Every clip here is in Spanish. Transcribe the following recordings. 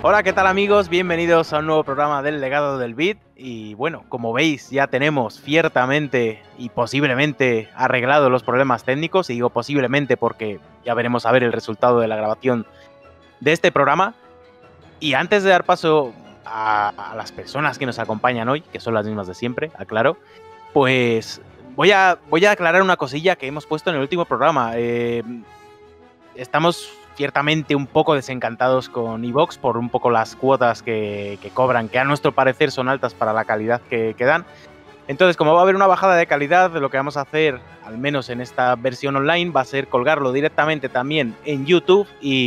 Hola, ¿qué tal amigos? Bienvenidos a un nuevo programa del Legado del Beat. Y bueno, como veis, ya tenemos ciertamente y posiblemente arreglado los problemas técnicos. Y digo posiblemente porque ya veremos a ver el resultado de la grabación de este programa. Y antes de dar paso a las personas que nos acompañan hoy, que son las mismas de siempre, aclaro, pues voy a aclarar una cosilla que hemos puesto en el último programa. Estamos ciertamente un poco desencantados con iVoox por un poco las cuotas que cobran, que a nuestro parecer son altas para la calidad que dan. Entonces, como va a haber una bajada de calidad, lo que vamos a hacer, al menos en esta versión online, va a ser colgarlo directamente también en YouTube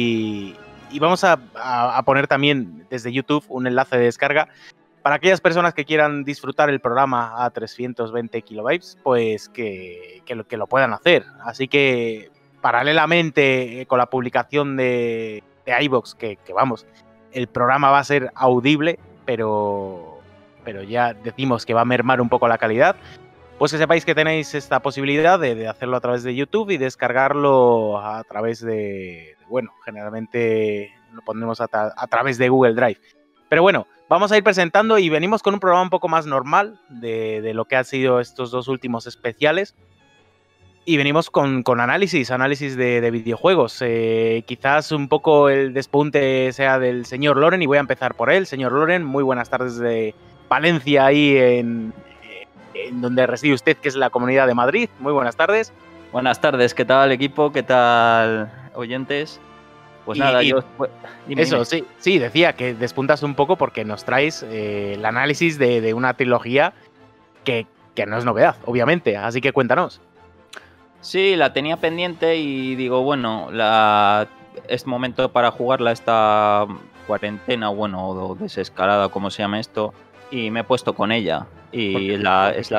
y vamos a poner también desde YouTube un enlace de descarga para aquellas personas que quieran disfrutar el programa a 320 kilobytes, pues que lo puedan hacer. Así que, paralelamente con la publicación de iVoox, que vamos, el programa va a ser audible, pero ya decimos que va a mermar un poco la calidad, pues que sepáis que tenéis esta posibilidad de hacerlo a través de YouTube y descargarlo a través bueno, generalmente lo pondremos a través de Google Drive. Pero bueno, vamos a ir presentando y venimos con un programa un poco más normal de lo que han sido estos dos últimos especiales. Y venimos con análisis de videojuegos. Quizás un poco el despunte sea del señor Loren y voy a empezar por él. Señor Loren, muy buenas tardes de Palencia, ahí en donde reside usted, que es la Comunidad de Madrid. Muy buenas tardes. Buenas tardes, ¿qué tal equipo? ¿Qué tal oyentes? Pues nada, dime. Sí, decía que despuntas un poco porque nos traes el análisis de una trilogía que no es novedad, obviamente, así que cuéntanos. Sí, la tenía pendiente y digo, bueno, es momento para jugarla esta cuarentena, bueno, o desescalada, como se llama esto, y me he puesto con ella. Y es la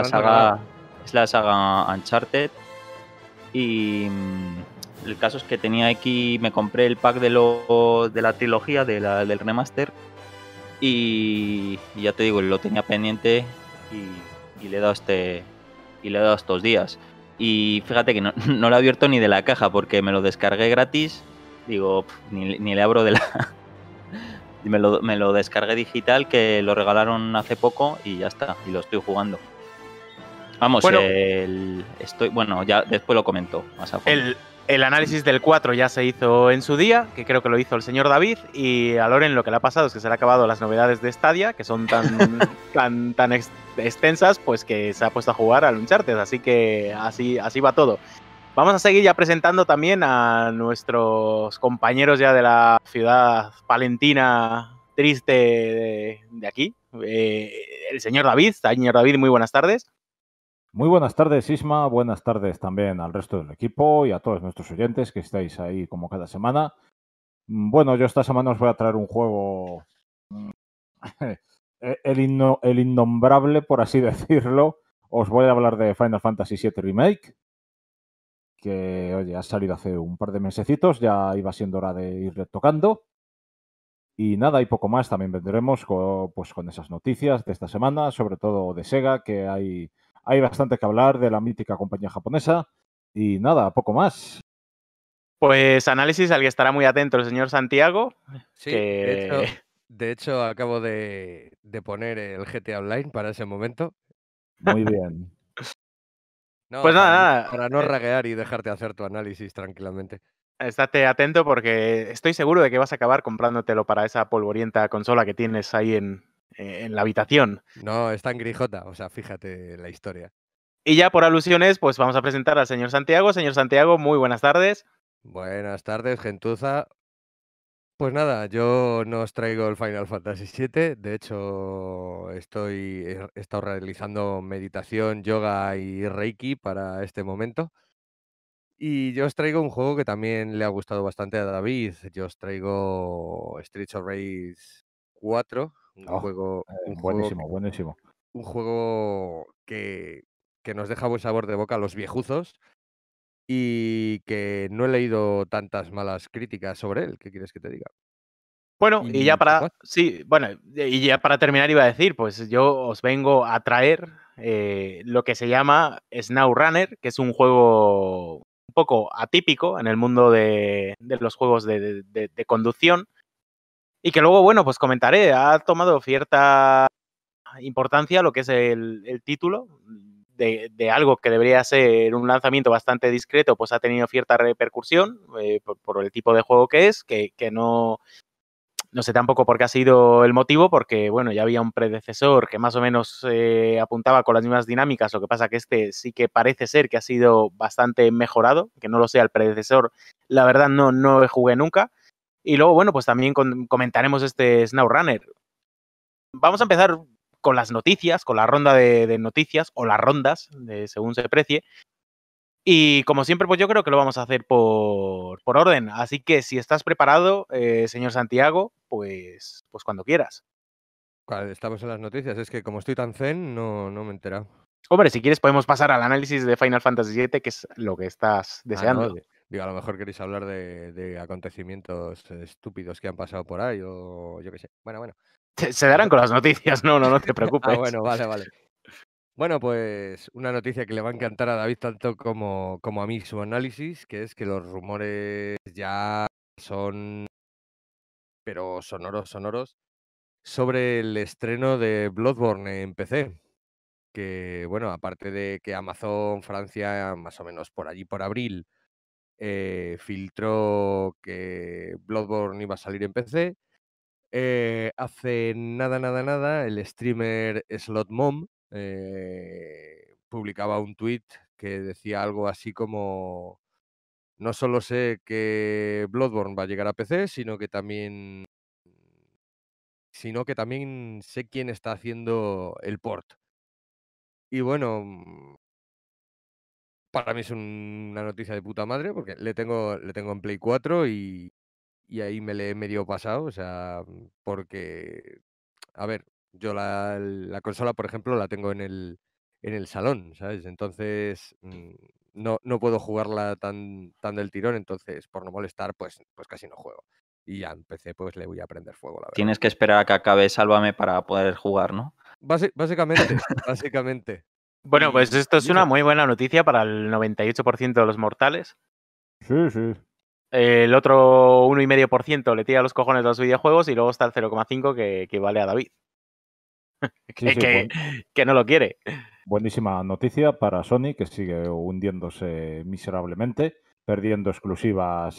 saga Uncharted. Y el caso es que tenía aquí, me compré el pack de la trilogía, del remaster, y ya te digo, lo tenía pendiente y le he dado estos días. Y fíjate que no lo he abierto ni de la caja porque me lo descargué gratis. Digo, ni le abro de la... me lo descargué digital, que lo regalaron hace poco y ya está, y lo estoy jugando. Vamos, bueno, ya después lo comento más a fondo. El análisis del 4 ya se hizo en su día, que creo que lo hizo el señor David, y a Loren lo que le ha pasado es que se le han acabado las novedades de Stadia, que son tan extensas, pues que se ha puesto a jugar al Uncharted, así que así va todo. Vamos a seguir ya presentando también a nuestros compañeros ya de la ciudad palentina triste de aquí. El señor David. Señor David, muy buenas tardes. Muy buenas tardes, Isma. Buenas tardes también al resto del equipo y a todos nuestros oyentes que estáis ahí como cada semana. Bueno, yo esta semana os voy a traer un juego, el innombrable, por así decirlo. Os voy a hablar de Final Fantasy VII Remake, que, oye, ha salido hace un par de mesecitos, ya iba siendo hora de ir tocando. Y nada, y poco más. También vendremos con esas noticias de esta semana, sobre todo de Sega, que hay bastante que hablar de la mítica compañía japonesa. Y nada, poco más. Pues análisis al que estará muy atento el señor Santiago. Sí, de hecho acabo de poner el GTA Online para ese momento. Muy bien. No, pues nada. Para no raguear y dejarte hacer tu análisis tranquilamente. Estate atento porque estoy seguro de que vas a acabar comprándotelo para esa polvorienta consola que tienes ahí en la habitación. No, está en grijota, o sea, fíjate la historia. Y ya por alusiones, pues vamos a presentar al señor Santiago. Señor Santiago, muy buenas tardes. Buenas tardes, gentuza. Pues nada, yo no os traigo el Final Fantasy VII. De hecho, he estado realizando meditación, yoga y reiki para este momento. Y yo os traigo un juego que también le ha gustado bastante a David. Yo os traigo Streets of Rage 4, Buenísimo. Un juego que nos deja buen sabor de boca a los viejuzos y que no he leído tantas malas críticas sobre él. ¿Qué quieres que te diga? Bueno, y ya para terminar iba a decir, pues yo os vengo a traer lo que se llama SnowRunner, que es un juego un poco atípico en el mundo de los juegos de conducción. Y que luego, bueno, pues comentaré, ha tomado cierta importancia lo que es el título de algo que debería ser un lanzamiento bastante discreto, pues ha tenido cierta repercusión por el tipo de juego que es, que no sé tampoco por qué ha sido el motivo, porque bueno, ya había un predecesor que más o menos apuntaba con las mismas dinámicas, lo que pasa que este sí que parece ser que ha sido bastante mejorado, que no lo sea el predecesor, la verdad no jugué nunca. Y luego, bueno, pues también comentaremos este SnowRunner. Vamos a empezar con las noticias, con la ronda de noticias, o las rondas, según se precie. Y como siempre, pues yo creo que lo vamos a hacer por orden. Así que si estás preparado, señor Santiago, pues cuando quieras. Estamos en las noticias. Es que como estoy tan zen, no me he enterado. Hombre, si quieres podemos pasar al análisis de Final Fantasy VII, que es lo que estás No, deseando. digo, a lo mejor queréis hablar de acontecimientos estúpidos que han pasado por ahí o yo qué sé. Bueno. Se darán con las noticias, no te preocupes. Bueno, vale. Bueno, pues una noticia que le va a encantar a David tanto como a mí su análisis, que es que los rumores ya son, pero sonoros, sobre el estreno de Bloodborne en PC. Que, bueno, aparte de que Amazon Francia, más o menos por allí, por abril, filtró que Bloodborne iba a salir en PC, hace nada, el streamer Slotmom publicaba un tweet que decía algo así como: no solo sé que Bloodborne va a llegar a PC, sino que también sé quién está haciendo el port. Y bueno, para mí es una noticia de puta madre, porque le tengo en Play 4 y ahí me le he medio pasado, o sea, porque, a ver, yo la consola, por ejemplo, la tengo en el salón, ¿sabes? Entonces, no puedo jugarla tan del tirón, entonces, por no molestar, pues casi no juego. Y ya en PC, pues le voy a prender fuego, la verdad. Tienes que esperar a que acabe Sálvame para poder jugar, ¿no? Básicamente. Bueno, pues esto es y una eso. muy buena noticia para el 98% de los mortales. Sí. El otro 1,5% le tira los cojones a los videojuegos y luego está el 0,5% que vale a David. Sí, que no lo quiere. buenísima noticia para Sony, que sigue hundiéndose miserablemente, perdiendo exclusivas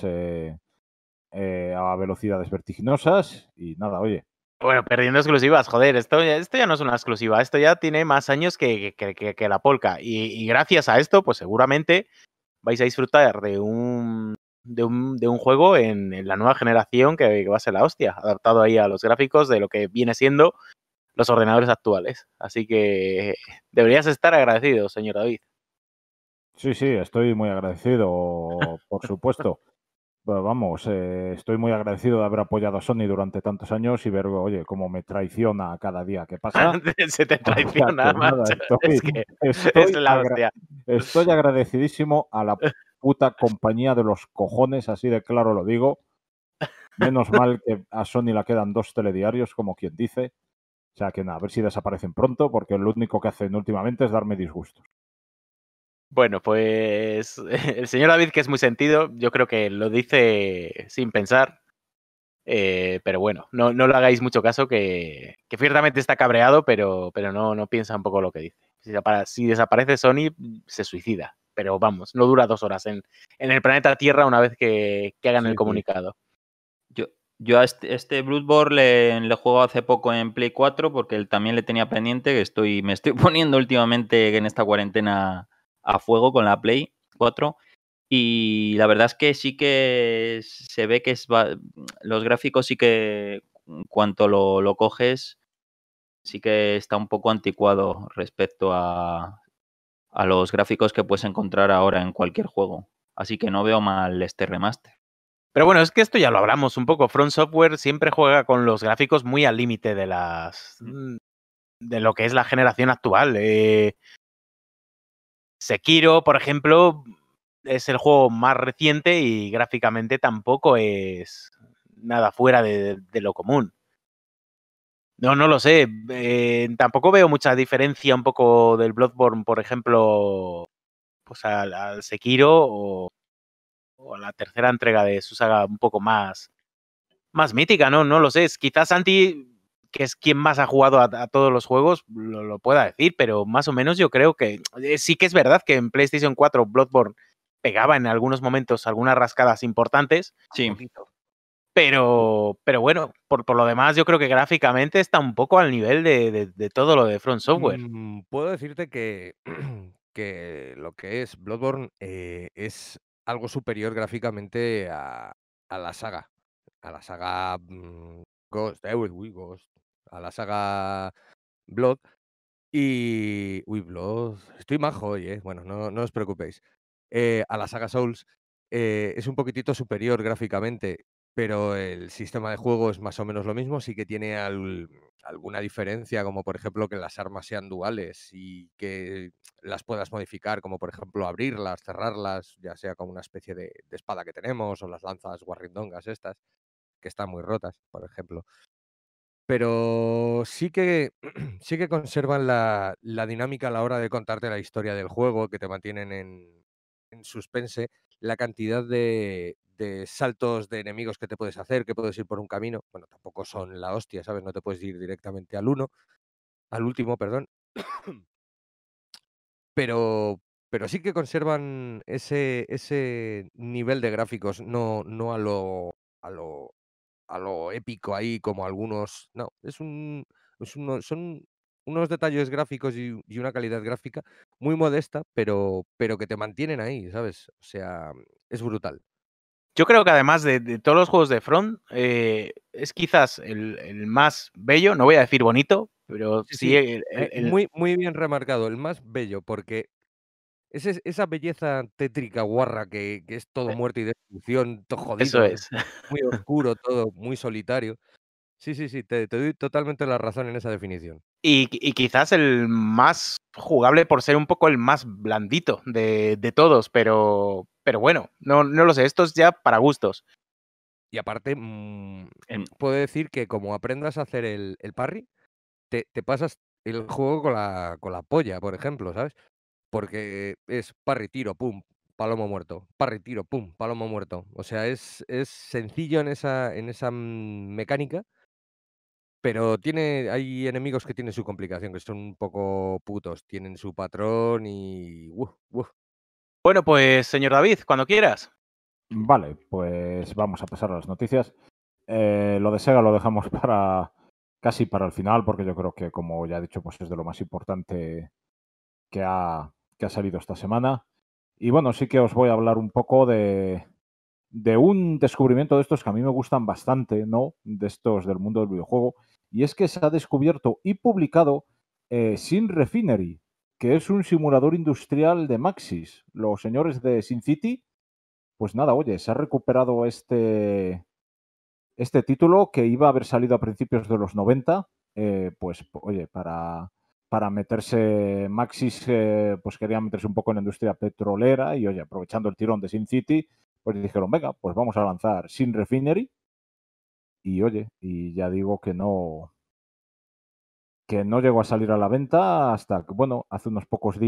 a velocidades vertiginosas. Y nada, oye. Bueno, perdiendo exclusivas, joder, esto ya no es una exclusiva, esto ya tiene más años que la polka. Y gracias a esto, pues seguramente vais a disfrutar de un juego en la nueva generación que va a ser la hostia, adaptado ahí a los gráficos de lo que viene siendo los ordenadores actuales. Así que deberías estar agradecido, señor David. Sí, estoy muy agradecido, por supuesto. Pero vamos, estoy muy agradecido de haber apoyado a Sony durante tantos años y ver, oye, cómo me traiciona cada día que pasa. Se te O sea traiciona, que nada, macho. Es que es la hostia. estoy agradecidísimo a la puta compañía de los cojones, así de claro lo digo. Menos mal que a Sony le quedan 2 telediarios, como quien dice. O sea que nada, a ver si desaparecen pronto, porque lo único que hacen últimamente es darme disgustos. Bueno, pues el señor David, que es muy sentido, yo creo que lo dice sin pensar. Pero bueno, no le hagáis mucho caso, que ciertamente está cabreado, pero no piensa un poco lo que dice. Si desaparece Sony, se suicida. Pero vamos, no dura 2 horas en el planeta Tierra una vez que hagan el Sí. comunicado. Yo a este Bloodborne le juego hace poco en Play 4 porque él también le tenía pendiente, que me estoy poniendo últimamente en esta cuarentena a fuego con la Play 4. Y la verdad es que sí que se ve que los gráficos sí que en cuanto lo coges, sí que está un poco anticuado respecto a los gráficos que puedes encontrar ahora en cualquier juego. Así que no veo mal este remaster. Pero bueno, es que esto ya lo hablamos un poco. From Software siempre juega con los gráficos muy al límite de lo que es la generación actual. Sekiro, por ejemplo, es el juego más reciente y gráficamente tampoco es nada fuera de lo común. No lo sé. Tampoco veo mucha diferencia un poco del Bloodborne, por ejemplo, pues al Sekiro o a la tercera entrega de su saga un poco más más mítica, ¿no? No lo sé. Quizás Santi, que es quien más ha jugado a todos los juegos, lo pueda decir, pero más o menos yo creo que sí que es verdad que en PlayStation 4 Bloodborne pegaba en algunos momentos algunas rascadas importantes. Sí. Pero bueno, por lo demás, yo creo que gráficamente está un poco al nivel de todo lo de From Software. Puedo decirte que, que lo que es Bloodborne es algo superior gráficamente a la saga. A la saga Ghost, Ghost. A la saga Blood. Y. Uy, Blood. Estoy majo hoy, ¿eh? Bueno, no os preocupéis. A la saga Souls es un poquitito superior gráficamente, pero el sistema de juego es más o menos lo mismo. Sí que tiene alguna diferencia, como por ejemplo que las armas sean duales y que las puedas modificar, como por ejemplo abrirlas, cerrarlas, ya sea como una especie de espada que tenemos, o las lanzas guarrindongas estas, que están muy rotas, por ejemplo. Pero sí que sí que conservan la dinámica a la hora de contarte la historia del juego, que te mantienen en suspense, la cantidad de saltos de enemigos que te puedes hacer, que puedes ir por un camino. Bueno, tampoco son la hostia, ¿sabes? No te puedes ir directamente al último, perdón. Pero sí que conservan ese nivel de gráficos, no a lo épico ahí como algunos. No, son unos detalles gráficos y una calidad gráfica muy modesta, pero que te mantienen ahí, ¿sabes? O sea, es brutal. Yo creo que además de todos los juegos de Front, es quizás el más bello, no voy a decir bonito, pero Sí, sí sí, muy, muy bien remarcado, el más bello, porque esa belleza tétrica, guarra, que es todo muerte y destrucción, todo eso jodido, es. muy oscuro todo, muy solitario. Sí, sí, sí, te doy totalmente la razón en esa definición. Y quizás el más jugable por ser un poco el más blandito de todos, pero bueno, no lo sé, esto es ya para gustos. Y aparte, puedo decir que como aprendas a hacer el parry, te pasas el juego con la polla, por ejemplo, ¿sabes? Porque es parry, tiro, pum, palomo muerto. Parry, tiro, pum, palomo muerto. O sea, es sencillo en esa mecánica, pero hay enemigos que tienen su complicación, que son un poco putos. Tienen su patrón y. Bueno, pues señor David, cuando quieras. Vale, pues vamos a pasar a las noticias. Lo de Sega lo dejamos casi para el final, porque yo creo que, como ya he dicho, pues es de lo más importante que ha salido esta semana. Y bueno, sí que os voy a hablar un poco de un descubrimiento de estos que a mí me gustan bastante, ¿no? De estos del mundo del videojuego. Y es que se ha descubierto y publicado Sin Refinery, que es un simulador industrial de Maxis. Los señores de Sin City, pues nada, oye, se ha recuperado este título que iba a haber salido a principios de los 90, pues oye, para meterse Maxis, pues quería meterse un poco en la industria petrolera y oye, aprovechando el tirón de Sin City, pues dijeron, venga, pues vamos a lanzar Sin Refinery y oye, y ya digo que no llegó a salir a la venta hasta que, bueno, hace unos pocos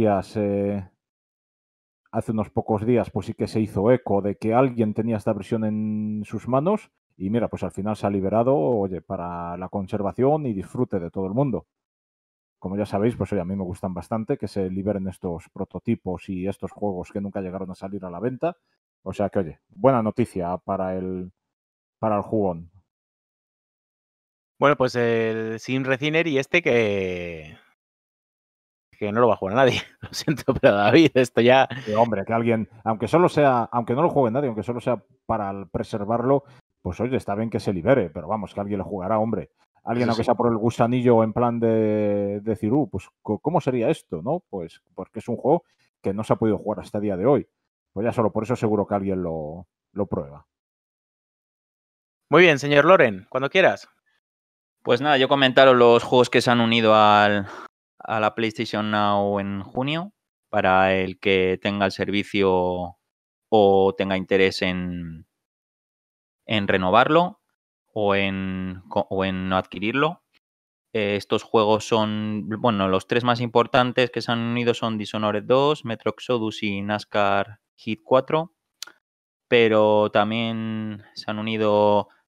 días pues sí que se hizo eco de que alguien tenía esta versión en sus manos y mira, pues al final se ha liberado, oye, para la conservación y disfrute de todo el mundo. Como ya sabéis, pues oye, a mí me gustan bastante que se liberen estos prototipos y estos juegos que nunca llegaron a salir a la venta. O sea que, oye, buena noticia para el jugón. Bueno, pues el Sin Refinery este que no lo va a jugar nadie. Lo siento, pero David, esto ya. Hombre, que alguien, aunque no lo juegue nadie, aunque solo sea para preservarlo, pues oye, está bien que se libere, pero vamos, que alguien lo jugará, hombre. Alguien, Eso aunque sí. sea por el gusanillo en plan de decir, pues, ¿cómo sería esto? ¿No? Pues porque es un juego que no se ha podido jugar hasta el día de hoy. Pues ya solo por eso seguro que alguien lo prueba. Muy bien, señor Loren, cuando quieras. Pues nada, yo comentaros los juegos que se han unido a la PlayStation Now en junio, para el que tenga el servicio o tenga interés en renovarlo o en adquirirlo. Estos juegos son, bueno, los tres más importantes que se han unido son Dishonored 2, Metro Exodus y NASCAR Heat 4, pero también se han unido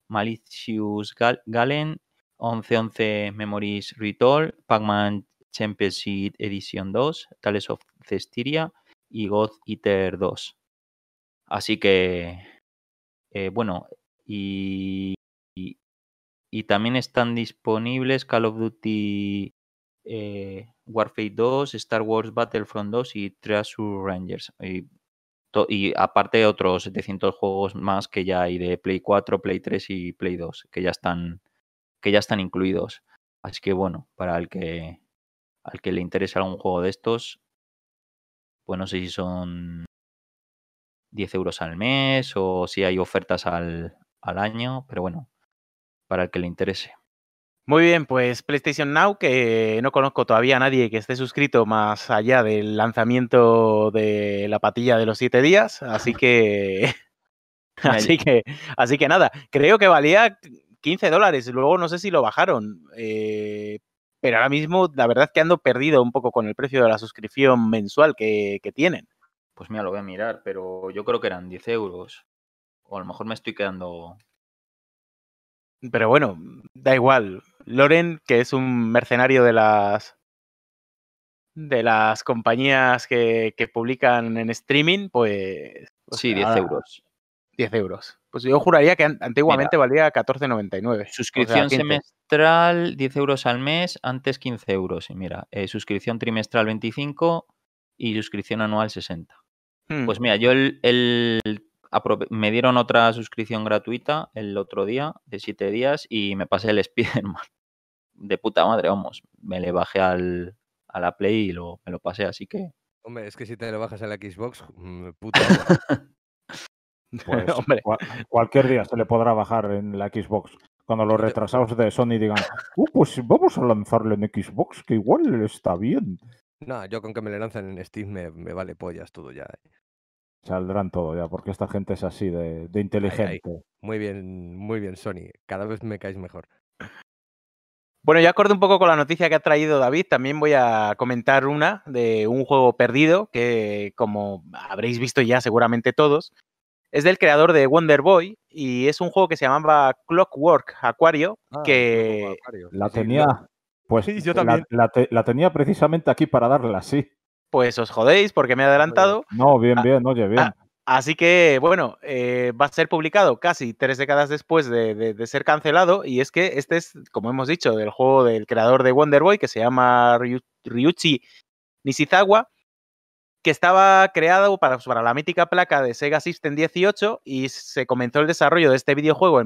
Malicious Galen, 1111 Memories Retold, Pac-Man Championship Edition 2, Tales of Cestiria y God Eater 2. Así que, bueno, y también están disponibles Call of Duty Warfare 2, Star Wars Battlefront 2 y Treasure Rangers. Y aparte otros 700 juegos más que ya hay de Play 4, Play 3 y Play 2, que ya están incluidos. Así que bueno, para al que le interese algún juego de estos, pues no sé si son 10 euros al mes o si hay ofertas al año, pero bueno, para el que le interese. Muy bien, pues PlayStation Now, que no conozco todavía a nadie que esté suscrito más allá del lanzamiento de la patilla de los 7 días, así que así que nada, creo que valía $15, luego no sé si lo bajaron, pero ahora mismo la verdad es que ando perdido un poco con el precio de la suscripción mensual que tienen. Pues mira, lo voy a mirar, pero yo creo que eran 10 euros. O a lo mejor me estoy quedando... Pero bueno, da igual. Loren, que es un mercenario de las compañías que publican en streaming, pues Sí, 10 ahora, euros. 10 euros. Pues yo juraría que antiguamente valía 14,99. Suscripción o sea, 15. semestral, 10 euros al mes, antes 15 euros. Y mira, suscripción trimestral 25 y suscripción anual 60. Pues mira, yo me dieron otra suscripción gratuita el otro día, de 7 días, y me pasé el Spider-Man. De puta madre, vamos. Me le bajé a la Play y me lo pasé, así que... Hombre, es que si te lo bajas a la Xbox, puto amo. Pues Hombre. cualquier día se le podrá bajar en la Xbox. Cuando los retrasados de Sony digan, pues vamos a lanzarle en Xbox, que igual está bien. No, yo con que me le lancen en Steam me vale pollas todo ya. Saldrán todo ya, porque esta gente es así de inteligente. Ay. Muy bien, Sony. Cada vez me caes mejor. Bueno, ya acordé un poco con la noticia que ha traído David. También voy a comentar una de un juego perdido que, como habréis visto ya seguramente todos, es del creador de Wonder Boy y es un juego que se llamaba Clockwork Aquario, que la tenía, pues sí, yo también. la tenía precisamente aquí para darla, sí. Pues os jodéis porque me he adelantado. No, bien, oye, bien. Así que, bueno, va a ser publicado casi 3 décadas después de ser cancelado. Y es que este es, como hemos dicho, del juego del creador de Wonder Boy, que se llama Ryuichi Nishizawa, que estaba creado para la mítica placa de Sega System 18 y se comenzó el desarrollo de este videojuego en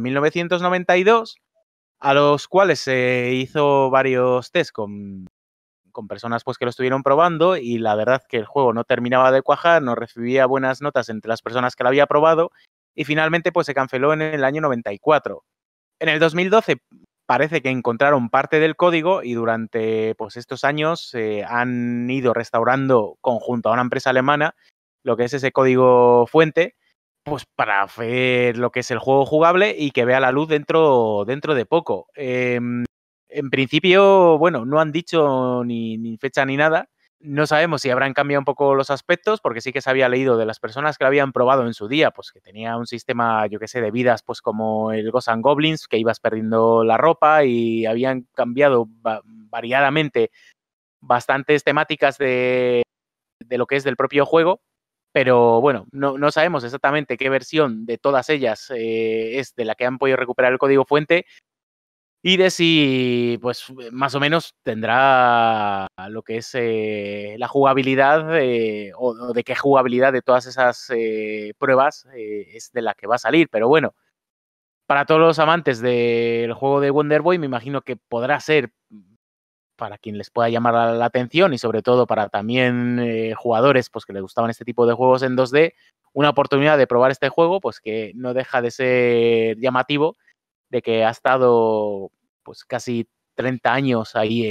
1992, a los cuales se hizo varios tests con personas pues que lo estuvieron probando y la verdad que el juego no terminaba de cuajar, no recibía buenas notas entre las personas que lo había probado y finalmente pues se canceló en el año 94. En el 2012 parece que encontraron parte del código y durante pues estos años han ido restaurando conjunto a una empresa alemana lo que es ese código fuente pues para hacer lo que es el juego jugable y que vea la luz dentro de poco. En principio, bueno, no han dicho ni fecha ni nada. No sabemos si habrán cambiado un poco los aspectos, porque sí que se había leído de las personas que lo habían probado en su día, pues que tenía un sistema, yo qué sé, de vidas, pues como el Ghosts and Goblins, que ibas perdiendo la ropa y habían cambiado variadamente bastantes temáticas de lo que es del propio juego. Pero bueno, no sabemos exactamente qué versión de todas ellas es de la que han podido recuperar el código fuente y de si, pues, más o menos tendrá lo que es la jugabilidad o de qué jugabilidad de todas esas pruebas es de la que va a salir. Pero bueno, para todos los amantes del juego de Wonder Boy, me imagino que podrá ser para quien les pueda llamar la atención y sobre todo para también jugadores pues, que les gustaban este tipo de juegos en 2D, una oportunidad de probar este juego, pues que no deja de ser llamativo, de que ha estado pues casi 30 años ahí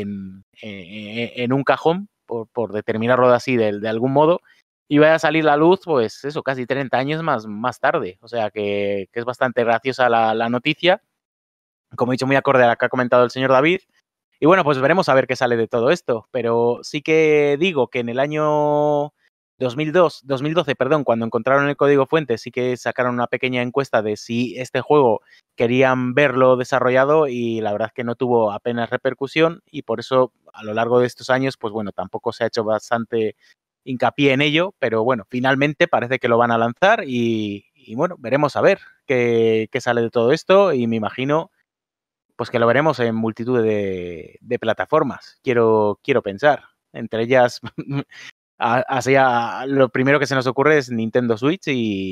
en un cajón, por determinarlo así de algún modo, y vaya a salir la luz, pues eso, casi 30 años más tarde. O sea que es bastante graciosa la noticia, como he dicho, muy acorde a la que ha comentado el señor David. Y bueno, pues veremos a ver qué sale de todo esto, pero sí que digo que en el año 2012, perdón, cuando encontraron el código fuente, sí que sacaron una pequeña encuesta de si este juego querían verlo desarrollado y la verdad es que no tuvo apenas repercusión y por eso a lo largo de estos años, pues bueno, tampoco se ha hecho bastante hincapié en ello, pero bueno, finalmente parece que lo van a lanzar y bueno, veremos a ver qué sale de todo esto y me imagino pues que lo veremos en multitud de plataformas, quiero pensar. Entre ellas, así lo primero que se nos ocurre es Nintendo Switch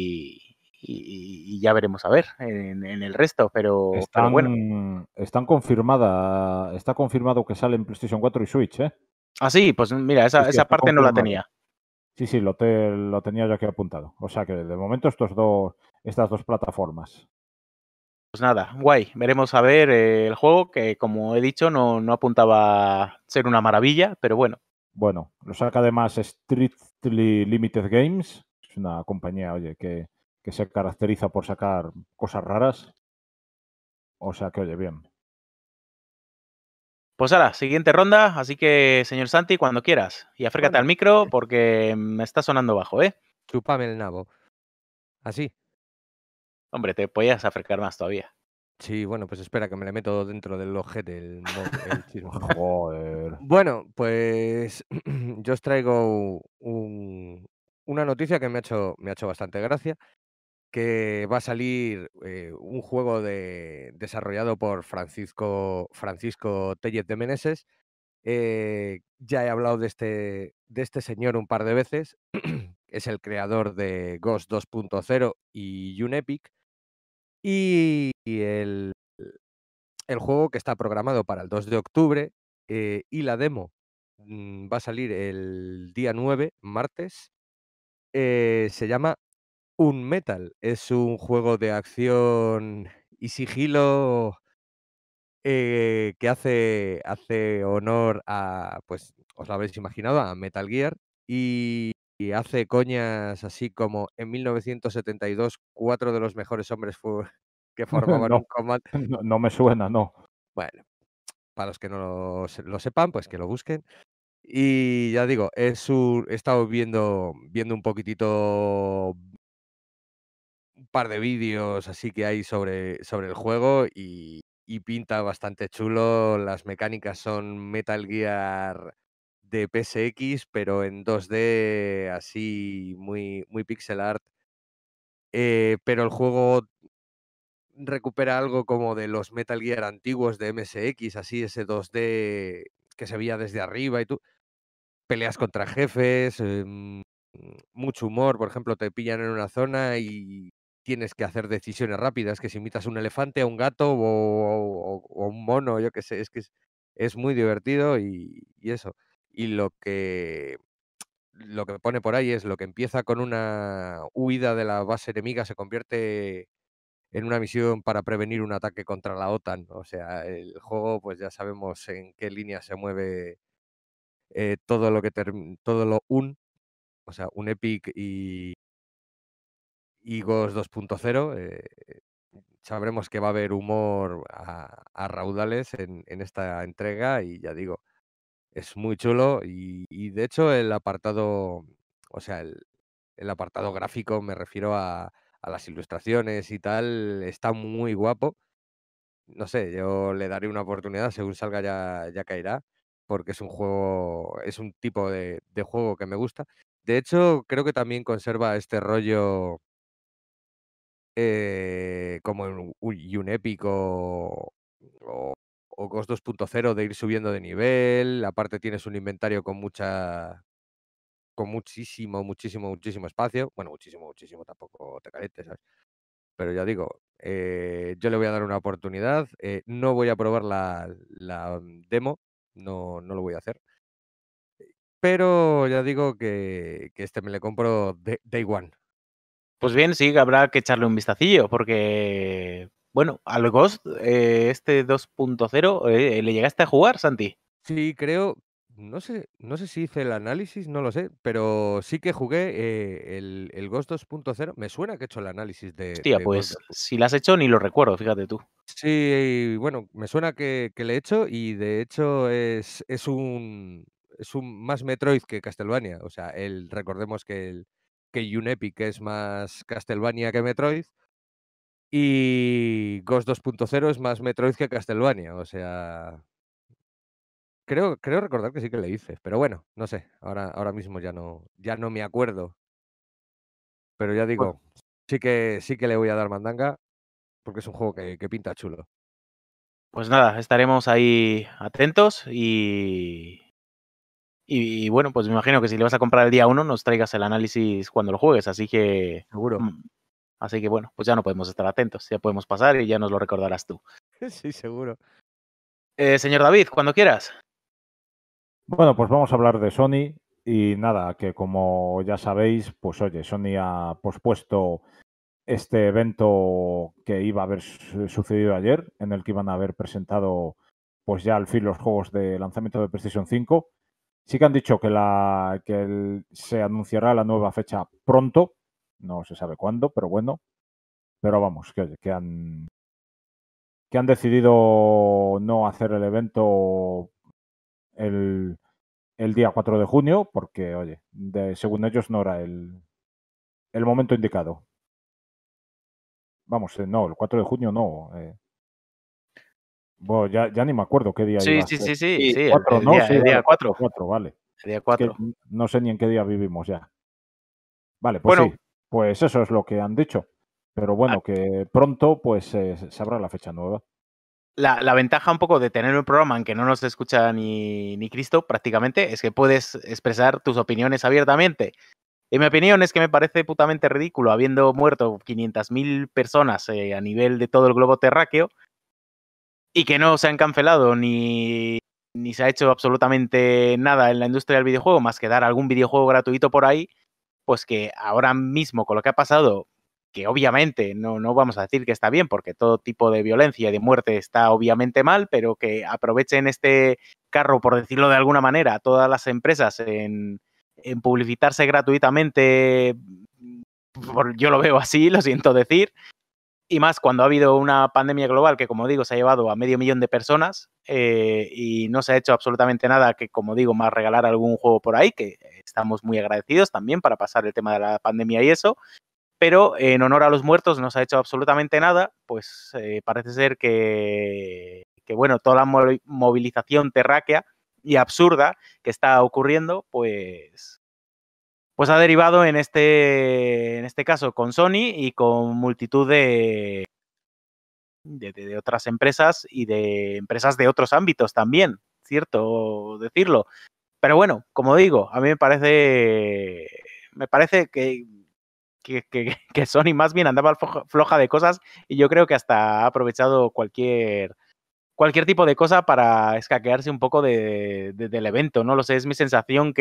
y ya veremos a ver en el resto, pero bueno. Está confirmado que sale en PlayStation 4 y Switch, ¿eh? Ah, sí, pues mira, Sí, esa está parte no la confirmado. tenía. Sí, lo tenía yo aquí apuntado. O sea que de momento estas dos plataformas. Pues nada, guay. Veremos a ver el juego, que como he dicho, no apuntaba a ser una maravilla, pero bueno. Bueno, lo saca además Strictly Limited Games. Es una compañía, oye, que se caracteriza por sacar cosas raras. O sea que, oye, bien. Pues ahora, siguiente ronda, así que, señor Santi, cuando quieras. Y acércate al Bueno, micro porque me está sonando bajo, ¿eh? chúpame el nabo. Así. Hombre, te podías acercar más todavía. Sí, bueno, pues espera que me le meto dentro del ojete el chisme. Joder. Bueno, pues yo os traigo una noticia que me ha hecho bastante gracia, que va a salir un juego desarrollado por Francisco Tellez de Meneses. Ya he hablado de este señor un par de veces. Es el creador de Ghost 2.0 y Unepic. Y el juego, que está programado para el 2 de octubre, y la demo va a salir el día 9, martes, se llama Unmetal. Es un juego de acción y sigilo que hace honor a, pues os lo habréis imaginado, a Metal Gear, y hace coñas así como en 1972 4 de los mejores hombres que formaban un No, comando. no me suena, no. Bueno, para los que no lo sepan, pues que lo busquen. Y ya digo, he estado viendo un poquitito, un par de vídeos así que hay sobre el juego y pinta bastante chulo. Las mecánicas son Metal Gear de PSX, pero en 2D, así muy, muy pixel art. Pero el juego recupera algo como de los Metal Gear antiguos de MSX, así ese 2D que se veía desde arriba y tú. Peleas contra jefes, mucho humor. Por ejemplo, te pillan en una zona y tienes que hacer decisiones rápidas, que si imitas a un elefante, a un gato o a un mono, yo qué sé, es muy divertido y eso. Y lo que pone por ahí es lo que empieza con una huida de la base enemiga, se convierte en una misión para prevenir un ataque contra la OTAN. O sea, el juego, pues ya sabemos en qué línea se mueve todo lo que todo lo o sea, un Epic y Ghost 2.0. Sabremos que va a haber humor a raudales en esta entrega y ya digo, es muy chulo y de hecho el apartado, o sea, el apartado gráfico, me refiero a las ilustraciones y tal, está muy guapo. No sé, yo le daré una oportunidad, según salga ya caerá, porque es un tipo de juego que me gusta. De hecho, creo que también conserva este rollo como en un Epic o, o Ghost 2.0, de ir subiendo de nivel. Aparte tienes un inventario con muchísimo, muchísimo, muchísimo espacio. Bueno, muchísimo, muchísimo, tampoco te calientes, ¿sabes? Pero ya digo, yo le voy a dar una oportunidad. No voy a probar la demo, no lo voy a hacer. Pero ya digo que este me le compro Day One. Pues bien, sí, habrá que echarle un vistacillo, porque, bueno, al Ghost, este 2.0, ¿le llegaste a jugar, Santi? Sí, creo, no sé si hice el análisis, no lo sé, pero sí que jugué el Ghost 2.0. Me suena que he hecho el análisis Hostia, de Ghost pues 2. si lo has hecho ni lo recuerdo, fíjate tú. Sí, bueno, me suena que le he hecho y de hecho es un más Metroid que Castlevania. O sea, recordemos que Unepic es más Castlevania que Metroid. Y Ghost 2.0 es más Metroid que Castlevania. O sea, creo recordar que sí que le hice. Pero bueno, no sé. Ahora mismo ya no me acuerdo. Pero ya Pues, digo, sí que le voy a dar mandanga porque es un juego que pinta chulo. pues nada, estaremos ahí atentos y bueno, pues me imagino que si le vas a comprar el día 1 nos traigas el análisis cuando lo juegues, Seguro. así que bueno, pues ya no podemos estar atentos, ya podemos pasar y ya nos lo recordarás tú. Sí, seguro. Señor David, cuando quieras. Bueno, pues vamos a hablar de Sony y nada, que como ya sabéis, pues oye, Sony ha pospuesto este evento que iba a haber sucedido ayer, en el que iban a haber presentado pues ya al fin los juegos de lanzamiento de PlayStation 5. Sí que han dicho que se anunciará la nueva fecha pronto, no se sabe cuándo, pero bueno, pero vamos, que oye, que han decidido no hacer el evento el, el día 4 de junio, porque, oye, según ellos no era el momento indicado. Vamos, no, el 4 de junio no. Bueno, ya ni me acuerdo qué día Sí, iba a sí, ser. sí, sí, Sí, sí, el, 4, el ¿no? día, Sí, el vale, día 4. 4, vale. El día Es que 4. no sé ni en qué día vivimos ya. Vale, pues Bueno, sí, pues eso es lo que han dicho. Pero a- bueno, que pronto pues se sabrá la fecha nueva. la ventaja un poco de tener un programa en que no nos escucha ni Cristo prácticamente es que puedes expresar tus opiniones abiertamente. Y mi opinión es que me parece putamente ridículo, habiendo muerto 500.000 personas a nivel de todo el globo terráqueo y que no se han cancelado ni se ha hecho absolutamente nada en la industria del videojuego más que dar algún videojuego gratuito por ahí, pues que ahora mismo con lo que ha pasado, que obviamente no vamos a decir que está bien, porque todo tipo de violencia y de muerte está obviamente mal, pero que aprovechen este carro, por decirlo de alguna manera, todas las empresas en publicitarse gratuitamente, yo lo veo así, lo siento decir, y más cuando ha habido una pandemia global que, como digo, se ha llevado a 500.000 de personas y no se ha hecho absolutamente nada que, como digo, más regalar algún juego por ahí, que estamos muy agradecidos también para pasar el tema de la pandemia y eso, pero en honor a los muertos no se ha hecho absolutamente nada, pues parece ser que, bueno, toda la movilización terráquea y absurda que está ocurriendo, pues ha derivado en este caso con Sony y con multitud de otras empresas y de empresas de otros ámbitos también, cierto decirlo. Pero bueno, como digo, a mí me parece que Sony más bien andaba floja de cosas y yo creo que hasta ha aprovechado cualquier tipo de cosa para escaquearse un poco del evento. No lo sé, es mi sensación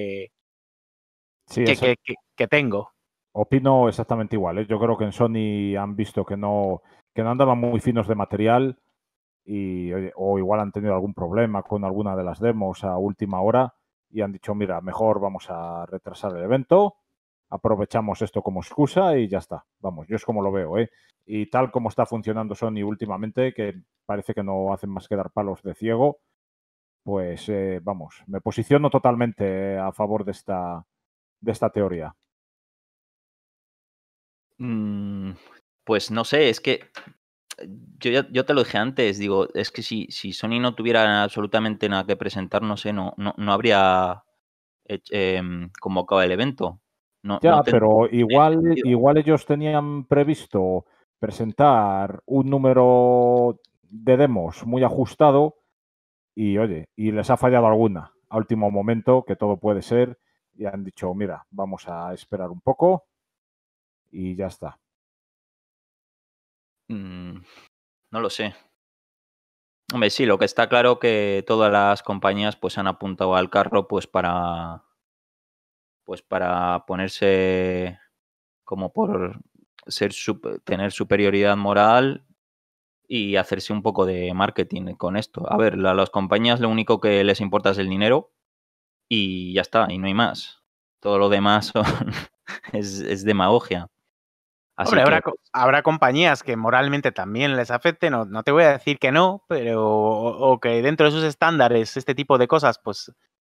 Sí, que tengo. opino exactamente igual, ¿eh? Yo creo que en Sony han visto que no andaban muy finos de material y, oye, o igual han tenido algún problema con alguna de las demos a última hora y han dicho, mira, mejor vamos a retrasar el evento, aprovechamos esto como excusa y ya está. Vamos, yo es como lo veo, ¿eh? Y tal como está funcionando Sony últimamente, que parece que no hacen más que dar palos de ciego, pues vamos, me posiciono totalmente a favor de esta teoría. Pues no sé, es que yo te lo dije antes, digo, es que si Sony no tuviera absolutamente nada que presentar, no sé, no habría convocado el evento. No Ya, tendría pero igual, sentido. igual ellos tenían previsto presentar un número de demos muy ajustado y, oye, y les ha fallado alguna a último momento, que todo puede ser, y han dicho, mira, vamos a esperar un poco y ya está. Mm, no lo sé. Hombre, sí, lo que está claro que todas las compañías pues han apuntado al carro pues para ponerse como por tener superioridad moral y hacerse un poco de marketing con esto. A ver, a las compañías lo único que les importa es el dinero y ya está, y no hay más. Todo lo demás es demagogia. Así Hombre, que, habrá compañías que moralmente también les afecte, no te voy a decir que no, pero o que dentro de sus estándares este tipo de cosas, pues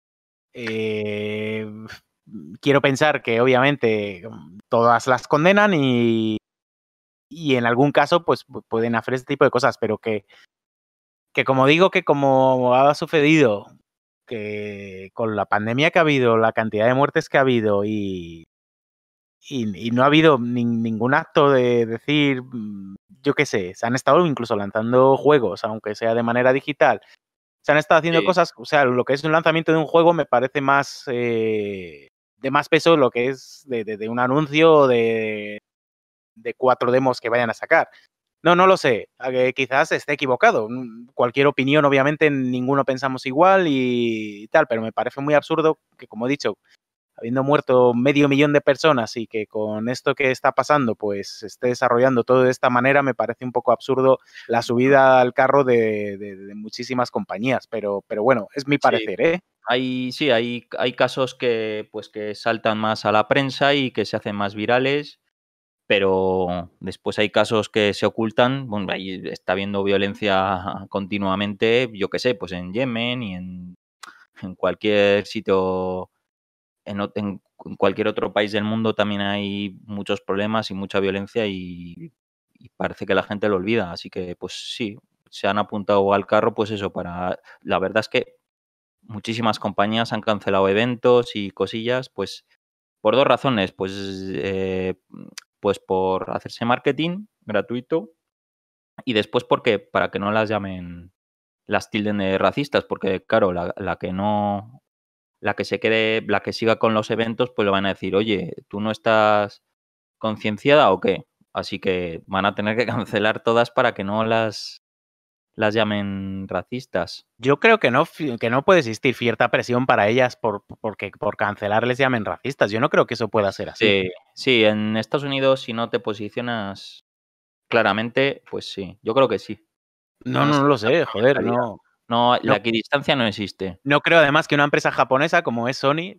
quiero pensar que obviamente todas las condenan y en algún caso pues pueden hacer este tipo de cosas, pero que como digo, que como ha sucedido, que con la pandemia que ha habido, la cantidad de muertes que ha habido y no ha habido ningún acto de decir, yo qué sé, se han estado incluso lanzando juegos, aunque sea de manera digital, se han estado haciendo cosas, o sea, lo que es un lanzamiento de un juego me parece más de más peso lo que es de un anuncio o de 4 demos que vayan a sacar. No lo sé. Quizás esté equivocado. Cualquier opinión, obviamente, ninguno pensamos igual y tal, pero me parece muy absurdo que, como he dicho, habiendo muerto 500.000 de personas y que con esto que está pasando, pues se esté desarrollando todo de esta manera, me parece un poco absurdo la subida al carro de muchísimas compañías. Pero bueno, es mi parecer, ¿eh? Hay casos que saltan más a la prensa y que se hacen más virales, pero después hay casos que se ocultan. Bueno, ahí está habiendo violencia continuamente, yo qué sé, pues en Yemen y en cualquier sitio, en cualquier otro país del mundo también hay muchos problemas y mucha violencia y parece que la gente lo olvida. Así que, pues sí, se han apuntado al carro, pues eso, la verdad es que muchísimas compañías han cancelado eventos y cosillas, pues por 2 razones. Pues por hacerse marketing gratuito y después porque para que no las tilden de racistas, porque claro, la que siga con los eventos, pues le van a decir: "Oye, ¿tú no estás concienciada o qué?". Así que van a tener que cancelar todas para que no las llamen racistas. Yo creo que no puede existir cierta presión para ellas porque por cancelar les llamen racistas. Yo no creo que eso pueda ser así. Sí, en Estados Unidos, si no te posicionas claramente, pues sí, yo creo que sí. No Es lo la sé, joder, mentalidad. no. No, la No, equidistancia no existe. no creo además que una empresa japonesa como es Sony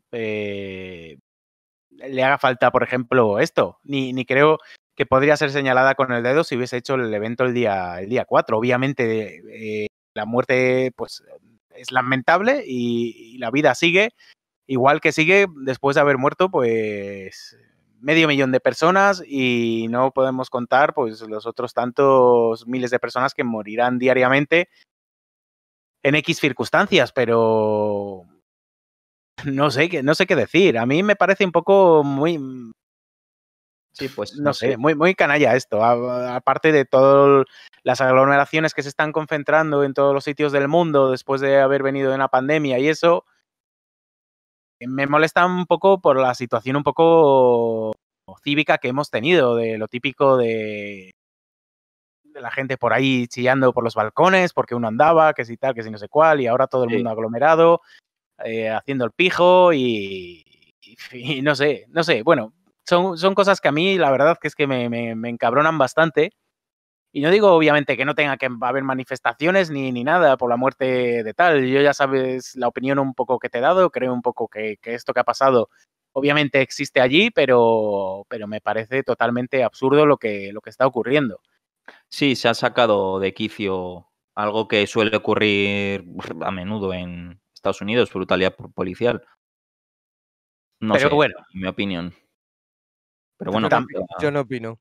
le haga falta, por ejemplo, esto. Ni creo que podría ser señalada con el dedo si hubiese hecho el evento el día 4. Obviamente, la muerte pues es lamentable y la vida sigue, igual que sigue después de haber muerto pues 500.000 de personas y no podemos contar pues los otros tantos miles de personas que morirán diariamente en X circunstancias, pero no sé qué decir. A mí me parece un poco muy, Sí, pues no no sé, sé. muy canalla esto. Aparte de todas las aglomeraciones que se están concentrando en todos los sitios del mundo después de haber venido de una pandemia y eso, me molesta un poco por la situación un poco cívica que hemos tenido, de lo típico de la gente por ahí chillando por los balcones porque uno andaba, que si tal, que si no sé cuál, y ahora todo el Sí. mundo aglomerado, haciendo el pijo y no sé, bueno, son cosas que a mí la verdad que es que me encabronan bastante. Y no digo obviamente que no tenga que haber manifestaciones ni nada por la muerte de tal. Yo ya sabes la opinión un poco que te he dado, creo un poco que esto que ha pasado obviamente existe allí, pero me parece totalmente absurdo lo que está ocurriendo. Sí, se ha sacado de quicio algo que suele ocurrir a menudo en Estados Unidos, brutalidad policial. No Pero sé, bueno, en mi opinión. Pero Yo bueno, no, tam yo no opino.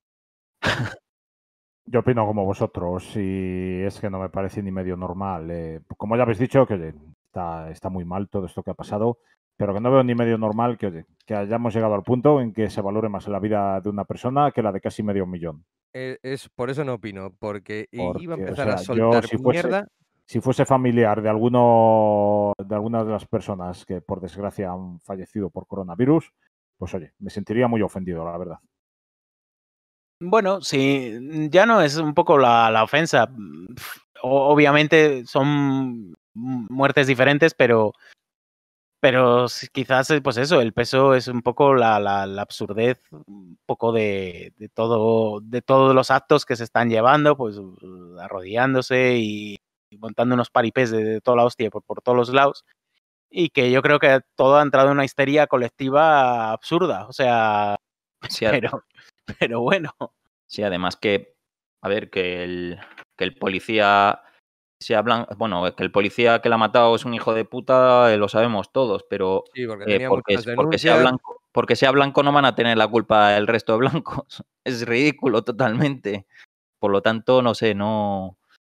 Yo opino como vosotros y es que no me parece ni medio normal. Como ya habéis dicho, que oye, está muy mal todo esto que ha pasado, pero que no veo ni medio normal que, oye, que hayamos llegado al punto en que se valore más la vida de una persona que la de casi medio millón. Por eso no opino, porque iba a Porque, o empezar a sea, yo soltar mierda. si fuese familiar de algunas de las personas que por desgracia han fallecido por coronavirus, pues oye, me sentiría muy ofendido, la verdad. bueno, sí, ya no es un poco la ofensa. Obviamente son muertes diferentes, pero sí, quizás, pues eso, el peso es un poco la absurdez, un poco de todos los actos que se están llevando, pues arrodillándose y montando unos paripés de toda la hostia por todos los lados. Y que yo creo que todo ha entrado en una histeria colectiva absurda. O sea, sí, pero, bueno. sí, además que, a ver, que el policía sea blanco, bueno, que el policía que la ha matado es un hijo de puta, lo sabemos todos, pero Sí, porque tenía porque muchas denuncias. sea blanco no van a tener la culpa el resto de blancos. Es ridículo totalmente. Por lo tanto, no sé, no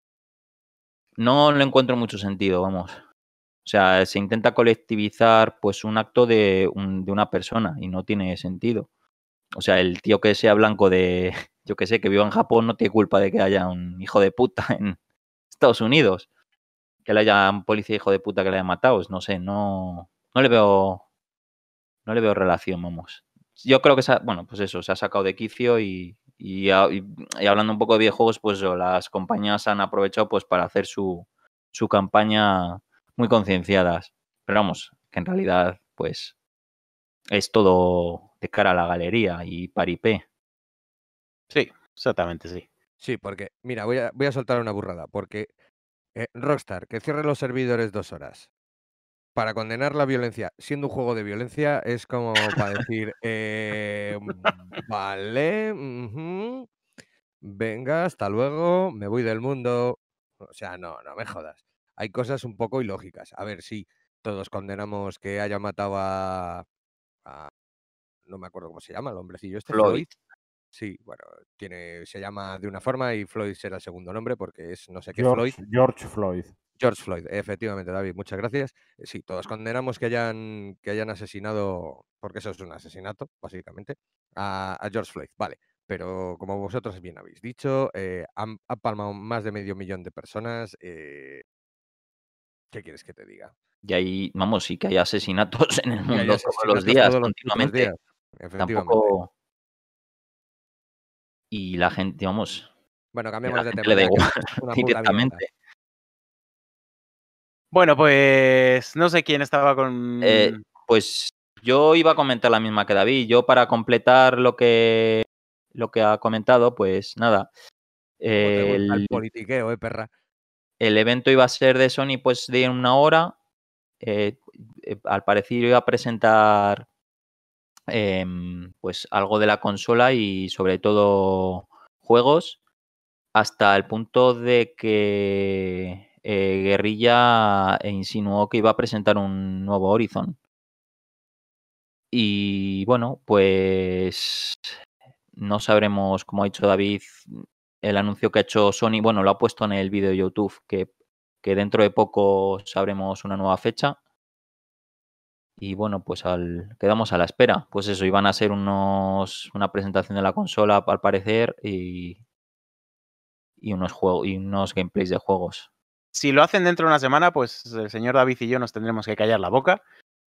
le encuentro mucho sentido, vamos. O sea, se intenta colectivizar pues un acto de una persona y no tiene sentido. O sea, el tío que sea blanco de, yo que sé, que viva en Japón no tiene culpa de que haya un hijo de puta en Estados Unidos. Que le haya un policía hijo de puta que le haya matado. No sé, no le veo relación, vamos. Yo creo que bueno, pues eso, se ha sacado de quicio y hablando un poco de videojuegos, pues las compañías han aprovechado pues para hacer su campaña muy concienciadas. Pero vamos, que en realidad, pues es todo de cara a la galería y paripé. Sí, exactamente, sí. Sí, porque, mira, voy a soltar una burrada, porque Rockstar, que cierre los servidores 2 horas para condenar la violencia, siendo un juego de violencia, es como para decir, vale, venga, hasta luego, me voy del mundo. O sea, no me jodas. Hay cosas un poco ilógicas. A ver, sí, todos condenamos que haya matado no me acuerdo cómo se llama, el hombrecillo este, Floyd. Floyd. Sí, bueno, se llama de una forma y Floyd será el segundo nombre porque es no sé qué Floyd. George Floyd. George Floyd, efectivamente, David, muchas gracias. Sí, todos condenamos que hayan asesinado, porque eso es un asesinato, básicamente, a George Floyd, vale. Pero como vosotros bien habéis dicho, han palmado más de 500.000 de personas. ¿Qué quieres que te diga? Y ahí, vamos, sí que hay asesinatos en el Y hay mundo todos los asesinatos días, todos los putos continuamente. días, efectivamente. Tampoco. Y la gente, vamos, Bueno, y a cambiamos la de gente tema le da ya, que igual esto es una puta mierda. directamente. Bueno, pues no sé quién estaba con... Pues yo iba a comentar la misma que David. Yo, para completar lo que ha comentado, pues nada. ¿Cómo te gusta el politiqueo, perra? El evento iba a ser de Sony pues de 1 hora. Al parecer iba a presentar pues algo de la consola y sobre todo juegos, hasta el punto de que Guerrilla insinuó que iba a presentar un nuevo Horizon. Y bueno, pues no sabremos, como ha dicho David, el anuncio que ha hecho Sony. Bueno, lo ha puesto en el vídeo de YouTube, que dentro de poco sabremos una nueva fecha. Y bueno, pues quedamos a la espera. Pues eso, iban a ser una presentación de la consola, al parecer, y unos gameplays de juegos. Si lo hacen dentro de una semana, pues el señor David y yo nos tendremos que callar la boca.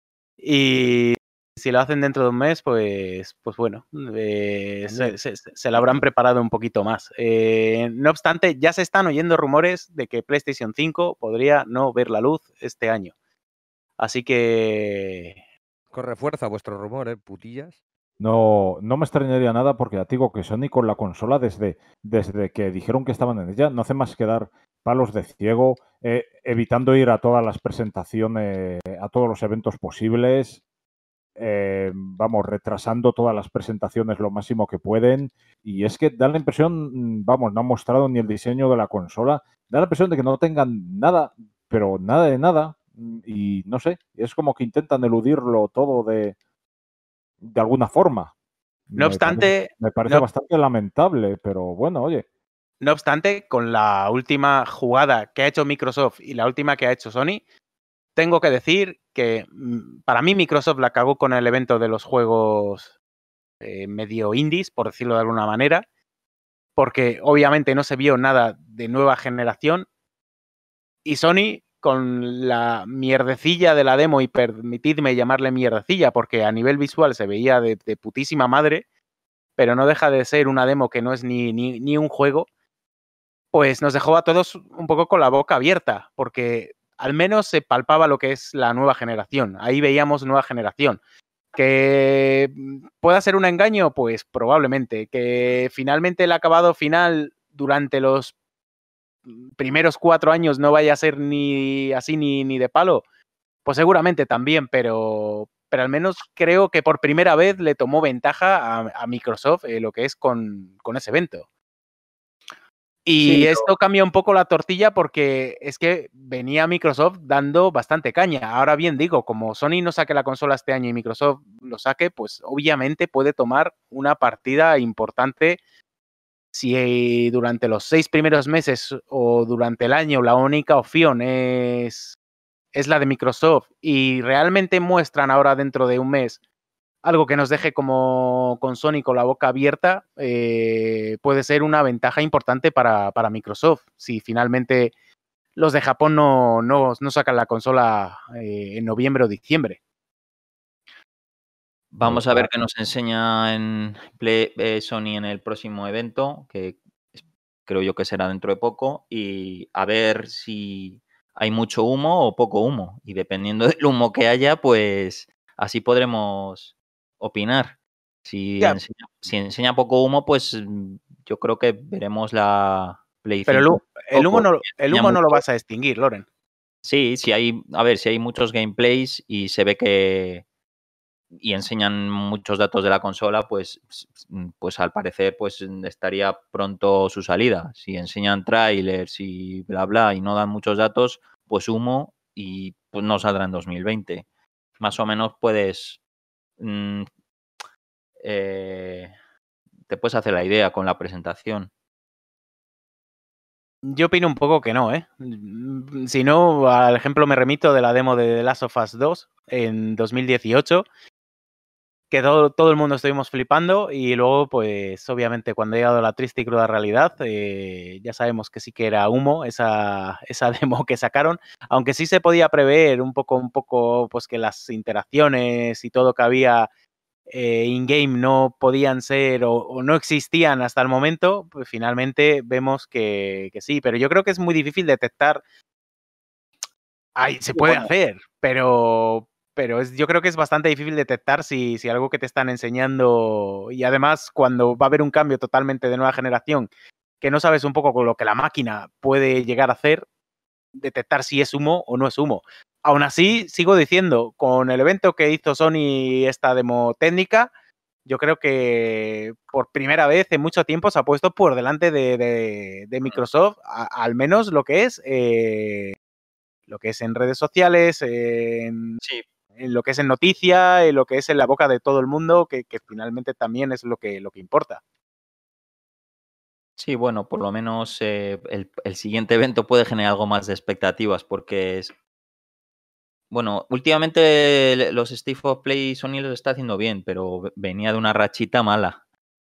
Y si lo hacen dentro de un mes, pues bueno, se lo habrán preparado un poquito más. No obstante, ya se están oyendo rumores de que PlayStation 5 podría no ver la luz este año. Así que... Corre fuerza vuestro rumor, putillas. No me extrañaría nada porque ya te digo que Sony con la consola desde que dijeron que estaban en ella no hace más que dar palos de ciego, evitando ir a todas las presentaciones, a todos los eventos posibles, vamos, retrasando todas las presentaciones lo máximo que pueden. Y es que da la impresión, vamos, no han mostrado ni el diseño de la consola, da la impresión de que no tengan nada, pero nada de nada. Y no sé, es como que intentan eludirlo todo de alguna forma. No obstante, me parece bastante lamentable, pero bueno, oye. No obstante, con la última jugada que ha hecho Microsoft y la última que ha hecho Sony, tengo que decir que para mí Microsoft la cagó con el evento de los juegos medio indies, por decirlo de alguna manera, porque obviamente no se vio nada de nueva generación, y Sony con la mierdecilla de la demo, y permitidme llamarle mierdecilla, porque a nivel visual se veía de putísima madre, pero no deja de ser una demo que no es ni un juego, pues nos dejó a todos un poco con la boca abierta, porque al menos se palpaba lo que es la nueva generación. Ahí veíamos nueva generación. ¿Que pueda ser un engaño? Pues probablemente. ¿Que finalmente el acabado final durante los primeros 4 años no vaya a ser ni así ni de palo? Pues seguramente también, pero al menos creo que por primera vez le tomó ventaja a Microsoft lo que es con ese evento. Y esto cambia un poco la tortilla porque es que venía Microsoft dando bastante caña. Ahora bien, digo, como Sony no saque la consola este año y Microsoft lo saque, pues obviamente puede tomar una partida importante si durante los 6 primeros meses o durante el año la única opción es la de Microsoft y realmente muestran ahora dentro de un mes algo que nos deje como con Sony con la boca abierta, puede ser una ventaja importante para Microsoft. Si finalmente los de Japón no sacan la consola en noviembre o diciembre. Vamos a ver qué nos enseña en Sony en el próximo evento, que creo yo que será dentro de poco, y a ver si hay mucho humo o poco humo. Y dependiendo del humo que haya, pues así podremos opinar. Si enseña poco humo, pues yo creo que veremos la Play 5. Pero el humo no lo mucho, vas a extinguir, Loren. Sí, si hay muchos gameplays y se ve que y enseñan muchos datos de la consola, pues al parecer pues estaría pronto su salida. Si enseñan trailers y bla bla y no dan muchos datos, pues humo y pues no saldrá en 2020. Más o menos puedes te puedes hacer la idea con la presentación. Yo opino un poco que no, ¿eh? Si no, al ejemplo me remito de la demo de The Last of Us 2 en 2018, que todo el mundo estuvimos flipando y luego, pues, obviamente, cuando ha llegado la triste y cruda realidad, ya sabemos que sí que era humo esa demo que sacaron, aunque sí se podía prever un poco, pues, que las interacciones y todo que había in-game no podían ser o no existían hasta el momento, pues finalmente vemos que sí, pero yo creo que es muy difícil detectar. Se puede hacer, pero yo creo que es bastante difícil detectar si algo que te están enseñando y además cuando va a haber un cambio totalmente de nueva generación que no sabes un poco con lo que la máquina puede llegar a hacer, detectar si es humo o no es humo. Aún así, sigo diciendo, con el evento que hizo Sony esta demo técnica, yo creo que por primera vez en mucho tiempo se ha puesto por delante de Microsoft, al menos lo que es en redes sociales, en lo que es en noticia, en lo que es en la boca de todo el mundo, que finalmente también es lo que importa. Sí, bueno, por lo menos el siguiente evento puede generar algo más de expectativas porque bueno, últimamente los State of Play Sony los está haciendo bien, pero venía de una rachita mala.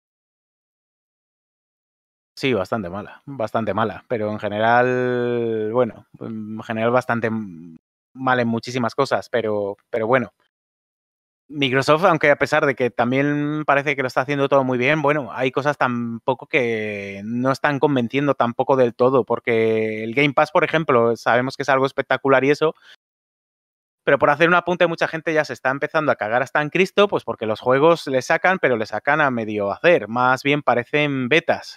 Sí, bastante mala, pero en general, bueno, bastante mal en muchísimas cosas, pero bueno. Microsoft, aunque a pesar de que también parece que lo está haciendo todo muy bien, bueno, hay cosas tampoco que no están convenciendo tampoco del todo, porque el Game Pass, por ejemplo, sabemos que es algo espectacular y eso, pero por hacer un apunte, mucha gente ya se está empezando a cagar hasta en Cristo, pues porque los juegos le sacan, pero le sacan a medio hacer. Más bien parecen betas.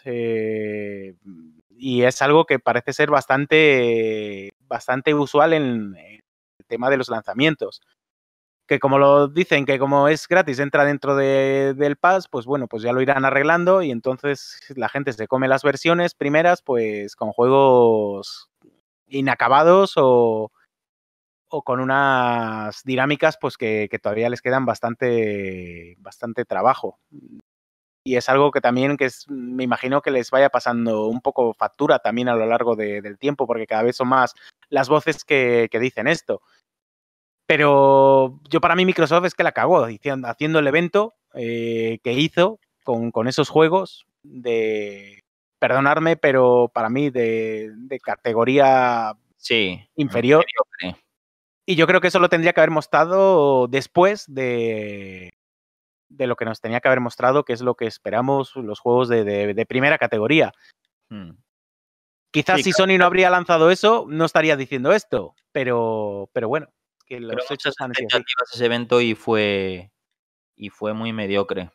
Y es algo que parece ser bastante usual en el tema de los lanzamientos. Que como lo dicen, que como es gratis, entra dentro del Pass, pues bueno, pues ya lo irán arreglando y entonces la gente se come las versiones primeras, pues con juegos inacabados o con unas dinámicas pues que todavía les quedan bastante trabajo. Y es algo que también me imagino que les vaya pasando un poco factura también a lo largo del tiempo, porque cada vez son más las voces que dicen esto. Pero yo para mí Microsoft es que la cagó haciendo el evento que hizo con esos juegos de, perdonarme, pero para mí de categoría inferior. Y yo creo que eso lo tendría que haber mostrado después de lo que nos tenía que haber mostrado, que es lo que esperamos los juegos de primera categoría. Quizás si Sony no habría lanzado eso, no estaría diciendo esto, pero bueno, que los hechos han sido así. Ese evento y fue muy mediocre.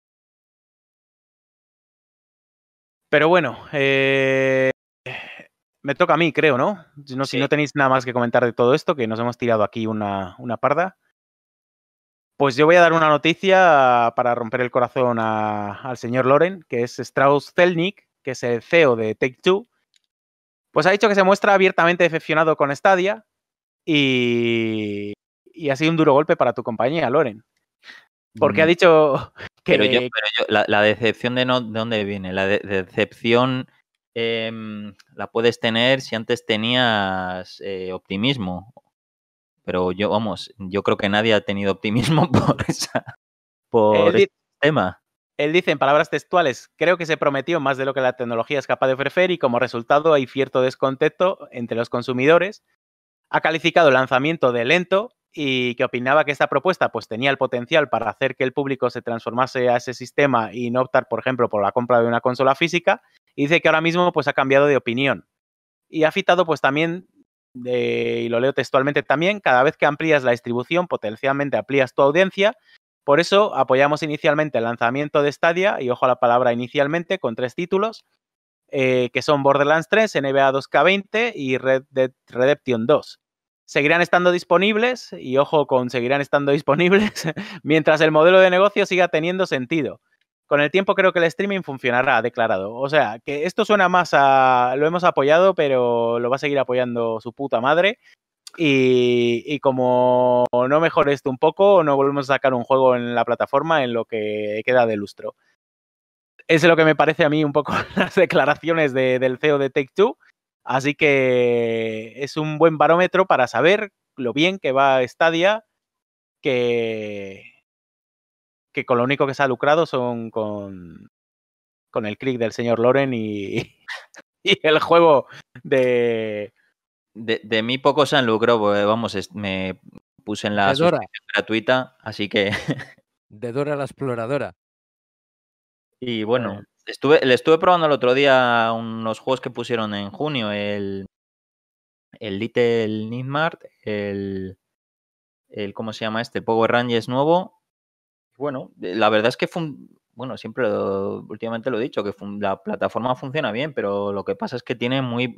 Pero bueno, me toca a mí, creo, ¿no? Si no tenéis nada más que comentar de todo esto, que nos hemos tirado aquí una parda. Pues yo voy a dar una noticia para romper el corazón al señor Loren, que es Strauss Zelnick, que es el CEO de Take-Two, pues ha dicho que se muestra abiertamente decepcionado con Stadia y ha sido un duro golpe para tu compañía, Loren. Porque ha dicho que... la decepción ¿de dónde viene? La decepción la puedes tener si antes tenías optimismo. Pero yo creo que nadie ha tenido optimismo por este tema. Él dice en palabras textuales, creo que se prometió más de lo que la tecnología es capaz de ofrecer y como resultado hay cierto descontento entre los consumidores. Ha calificado el lanzamiento de lento y que opinaba que esta propuesta pues tenía el potencial para hacer que el público se transformase a ese sistema y no optar, por ejemplo, por la compra de una consola física. Y dice que ahora mismo pues ha cambiado de opinión. Y ha citado pues también, y lo leo textualmente también, cada vez que amplías la distribución, potencialmente amplías tu audiencia. Por eso apoyamos inicialmente el lanzamiento de Stadia, y ojo a la palabra inicialmente, con 3 títulos, que son Borderlands 3, NBA 2K20 y Red Dead Redemption 2. Seguirán estando disponibles, y ojo con seguirán estando disponibles, mientras el modelo de negocio siga teniendo sentido. Con el tiempo creo que el streaming funcionará, ha declarado. O sea, que esto suena más a... Lo hemos apoyado, pero lo va a seguir apoyando su puta madre. Y como no mejore esto un poco, no volvemos a sacar un juego en la plataforma en lo que queda de lustro. Es lo que me parece a mí un poco las declaraciones del CEO de Take-Two. Así que es un buen barómetro para saber lo bien que va Stadia, que con lo único que se ha lucrado son con el click del señor Loren y el juego de... De mí poco se han lucrado, porque me puse en la suscripción gratuita, así que... De Dora la Exploradora. Y bueno, le estuve probando el otro día unos juegos que pusieron en junio, el Little Nightmare, el ¿cómo se llama este? Power Rangers nuevo. Bueno, la verdad es que siempre últimamente lo he dicho, que la plataforma funciona bien, pero lo que pasa es que tiene muy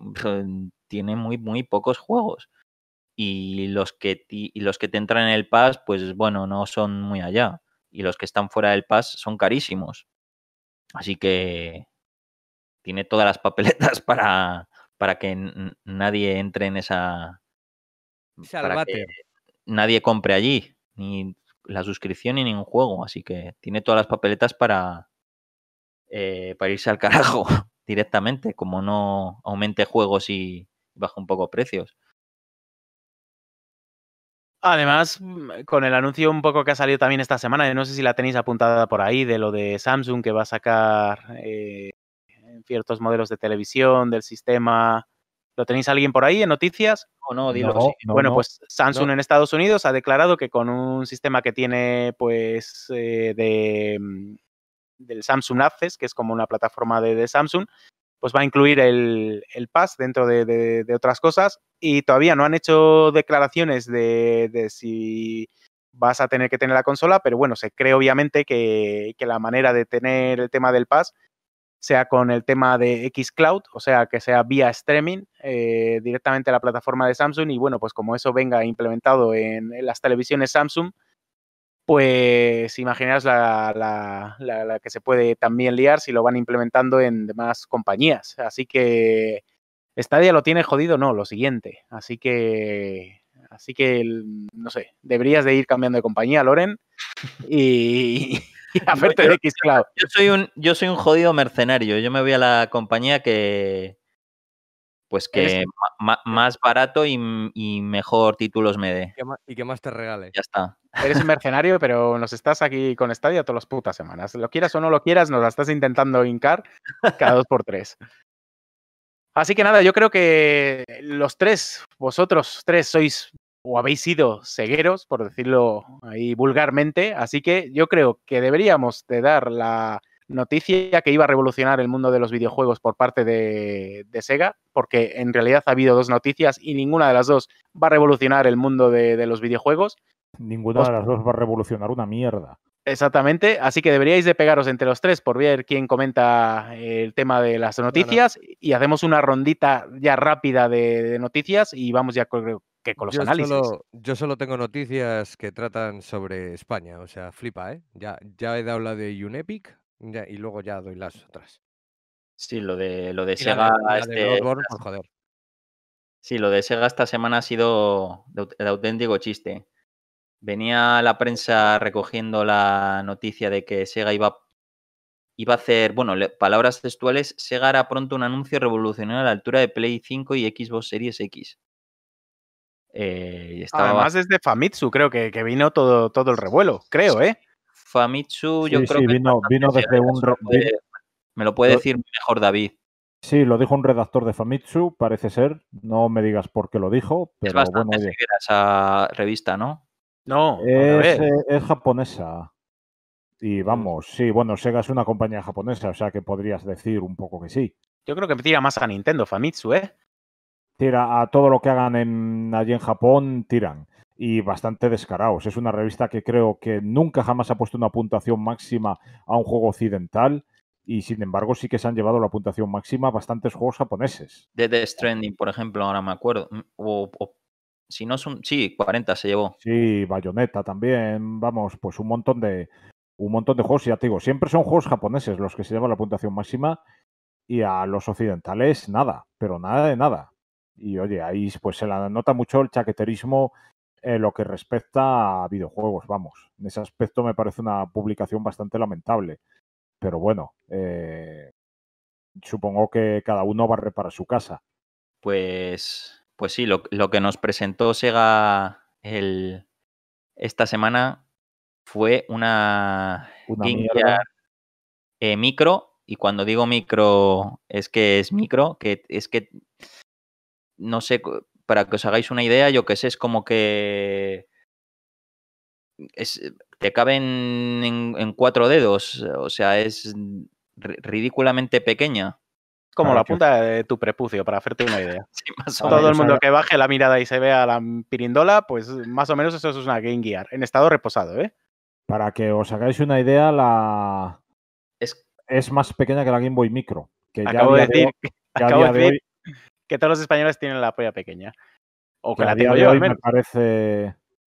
pocos juegos. Y los que te entran en el Pass, pues bueno, no son muy allá. Y los que están fuera del Pass son carísimos. Así que tiene todas las papeletas para que nadie entre en esa... Para que nadie compre allí, ni la suscripción ni ningún juego. Así que tiene todas las papeletas para irse al carajo directamente, como no aumente juegos y baje un poco precios. Además, con el anuncio un poco que ha salido también esta semana, no sé si la tenéis apuntada por ahí, de lo de Samsung que va a sacar ciertos modelos de televisión, del sistema. ¿Lo tenéis alguien por ahí en noticias? No, dilo. No, sí. no, Bueno, no. pues Samsung en Estados Unidos ha declarado que con un sistema que tiene pues del Samsung Access, que es como una plataforma de Samsung, pues va a incluir el Pass dentro de otras cosas, y todavía no han hecho declaraciones de si vas a tener que tener la consola, pero bueno, se cree obviamente que la manera de tener el tema del Pass sea con el tema de xCloud, o sea, que sea vía streaming directamente a la plataforma de Samsung, y bueno, pues como eso venga implementado en las televisiones Samsung, pues imaginaos la que se puede también liar si lo van implementando en demás compañías. Así que Stadia lo tiene jodido, no, lo siguiente. Así que no sé, deberías de ir cambiando de compañía, Loren, y hacerte de xCloud. Yo soy un jodido mercenario. Yo me voy a la compañía que más barato y mejor títulos me dé. Y que más te regale. Ya está. Eres un mercenario, pero nos estás aquí con Stadia todas las putas semanas. Lo quieras o no lo quieras, nos la estás intentando hincar cada 2 por 3. Así que nada, yo creo que vosotros tres sois o habéis sido cegueros, por decirlo ahí vulgarmente, así que yo creo que deberíamos de dar la noticia que iba a revolucionar el mundo de los videojuegos por parte de Sega, porque en realidad ha habido 2 noticias y ninguna de las 2 va a revolucionar el mundo de los videojuegos. Ninguna de las dos va a revolucionar una mierda. Exactamente, así que deberíais de pegaros entre los 3 por ver quién comenta el tema de las noticias, y hacemos una rondita ya rápida de noticias y vamos ya creo que con los análisis. Yo solo tengo noticias que tratan sobre España, o sea, flipa, ¿eh? Ya he dado la de Unepic y luego ya doy las otras. Sí, lo de Y la Sega. de Bloodborne, por joder. Sí, lo de Sega esta semana ha sido de auténtico chiste. Venía la prensa recogiendo la noticia de que Sega iba a hacer, bueno, palabras textuales, Sega hará pronto un anuncio revolucionario a la altura de Play 5 y Xbox Series X. Y estaba Además es de Famitsu, creo que vino todo el revuelo, creo, ¿eh? Famitsu, yo Sí, creo sí, que es vino bastante desde un... me lo puede decir mejor David. Sí, lo dijo un redactor de Famitsu, parece ser. No me digas por qué lo dijo, Es pero bueno, bastante oye. seguida esa revista, ¿no? No, vamos a ver. Es japonesa. Y vamos, sí, bueno, Sega es una compañía japonesa, o sea que podrías decir un poco que sí. Yo creo que tira más a Nintendo, Famitsu, ¿eh? Tira a todo lo que hagan allí en Japón, tiran. Y bastante descarados. Es una revista que creo que nunca jamás ha puesto una puntuación máxima a un juego occidental. Y sin embargo, sí que se han llevado la puntuación máxima a bastantes juegos japoneses. De Death Stranding, por ejemplo, ahora me acuerdo. O si no son. Sí, 40 se llevó. Sí, Bayonetta también. Vamos, pues un montón de juegos. Y ya te digo, siempre son juegos japoneses los que se llevan la puntuación máxima. Y a los occidentales nada, pero nada de nada. Y oye, ahí pues se la nota mucho el chaqueterismo en lo que respecta a videojuegos, vamos. En ese aspecto me parece una publicación bastante lamentable. Pero bueno, supongo que cada uno barre para su casa. Pues sí, lo que nos presentó Sega esta semana fue una Game mierda. Gear micro. Y cuando digo micro, es que es micro, que es que no sé, para que os hagáis una idea, yo qué sé, es como que te caben en 4 dedos, o sea, es ridículamente pequeña. Como Para la que os- punta de tu prepucio, para hacerte una idea. Sí, más o Para Todo menos. el mundo que baje la mirada y se vea la pirindola, pues más o menos eso es una Game Gear, en estado reposado, ¿eh? Para que os hagáis una idea, es más pequeña que la Game Boy Micro. Que ya a Acabo de día de hoy, decir, que a acabo día de de decir hoy, que todos los españoles tienen la polla pequeña. O que que a la día tengo de yo, al hoy me menos. parece.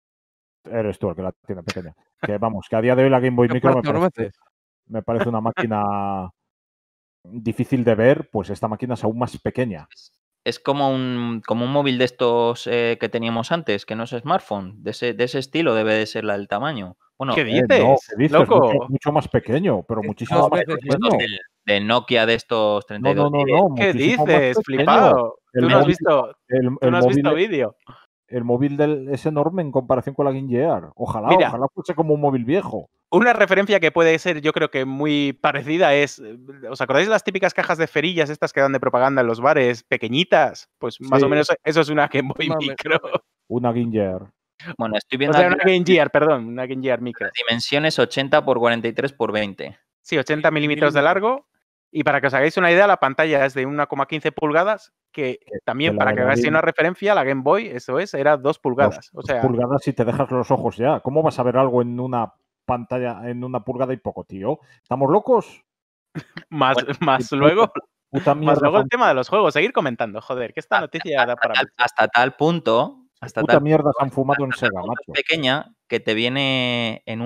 Eres tú el que la tiene pequeña. Que vamos, que a día de hoy la Game Boy ¿Qué Micro parte me parece una máquina difícil de ver, pues esta máquina es aún más pequeña. Es como un móvil de estos que teníamos antes, que no es smartphone. De ese estilo debe de ser el tamaño. Bueno, ¿Qué No, dices? ¿qué dices? Loco. Mucho más pequeño, pero Es muchísimo dos más veces más pequeño. de Nokia de estos No, 32 no, bits. ¿Qué muchísimo más dices? pequeño. Flipado. El Tú no has móvil, visto, el, tú el no has visto móvil, vídeo. el móvil es enorme en comparación con la Game Gear. Ojalá, Mira. ojalá fuese como un móvil viejo. Una referencia que puede ser, yo creo que muy parecida es, ¿os acordáis de las típicas cajas de cerillas estas que dan de propaganda en los bares, pequeñitas? Pues más Sí. o menos eso es una Game Boy Más o menos. Micro. Una Game Gear. Bueno, estoy O viendo sea, aquí una Game Gear, perdón, una Game Gear Micro. las dimensiones 80 por 43 por 20. Sí, 80 milímetros de largo. Y para que os hagáis una idea, la pantalla es de 1,15 pulgadas, que también, la para que hagáis verdad, una referencia, la Game Boy, eso es, era 2 pulgadas. O 2 sea, pulgadas y te dejas los ojos ya. ¿Cómo vas a ver algo en una pantalla, en una pulgada y poco, tío? ¿Estamos locos? más Y luego puta más mierda, luego el tema de los juegos. Seguir comentando, joder, que esta noticia da para mucho. Hasta tal punto. puta mierda se han fumado en Sega, Es macho. pequeña que te viene en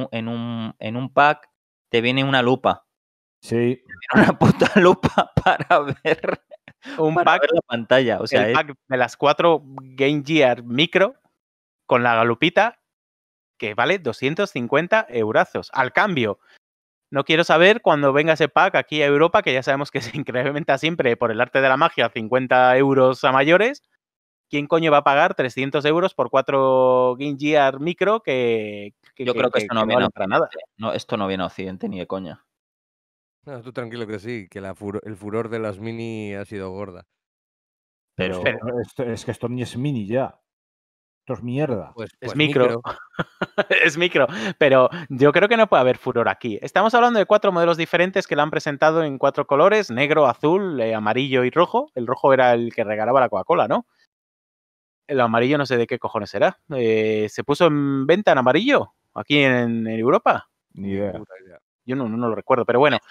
un pack, te viene una lupa. Sí, Una puta lupa para ver, Un para pack, ver la pantalla. O sea, el pack de las 4 Game Gear Micro con la galupita que vale 250 eurazos. Al cambio, no quiero saber cuando venga ese pack aquí a Europa, que ya sabemos que se incrementa siempre por el arte de la magia, 50 euros a mayores. ¿Quién coño va a pagar 300 euros por 4 Game Gear Micro yo creo que esto no no viene a valen para nada? Occidente. No, esto no viene a Occidente ni de coña. No, tú tranquilo que sí, que el furor de las mini ha sido gorda. Pero es que esto ni es mini ya. Esto es mierda. Pues Es micro. Es micro, pero yo creo que no puede haber furor aquí. Estamos hablando de 4 modelos diferentes que la han presentado en 4 colores, negro, azul, amarillo y rojo. El rojo era el que regalaba la Coca-Cola, ¿no? El amarillo no sé de qué cojones será. ¿Se puso en venta en amarillo aquí en Europa? Ni idea. puta idea. Yo no lo recuerdo, pero bueno.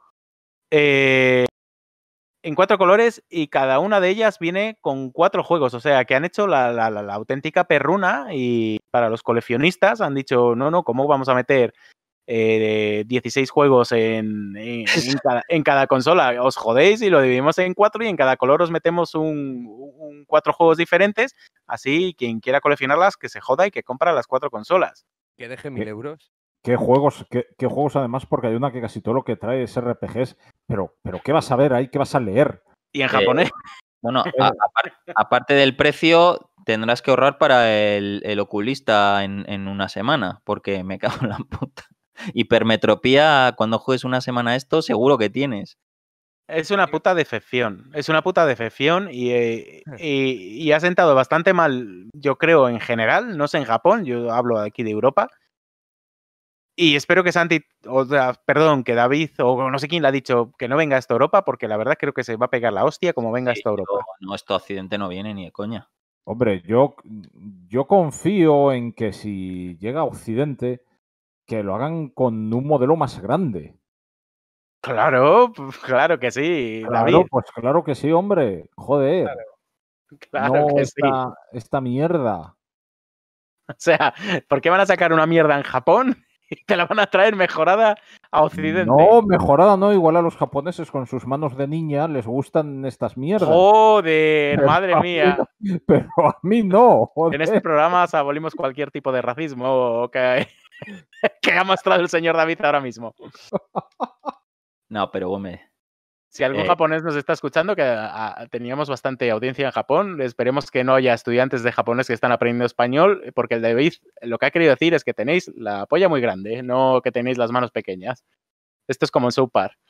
En 4 colores y cada una de ellas viene con 4 juegos. O sea, que han hecho la auténtica perruna y para los coleccionistas han dicho, no, ¿cómo vamos a meter 16 juegos en cada consola. Os jodéis y lo dividimos en 4 y en cada color os metemos 4 juegos diferentes. Así, quien quiera coleccionarlas, que se joda y que compra las 4 consolas. Que deje 1.000 euros. ¿Qué juegos además? Porque hay una que casi todo lo que trae es RPGs. Pero ¿qué vas a ver ahí? ¿Qué vas a leer? Y en japonés. Bueno, aparte del precio, tendrás que ahorrar para el oculista en una semana, porque me cago en la puta. Hipermetropía, cuando juegues una semana esto, seguro que tienes. Es una puta defección. Es una puta defección y ha sentado bastante mal, yo creo, en general. No sé en Japón, yo hablo aquí de Europa. Y espero que que David, o no sé quién le ha dicho que no venga esto a Europa, porque la verdad creo que se va a pegar la hostia como venga esto a Europa. No, esto a Occidente no viene ni de coña. Hombre, yo confío en que si llega a Occidente, que lo hagan con un modelo más grande. Claro, claro que sí, Claro, David. pues claro que sí, hombre. Joder. Claro no que sí. esta mierda. O sea, ¿por qué van a sacar una mierda en Japón y te la van a traer mejorada a Occidente? No, mejorada no. Igual a los japoneses con sus manos de niña les gustan estas mierdas. Joder, Pero madre mía. Pero a mí no. Joder. En este programa abolimos cualquier tipo de racismo que ha mostrado el señor David ahora mismo. No, pero hombre. Si algún japonés nos está escuchando, que teníamos bastante audiencia en Japón, esperemos que no haya estudiantes de japonés que están aprendiendo español, porque el David lo que ha querido decir es que tenéis la polla muy grande, no que tenéis las manos pequeñas. Esto es como en South Park.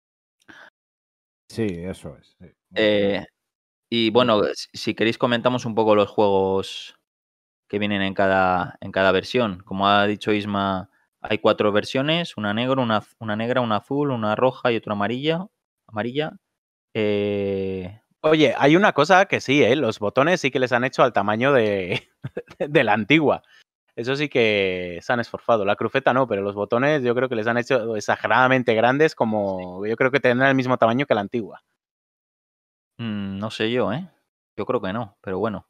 Sí, eso es. Sí. Y bueno, si queréis comentamos un poco los juegos que vienen en cada versión. Como ha dicho Isma, hay 4 versiones, una negra, una azul, una roja y otra amarilla. Oye, hay una cosa que sí, los botones sí que les han hecho al tamaño de la antigua. Eso sí que se han esforzado. La cruceta no, pero los botones yo creo que les han hecho exageradamente grandes, como yo creo que tendrán el mismo tamaño que la antigua. No sé yo, ¿eh? Yo creo que no, pero bueno.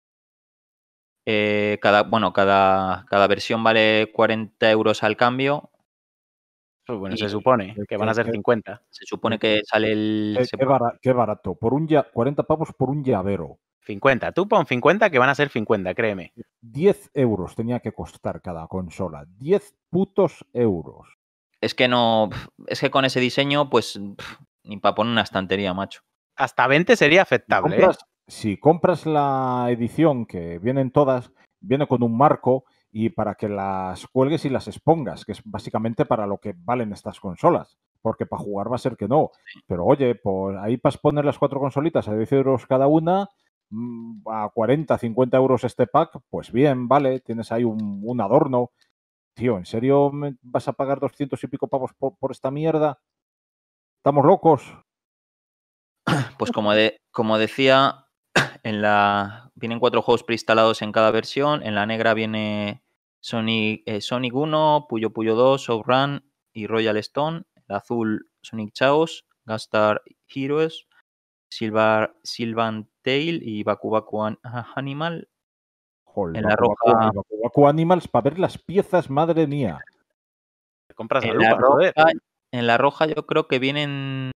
Cada versión vale 40 euros al cambio. Pues bueno, se supone que van a ser 50. Se supone que sale el... Qué barato. 40 pavos por un llavero. 50. Tú pon 50 que van a ser 50, créeme. 10 euros tenía que costar cada consola. 10 putos euros. Es que no... Es que con ese diseño, pues... Ni para poner una estantería, macho. Hasta 20 sería aceptable, Si compras la edición, que vienen todas, viene con un marco y para que las cuelgues y las expongas, que es básicamente para lo que valen estas consolas. Porque para jugar va a ser que no. Pero oye, por ahí para exponer las 4 consolitas a 10 euros cada una, a 40, 50 euros este pack, pues bien, vale, tienes ahí un adorno. Tío, ¿en serio me vas a pagar 200 y pico pavos por esta mierda? ¿Estamos locos? Pues como decía, vienen 4 juegos preinstalados en cada versión. En la negra viene Sonic 1, Puyo Puyo 2, Outrun y Royal Stone. En la azul, Sonic Chaos, Gunstar Heroes, Sylvan Tail y Baku Baku Animal. Joder, en la roja, Baku Animals para ver las piezas, madre mía. Te compras la lupa, joder. En la roja yo creo que vienen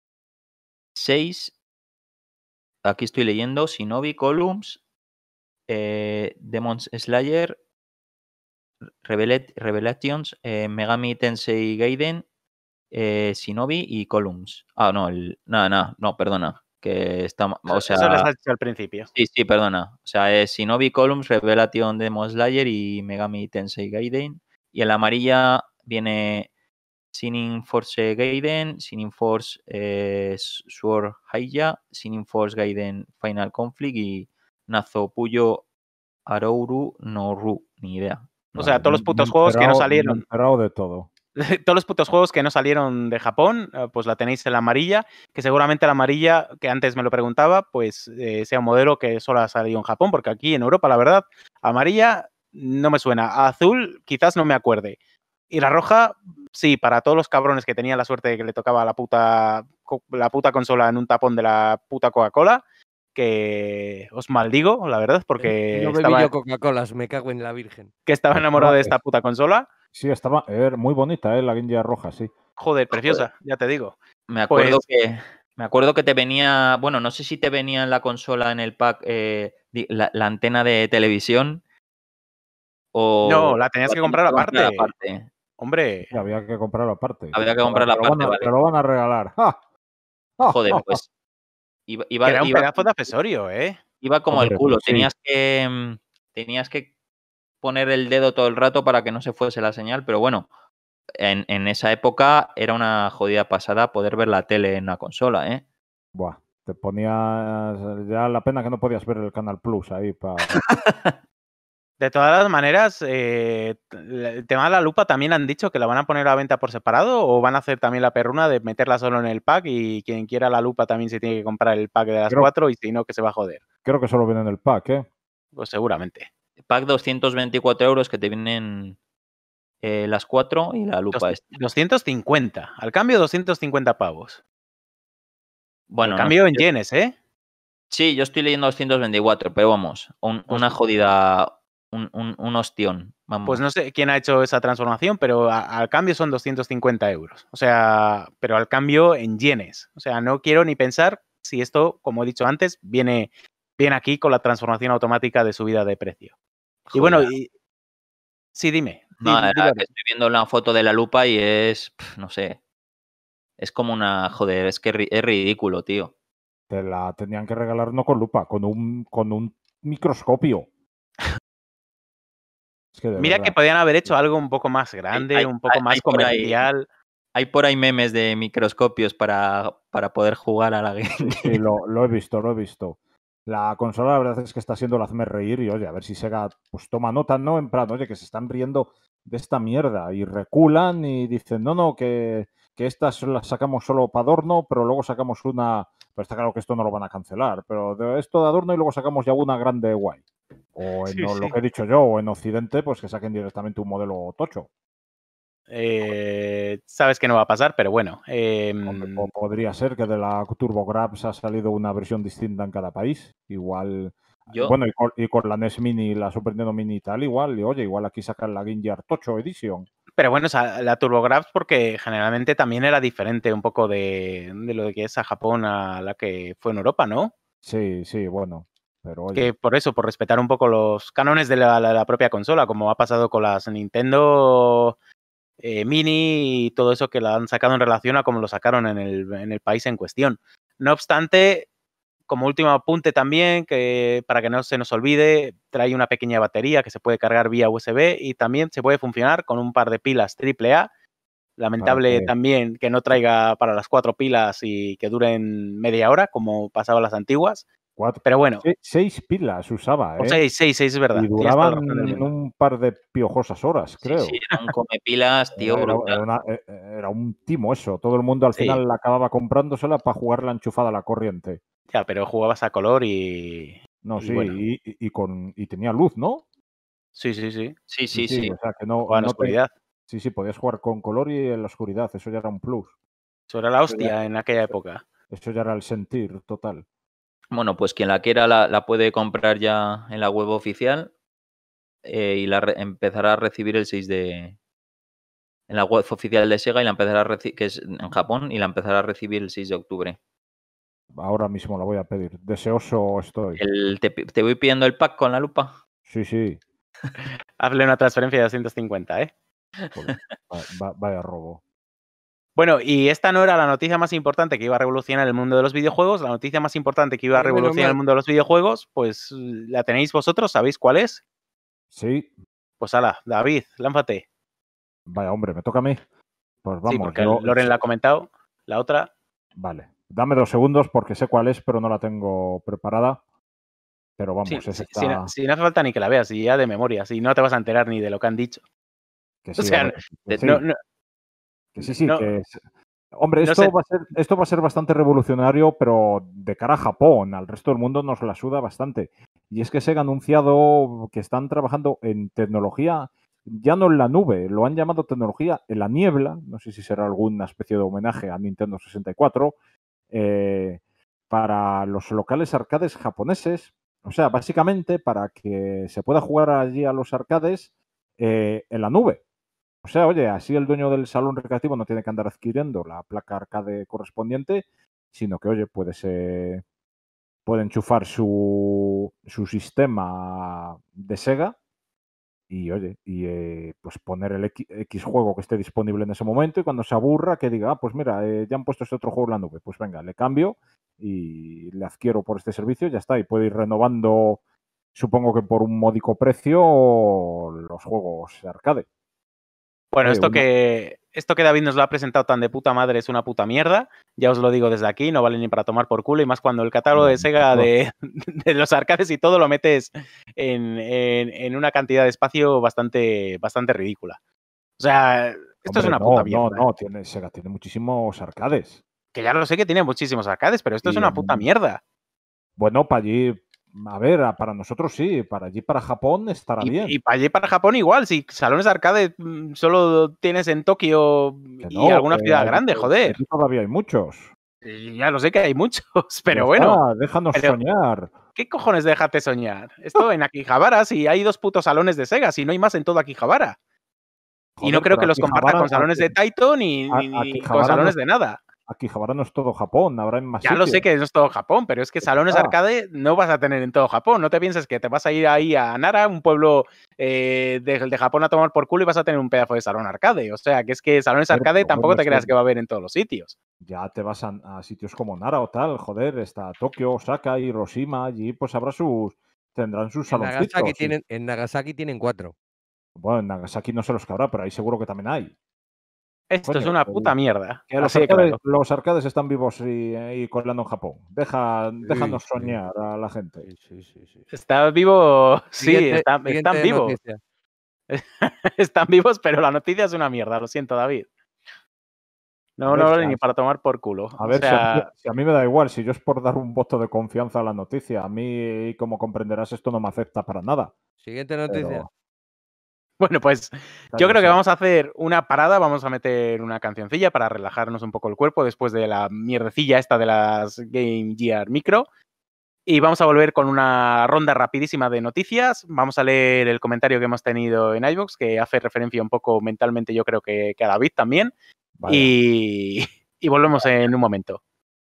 6. Aquí estoy leyendo: Shinobi, Columns, Demon Slayer, Revelations, Megami Tensei Gaiden, Shinobi y Columns. No, perdona. Que está, o sea, eso les has dicho al principio. Sí, perdona. O sea, es Shinobi, Columns, Revelation, Demon Slayer y Megami Tensei Gaiden. Y en la amarilla viene Shining Force Gaiden, Shining Force Sword Haya, Shining Force Gaiden Final Conflict y Nazo Puyo Arouru no Ru. Ni idea. O sea, todos los putos juegos que no salieron. Me he enterado de todo. Todos los putos juegos que no salieron de Japón, pues la tenéis en la amarilla, que seguramente la amarilla, que antes me lo preguntaba, pues sea un modelo que solo ha salido en Japón, porque aquí en Europa, la verdad, amarilla no me suena. A azul quizás no me acuerde. Y la roja, sí, para todos los cabrones que tenían la suerte de que le tocaba la puta consola en un tapón de la puta Coca-Cola, que os maldigo, la verdad, porque No bebí yo Coca-Colas, me cago en la virgen. que estaba enamorado de esta puta consola. Sí, estaba muy bonita, la Game Gear roja, sí. Joder, preciosa, ya te digo. Me acuerdo Pues que te venía, bueno, no sé si te venía en la consola en el pack la antena de televisión o no, la tenías la que tenías comprar que comprar aparte. aparte. Hombre, Sí, había que comprarlo aparte. Había que Ahora comprarla aparte, te vale. lo van a regalar. ¡Ja! ¡Ja, Joder, ja, ja! pues iba, que iba, era un iba, pedazo de accesorio, ¿eh? iba como el Hombre, culo. pues sí. Tenías que poner el dedo todo el rato para que no se fuese la señal, pero bueno, en esa época era una jodida pasada poder ver la tele en la consola, ¿eh? Buah, te ponías ya la pena que no podías ver el Canal Plus ahí para... De todas las maneras, el tema de la lupa también han dicho que la van a poner a venta por separado o van a hacer también la perruna de meterla solo en el pack y quien quiera la lupa también se tiene que comprar el pack de las 4 y si no, que se va a joder. Creo que solo viene en el pack, ¿eh? Pues seguramente. Pack 224 euros que te vienen las 4 y la lupa esta. 250. Al cambio, 250 pavos. Al Bueno, no sé. cambio en yenes, ¿eh? Sí, yo estoy leyendo 224, pero vamos, Pues, una jodida, un ostión, vamos. pues no sé quién ha hecho esa transformación, pero al cambio son 250 euros. O sea, pero al cambio en yenes. O sea, no quiero ni pensar si esto, como he dicho antes, viene aquí con la transformación automática de subida de precio. Y bueno, Joder. sí, dime. No, Dilo era ahora. que estoy viendo la foto de la lupa y es, no sé, es como una, joder, es que es ridículo, tío. Te la tenían que regalar no con lupa, con un microscopio. Es que de Mira que verdad. podían haber hecho algo un poco más grande, un poco más comercial. Hay por ahí memes de microscopios para poder jugar a la Game Sí, Gear. lo he visto, lo he visto. La consola la verdad es que está siendo el hazme reír y oye, a ver si Sega pues toma nota, ¿no? En plan, oye, que se están riendo de esta mierda y reculan y dicen, no, que estas las sacamos solo para adorno, pero luego sacamos una, pero está claro que esto no lo van a cancelar, pero de esto de adorno y luego sacamos ya una grande guay. O en Sí, lo sí. que he dicho yo, o en Occidente, pues que saquen directamente un modelo tocho. Sabes que no va a pasar, pero bueno. Hombre, podría ser que de la TurboGrafx ha salido una versión distinta en cada país. Igual, Yo, bueno, y con la NES Mini, la Super Nintendo Mini y tal, igual, y oye, igual aquí sacan la Game Gear Tocho Edition. Pero bueno, o sea, la TurboGrafx porque generalmente también era diferente un poco de lo que es a Japón a la que fue en Europa, ¿no? Sí, sí, bueno, pero oye. Que por eso, por respetar un poco los cánones de la propia consola, como ha pasado con las Nintendo Mini y todo eso que la han sacado en relación a cómo lo sacaron en el país en cuestión. No obstante, como último apunte también, que para que no se nos olvide, trae una pequeña batería que se puede cargar vía USB y también se puede funcionar con un par de pilas AAA. Para Lamentable que también que no traiga para las 4 pilas y que duren media hora, como pasaba las antiguas. Pero bueno, 6 pilas usaba, o ¿eh? 6 es verdad. Y Tienes toda duraban la razón del mundo. un par de piojosas horas, sí, sí, creo. era un comepilas, tío, brutal. Era un timo eso. Todo el mundo al Sí, final acababa comprándosela para jugarla enchufada a la corriente. ya, pero jugabas a color y No, sí, bueno, y tenía luz, ¿no? sí, sí, sí. Sí, Sí, sí, sí, sí. o sea que Jugaba en no te... oscuridad. Sí, sí, podías jugar con color y en la oscuridad, eso ya era un plus. Eso era la Eso ya, hostia en aquella época. eso ya era el sentir total. Bueno, pues quien la quiera la puede comprar ya en la web oficial y empezará a recibir el 6 de... En la web oficial de Sega y la empezará a recibir, que es en Japón, y la empezará a recibir el 6 de octubre. Ahora mismo la voy a pedir. Deseoso estoy. Te voy pidiendo el pack con la lupa. Sí, sí. Hazle una transferencia de 250, ¿eh? Joder, vaya robo. Bueno, y esta no era la noticia más importante que iba a revolucionar el mundo de los videojuegos. La noticia más importante que iba a Menos revolucionar el mal. mundo de los videojuegos, pues la tenéis vosotros, ¿sabéis cuál es? Sí, Pues ala, David, lánzate. vaya hombre, me toca a mí. Pues Sí, vamos, porque Loren la ha comentado. La otra, Vale. Dame 2 segundos porque sé cuál es, pero no la tengo preparada. Pero sí, vamos, es sí, esta si no hace falta ni que la veas, y ya de memoria, si no te vas a enterar ni de lo que han dicho. que O sí, sea, hombre, que no, sí, no, que sí, sí, no, que hombre, no sé. esto va a ser bastante revolucionario, pero de cara a Japón, al resto del mundo nos la suda bastante. Y es que se ha anunciado que están trabajando en tecnología, ya no en la nube, lo han llamado tecnología en la niebla, no sé si será alguna especie de homenaje a Nintendo 64, para los locales arcades japoneses. O sea, básicamente para que se pueda jugar allí a los arcades en la nube. O sea, oye, así el dueño del salón recreativo no tiene que andar adquiriendo la placa arcade correspondiente, sino que, oye, puede enchufar su sistema de Sega y, oye, pues poner el X juego que esté disponible en ese momento y cuando se aburra que diga, pues mira, ya han puesto este otro juego en la nube, pues venga, le cambio y le adquiero por este servicio y ya está. Y puede ir renovando, supongo que por un módico precio, los juegos arcade. Bueno, Oye, esto que David nos lo ha presentado tan de puta madre es una puta mierda. Ya os lo digo desde aquí, no vale ni para tomar por culo. Y más cuando el catálogo de Sega de los arcades y todo lo metes en una cantidad de espacio bastante ridícula. O sea, esto es una puta mierda. No, Sega tiene muchísimos arcades. Que ya lo sé que tiene muchísimos arcades, pero esto es una puta mierda. Bueno, para allí, a ver, para nosotros sí, para allí, para Japón estará bien. Y para allí, para Japón igual, si salones de arcade solo tienes en Tokio y alguna ciudad grande, joder. Aquí todavía hay muchos. Y ya lo sé que hay muchos, pero Ya bueno. está, déjanos soñar. ¿Qué cojones déjate soñar? Esto en Akihabara, si hay 2 putos salones de Sega, si no hay más en todo Akihabara. Joder, y no creo que los Akihabara, compartan con salones de Taito ni con salones de nada. Akihabara no es todo Japón, habrá en más Ya lo sé que no es todo Japón, pero es que salones arcade no vas a tener en todo Japón. No te pienses que te vas a ir ahí a Nara, un pueblo de Japón, a tomar por culo y vas a tener un pedazo de salón arcade. O sea, que es que salones arcade tampoco te creas que va a haber en todos los sitios. Ya te vas a sitios como Nara o tal, joder, está Tokio, Osaka, Hiroshima, allí pues tendrán sus saloncitos. En Nagasaki tienen 4. Bueno, en Nagasaki no sé los que habrá, pero ahí seguro que también hay. Esto es una puta mierda. Que los arcades están vivos y colando en Japón. Déjanos soñar a la gente. Sí. Está vivo, sí, están vivos. Están vivos, pero la noticia es una mierda, lo siento, David. No vale ni para tomar por culo. A ver, si a mí me da igual, si yo es por dar un voto de confianza a la noticia. A mí, como comprenderás, esto no me afecta para nada. Siguiente noticia. Pero... Bueno, pues yo creo que vamos a hacer una parada, vamos a meter una cancioncilla para relajarnos un poco el cuerpo después de la mierdecilla esta de las Game Gear Micro. Y vamos a volver con una ronda rapidísima de noticias. Vamos a leer el comentario que hemos tenido en iVoox, que hace referencia un poco mentalmente, yo creo que a David también. Y volvemos en un momento.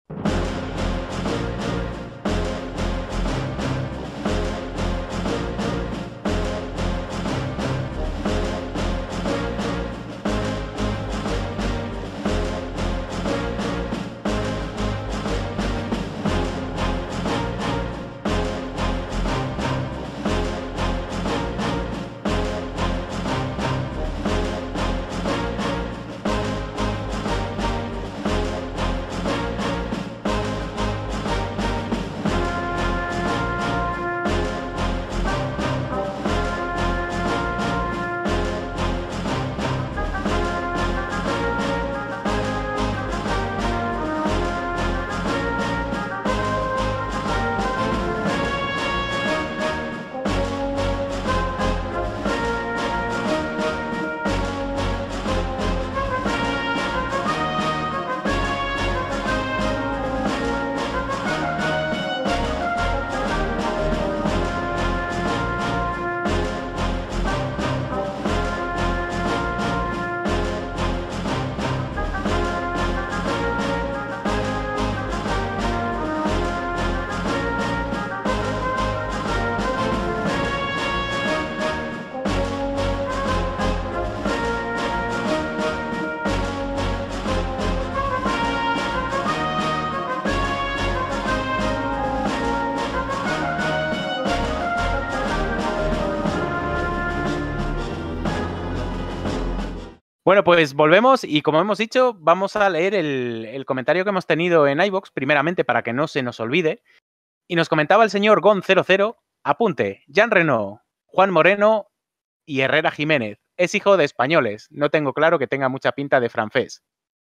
Bueno, pues volvemos y como hemos dicho, vamos a leer el comentario que hemos tenido en iVoox, primeramente para que no se nos olvide. Y nos comentaba el señor Gon00, apunte, Jean Reno, Juan Moreno y Herrera Jiménez. Es hijo de españoles, no tengo claro que tenga mucha pinta de francés.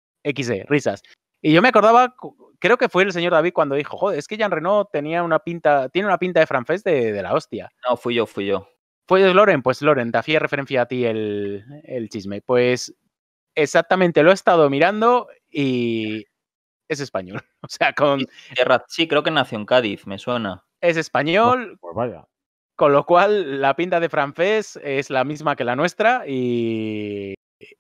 XD, risas. Y yo me acordaba, creo que fue el señor David cuando dijo, joder, es que Jean Reno tiene una pinta de francés de la hostia. No, fui yo. Pues Loren, te hacía referencia a ti el chisme. Pues exactamente, lo he estado mirando y es español. O sea, Sí, creo que nació en Cádiz, me suena. Es español, pues vaya. Con lo cual la pinta de francés es la misma que la nuestra y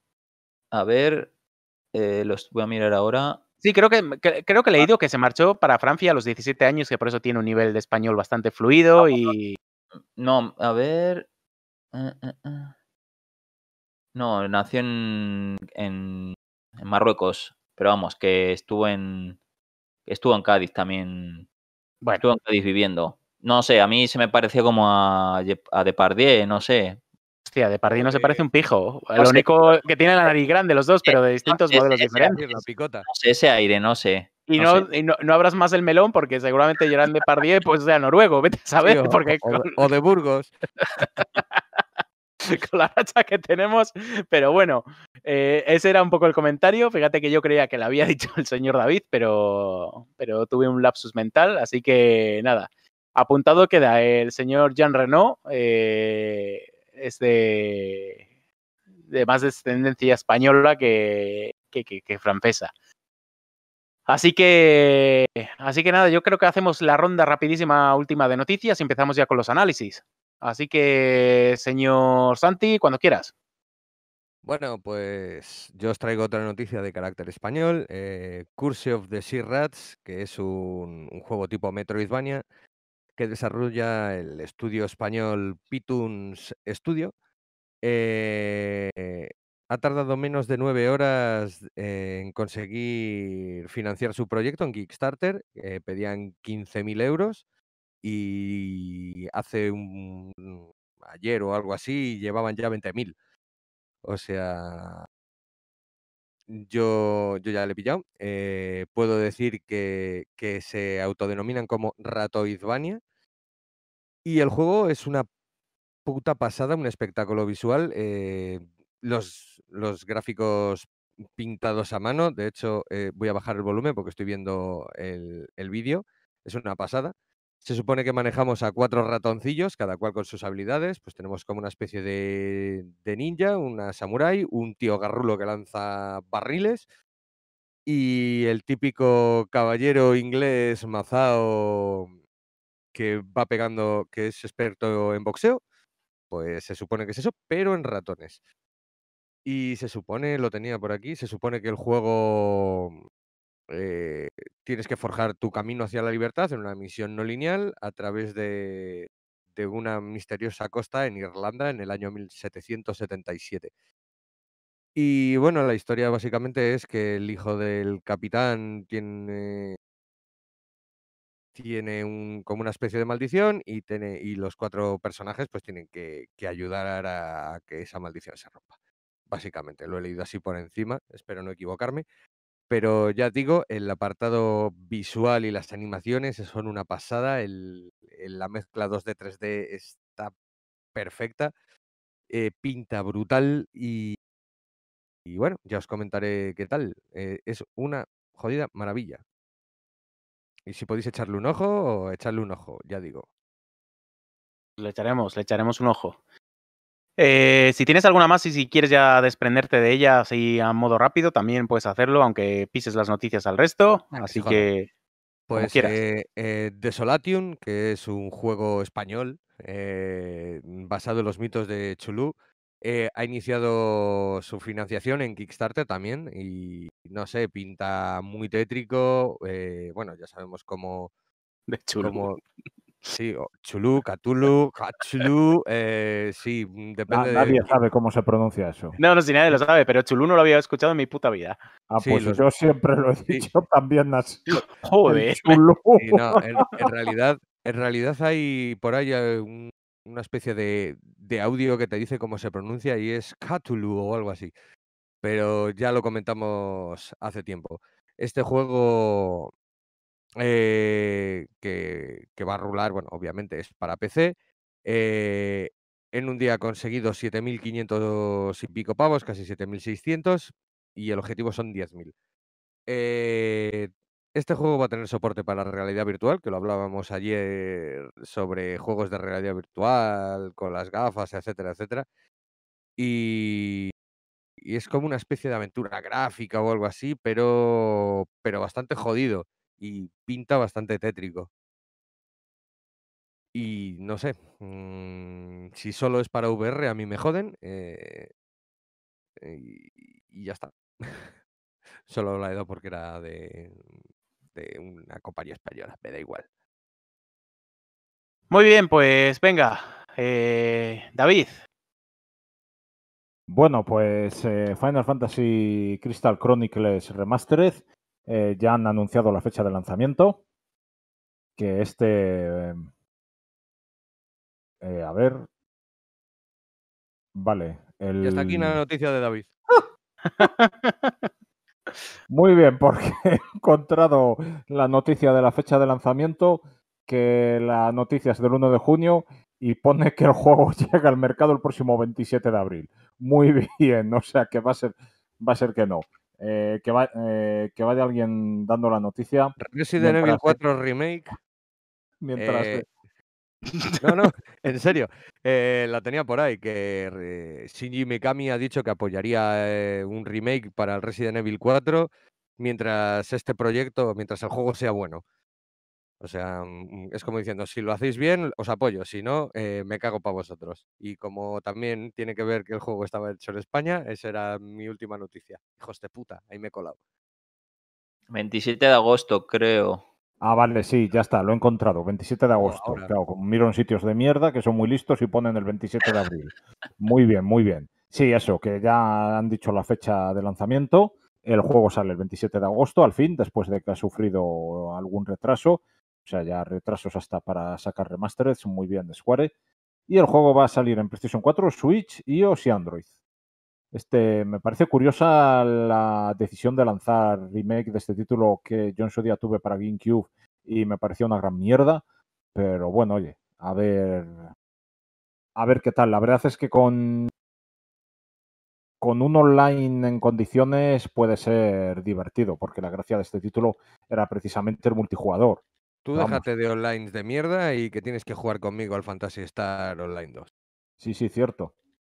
A ver, los voy a mirar ahora. Sí, creo que he leído que se marchó para Francia a los 17 años, que por eso tiene un nivel de español bastante fluido y... No, a ver. No, nació en Marruecos, pero vamos, que estuvo en Cádiz también. Bueno, Estuvo en Cádiz viviendo. No sé, a mí se me pareció como a Depardieu, no sé. hostia, Depardieu no se parece un pijo. No Lo sé, único que tiene la nariz grande los dos, pero de no distintos sé, modelos ese diferentes. La picota. no sé, ese aire, no sé. Y No sé. no abras más el melón porque seguramente Gerard Depardieu pues sea noruego, vete a Sí, saber, porque o de Burgos. con la racha que tenemos. Pero bueno, ese era un poco el comentario. Fíjate que yo creía que lo había dicho el señor David, pero tuve un lapsus mental. Así que nada, apuntado queda el señor Jean Reno. Es de más descendencia española que francesa. Así que nada, yo creo que hacemos la ronda rapidísima última de noticias y empezamos ya con los análisis. Así que, señor Santi, cuando quieras. Bueno, pues yo os traigo otra noticia de carácter español. Curse of the Sea Rats, que es un juego tipo Metroidvania que desarrolla el estudio español Pituns Studio. Ha tardado menos de 9 horas en conseguir financiar su proyecto en Kickstarter. Pedían 15.000 euros y ayer o algo así llevaban ya 20.000. O sea, yo ya le he pillado. Puedo decir que se autodenominan como Ratoidvania. Y el juego es una puta pasada, un espectáculo visual. Los gráficos pintados a mano. De hecho, voy a bajar el volumen porque estoy viendo el vídeo. Es una pasada. Se supone que manejamos a 4 ratoncillos, cada cual con sus habilidades. Pues tenemos como una especie de ninja, una samurái, un tío garrulo que lanza barriles y el típico caballero inglés mazao que va pegando, que es experto en boxeo. Pues se supone que es eso, pero en ratones. Y se supone, lo tenía por aquí, se supone que el juego tienes que forjar tu camino hacia la libertad en una misión no lineal a través de una misteriosa costa en Irlanda en el año 1777. Y bueno, la historia básicamente es que el hijo del capitán tiene como una especie de maldición y los 4 personajes pues tienen que ayudar a que esa maldición se rompa. Básicamente, lo he leído así por encima, espero no equivocarme. Pero ya digo, el apartado visual y las animaciones son una pasada. La mezcla 2D, 3D está perfecta. Pinta brutal y bueno, ya os comentaré qué tal. Es una jodida maravilla. Y si podéis echarle un ojo, echarle un ojo, ya digo. Le echaremos un ojo. Si tienes alguna más y si quieres ya desprenderte de ella así a modo rápido, también puedes hacerlo, aunque pises las noticias al resto. Que se Así jodan. que, como Pues quieras. Desolation, que es un juego español basado en los mitos de Chulú, ha iniciado su financiación en Kickstarter también y no sé, pinta muy tétrico. Bueno, ya sabemos De chulo. sí, Chulú, Cthulhu, Cthulhu, sí, depende de... Nadie sabe cómo se pronuncia eso. No, si nadie lo sabe, pero Chulú no lo había escuchado en mi puta vida. Ah, Sí, pues yo siempre lo he sí. dicho también así. El Joder. chulo. Sí, no, en realidad hay por ahí una especie de audio que te dice cómo se pronuncia y es Cthulhu o algo así. Pero ya lo comentamos hace tiempo. Este juego que va a rular, bueno, obviamente es para PC. En un día ha conseguido 7.500 y pico pavos, casi 7.600, y el objetivo son 10.000. Este juego va a tener soporte para realidad virtual, que lo hablábamos ayer sobre juegos de realidad virtual, con las gafas, etcétera, etcétera. Y es como una especie de aventura gráfica o algo así, pero bastante jodido y pinta bastante tétrico. Y no sé, si solo es para VR, a mí me joden. y ya está. Solo la he dado porque era de una compañía española, me da igual. Muy bien, pues venga. David. Bueno, pues Final Fantasy Crystal Chronicles Remastered ya han anunciado la fecha de lanzamiento. Que a ver, vale. Y hasta aquí la noticia de David. Muy bien, porque he encontrado la noticia de la fecha de lanzamiento, que la noticia es del 1 de junio y pone que el juego llega al mercado el próximo 27 de abril. Muy bien, o sea que va a ser que no. Que vaya alguien dando la noticia. Resident Evil 4 Remake. Mientras No, en serio. La tenía por ahí, que Shinji Mikami ha dicho que apoyaría un remake para el Resident Evil 4 mientras el juego sea bueno. O sea, es como diciendo, si lo hacéis bien, os apoyo, si no, me cago para vosotros. Y como también tiene que ver que el juego estaba hecho en España, esa era mi última noticia. Hijos de puta, ahí me he colado. 27 de agosto, creo. Ah, vale, sí, ya está, lo he encontrado. 27 de agosto. Ahora. Claro, como miro en sitios de mierda que son muy listos y ponen el 27 de abril. Muy bien, muy bien. Sí, eso, que ya han dicho la fecha de lanzamiento. El juego sale el 27 de agosto, al fin, después de que ha sufrido algún retraso. O sea, ya retrasos hasta para sacar remastered, muy bien de Square. Y el juego va a salir en PlayStation 4, Switch, iOS y Android. Me parece curiosa la decisión de lanzar remake de este título que yo en su día tuve para GameCube y me pareció una gran mierda. Pero bueno, oye, a ver qué tal. La verdad es que con un online en condiciones puede ser divertido, porque la gracia de este título era precisamente el multijugador. Tú Vamos, déjate de online de mierda y que tienes que jugar conmigo al Phantasy Star Online 2. sí, cierto.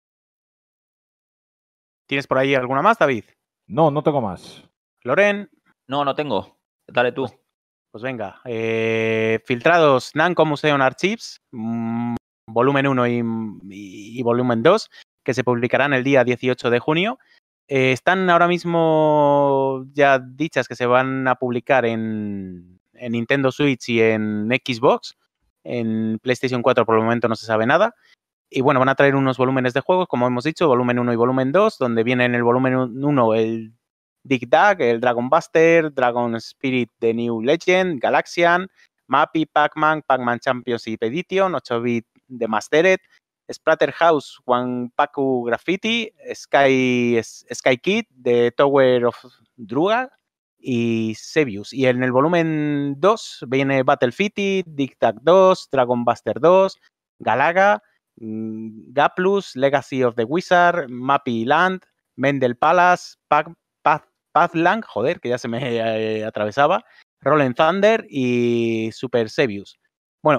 ¿Tienes por ahí alguna más, David? No, no tengo más. Loren. No tengo. Dale tú. Pues venga. Filtrados Namco Museum Archives, volumen 1 y volumen 2, que se publicarán el día 18 de junio. Están ahora mismo ya dichas que se van a publicar en Nintendo Switch y en Xbox. En PlayStation 4 por el momento no se sabe nada. Y bueno, van a traer unos volúmenes de juegos, como hemos dicho, volumen 1 y volumen 2, donde viene en el volumen 1 el Dig Dug, el Dragon Buster, Dragon Spirit The New Legend, Galaxian, Mappy, Pac-Man, Pac-Man Championship Edition, 8-bit de Mastered, Splatterhouse, Wanpaku Graffiti, Sky Kid, The Tower of Druga y Sebius. Y en el volumen 2 viene Battle Fitty, Dig Dug 2, Dragon Buster 2, Galaga, Gaplus, Legacy of the Wizard, Mappy Land, Mendel Palace, Pathland, joder, que ya se me atravesaba, Rolling Thunder y Super Sebius. Bueno,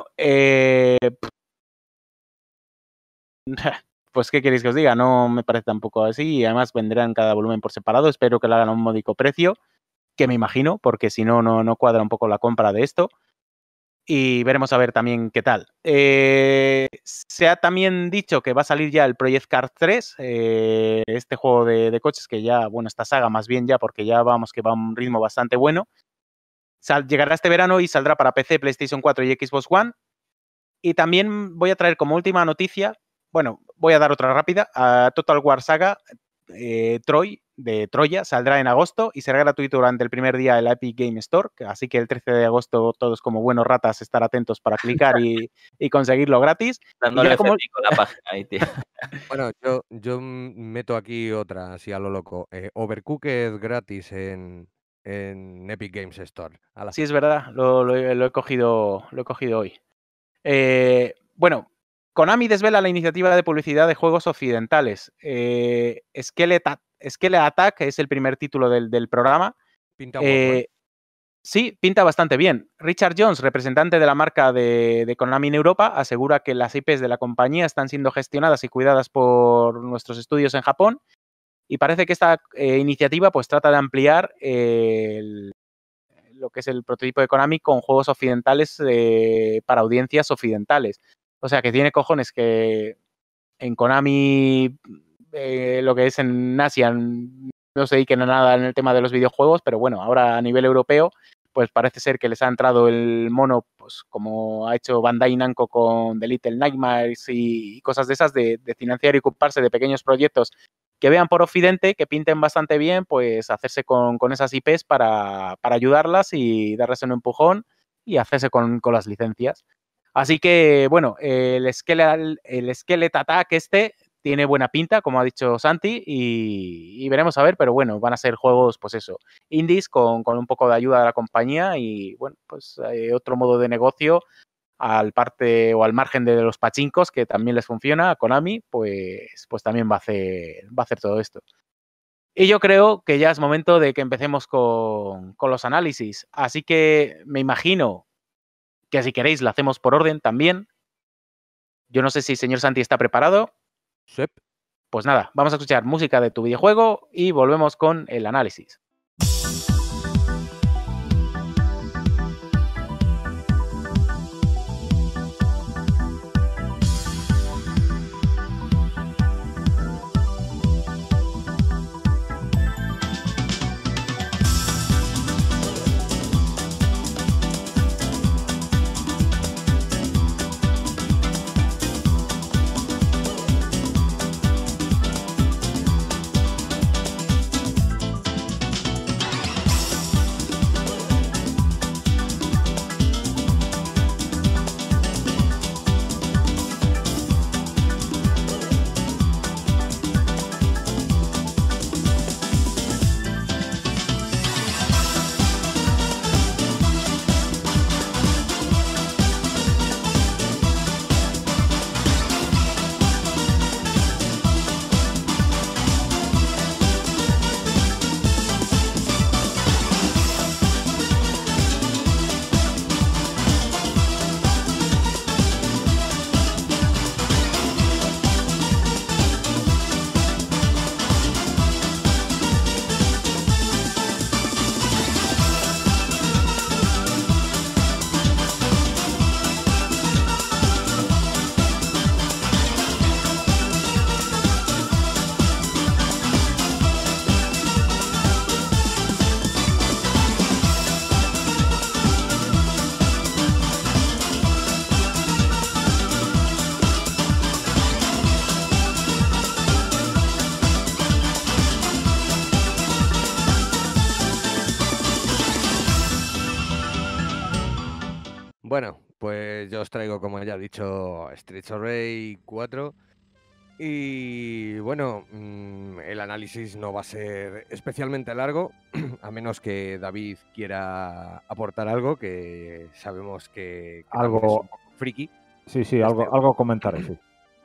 pues qué queréis que os diga, no me parece tampoco así y además vendrán cada volumen por separado, espero que lo hagan a un módico precio, que me imagino, porque si no, no cuadra un poco la compra de esto. Y veremos a ver también qué tal. Se ha también dicho que va a salir ya el Project Cars 3, este juego de coches que ya, bueno, esta saga más bien ya, porque ya vamos que va a un ritmo bastante bueno. Llegará este verano y saldrá para PC, PlayStation 4 y Xbox One. Y también voy a traer como última noticia, bueno, voy a dar otra rápida, a Total War Saga, Troy, de Troya, saldrá en agosto y será gratuito durante el primer día de la Epic Game Store, así que el 13 de agosto todos como buenos ratas estar atentos para clicar y conseguirlo gratis. Dándole como... con la página ahí, tío. Bueno, yo meto aquí otra, así a lo loco. Overcooked gratis en Epic Games Store. Ala. Sí, es verdad, lo he cogido hoy. Bueno, Konami desvela la iniciativa de publicidad de juegos occidentales. Skeleton Attack es el primer título del programa. Pinta guapo, ¿eh? Sí, pinta bastante bien. Richard Jones, representante de la marca de Konami en Europa, asegura que las IPs de la compañía están siendo gestionadas y cuidadas por nuestros estudios en Japón y parece que esta iniciativa pues trata de ampliar lo que es el prototipo de Konami con juegos occidentales para audiencias occidentales. O sea, que tiene cojones que en Konami lo que es en Asia no se dediquen a nada en el tema de los videojuegos, pero bueno, ahora a nivel europeo, pues parece ser que les ha entrado el mono, pues como ha hecho Bandai Namco con The Little Nightmares y cosas de esas, de financiar y ocuparse de pequeños proyectos que vean por Occidente, que pinten bastante bien, pues hacerse con esas IPs para ayudarlas y darles un empujón y hacerse con las licencias. Así que, bueno, el Skeleton Attack tiene buena pinta, como ha dicho Santi, y veremos a ver, pero bueno, van a ser juegos, pues eso, indies con un poco de ayuda de la compañía y, bueno, pues otro modo de negocio al margen de los pachincos, que también les funciona a Konami, pues también va a hacer todo esto. Y yo creo que ya es momento de que empecemos con los análisis. Así que me imagino que si queréis lo hacemos por orden también. Yo no sé si el señor Santi está preparado. Sep. Pues nada, vamos a escuchar música de tu videojuego y volvemos con el análisis. Bueno, pues yo os traigo, como ya he dicho, Streets of Rage 4. Y bueno, el análisis no va a ser especialmente largo, a menos que David quiera aportar algo, que sabemos que también es un poco friki. Sí, algo comentaré, sí.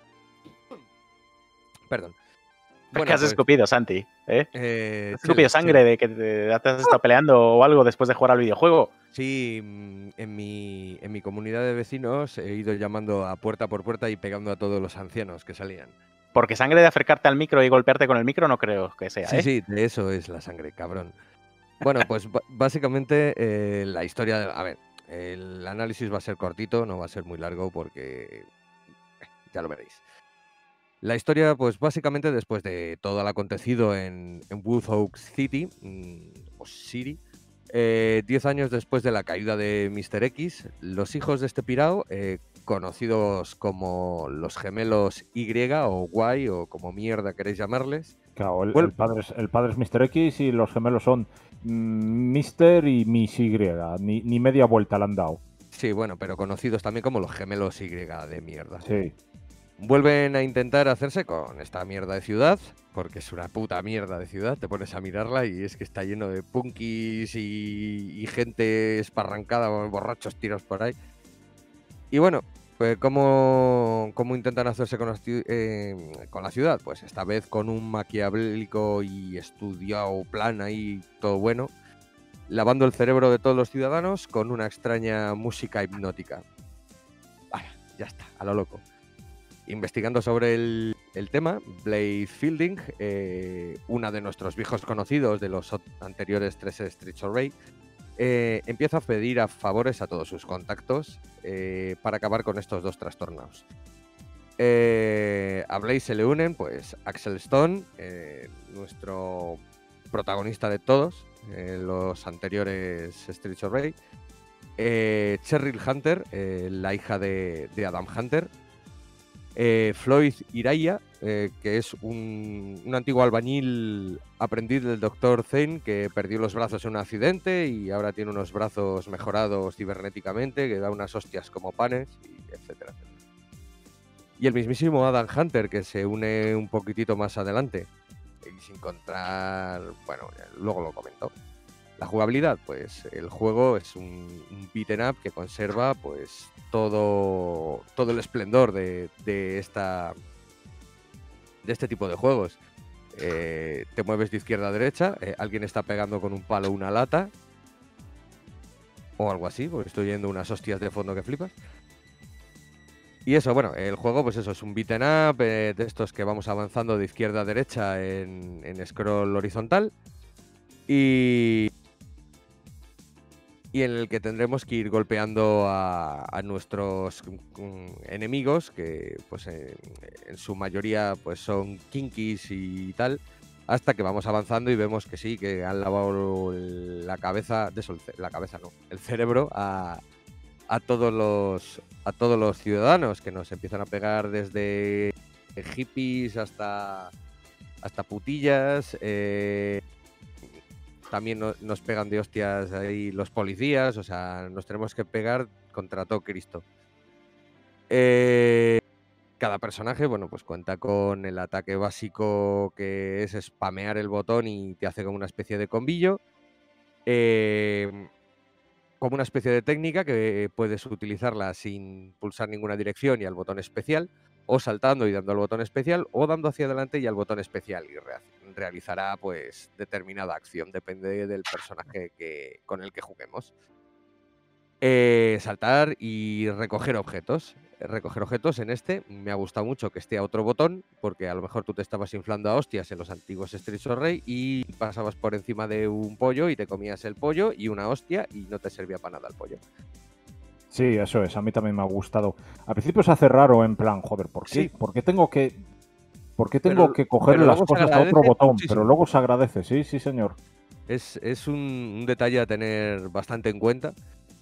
Bueno, Perdón. ¿qué has escupido, Santi? ¿Has escupido sí, sangre de que te has estado peleando o algo después de jugar al videojuego? Sí, en mi comunidad de vecinos he ido llamando a puerta por puerta y pegando a todos los ancianos que salían. Porque sangre de acercarte al micro y golpearte con el micro no creo que sea, Sí, de eso es la sangre, cabrón. Bueno, pues básicamente la historia... A ver, el análisis va a ser cortito, no va a ser muy largo porque ya lo veréis. La historia, pues básicamente después de todo el acontecido en Woodhouse City, o City, 10 años después de la caída de Mr. X, los hijos de este pirao, conocidos como los gemelos Y o Y o como mierda queréis llamarles. Claro, el padre es Mr. X y los gemelos son Mr. y Miss Y. Ni media vuelta le han dado. Sí, bueno, pero conocidos también como los gemelos Y de mierda. Sí. Vuelven a intentar hacerse con esta mierda de ciudad, porque es una puta mierda de ciudad, te pones a mirarla y es que está lleno de punkis y gente esparrancada, borrachos tiros por ahí. Y bueno, pues ¿cómo intentan hacerse con la ciudad? Pues esta vez con un maquiavélico y estudiado plan ahí, todo bueno, lavando el cerebro de todos los ciudadanos con una extraña música hipnótica. Vaya, ya está, a lo loco. Investigando sobre el tema, Blade Fielding, una de nuestros viejos conocidos de los anteriores 3 Streets of Rage, empieza a pedir favores a todos sus contactos para acabar con estos dos trastornos. A Blaze se le unen, pues, Axel Stone, nuestro protagonista de todos, los anteriores Streets of Rage. Cheryl Hunter, la hija de Adam Hunter. Floyd Iraya, que es un antiguo albañil aprendiz del Dr. Zane que perdió los brazos en un accidente y ahora tiene unos brazos mejorados cibernéticamente, que da unas hostias como panes, y etcétera, etcétera. Y el mismísimo Adam Hunter, que se une un poquitito más adelante. Y sin encontrar... Bueno, luego lo comento. La jugabilidad, pues el juego es un beat'em up que conserva pues todo el esplendor de este tipo de juegos. Te mueves de izquierda a derecha, alguien está pegando con un palo una lata o algo así, porque estoy oyendo unas hostias de fondo que flipas. Y eso, bueno, el juego pues eso, es un beat'em up de estos que vamos avanzando de izquierda a derecha en scroll horizontal y en el que tendremos que ir golpeando a nuestros enemigos, que pues en su mayoría pues son kinkis y tal, hasta que vamos avanzando y vemos que sí, que han lavado la cabeza, el cerebro a todos los ciudadanos, que nos empiezan a pegar desde hippies hasta putillas. También nos pegan de hostias ahí los policías, o sea, nos tenemos que pegar contra todo Cristo. Cada personaje, bueno, pues cuenta con el ataque básico, que es spamear el botón y te hace como una especie de combillo. Como una especie de técnica que puedes utilizarla sin pulsar ninguna dirección y al botón especial, o saltando y dando al botón especial, o dando hacia adelante y al botón especial, y realizará pues determinada acción, depende del personaje con el que juguemos. Saltar y recoger objetos. Recoger objetos en este me ha gustado mucho que esté a otro botón, porque a lo mejor tú te estabas inflando a hostias en los antiguos Streets of Rage y pasabas por encima de un pollo y te comías el pollo y una hostia y no te servía para nada el pollo. Sí, eso es, a mí también me ha gustado. Al principio se hace raro, en plan, joder, ¿por qué? Sí. ¿Por qué tengo que coger las luego se cosas a otro agradece botón? muchísimo. Pero luego se agradece, sí, sí, señor. Es un detalle a tener bastante en cuenta.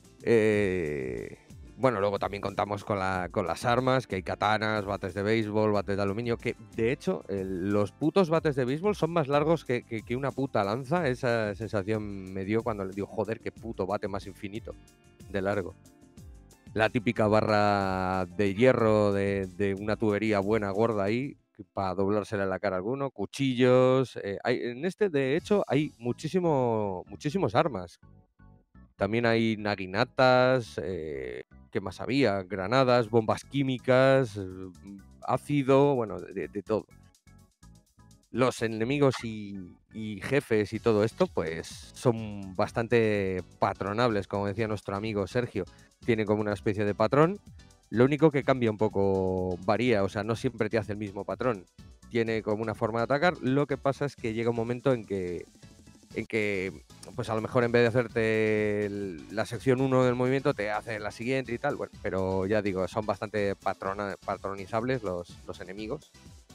Bueno, luego también contamos con las armas, que hay katanas, bates de béisbol, bates de aluminio, que de hecho los putos bates de béisbol son más largos que una puta lanza. Esa sensación me dio cuando le digo, joder, qué puto bate más infinito de largo. La típica barra de hierro de una tubería buena, gorda ahí, para doblársela en la cara a alguno, cuchillos. En este, de hecho, hay muchísimos armas. También hay naginatas, ¿qué más había? Granadas, bombas químicas, ácido, bueno, de todo. Los enemigos y jefes y todo esto, pues son bastante patronables, como decía nuestro amigo Sergio. Tiene como una especie de patrón. Lo único que cambia un poco, varía, o sea, no siempre te hace el mismo patrón. Tiene como una forma de atacar. Lo que pasa es que llega un momento en que pues a lo mejor en vez de hacerte la sección 1 del movimiento te hace la siguiente y tal, bueno, pero ya digo, son bastante patronizables los enemigos.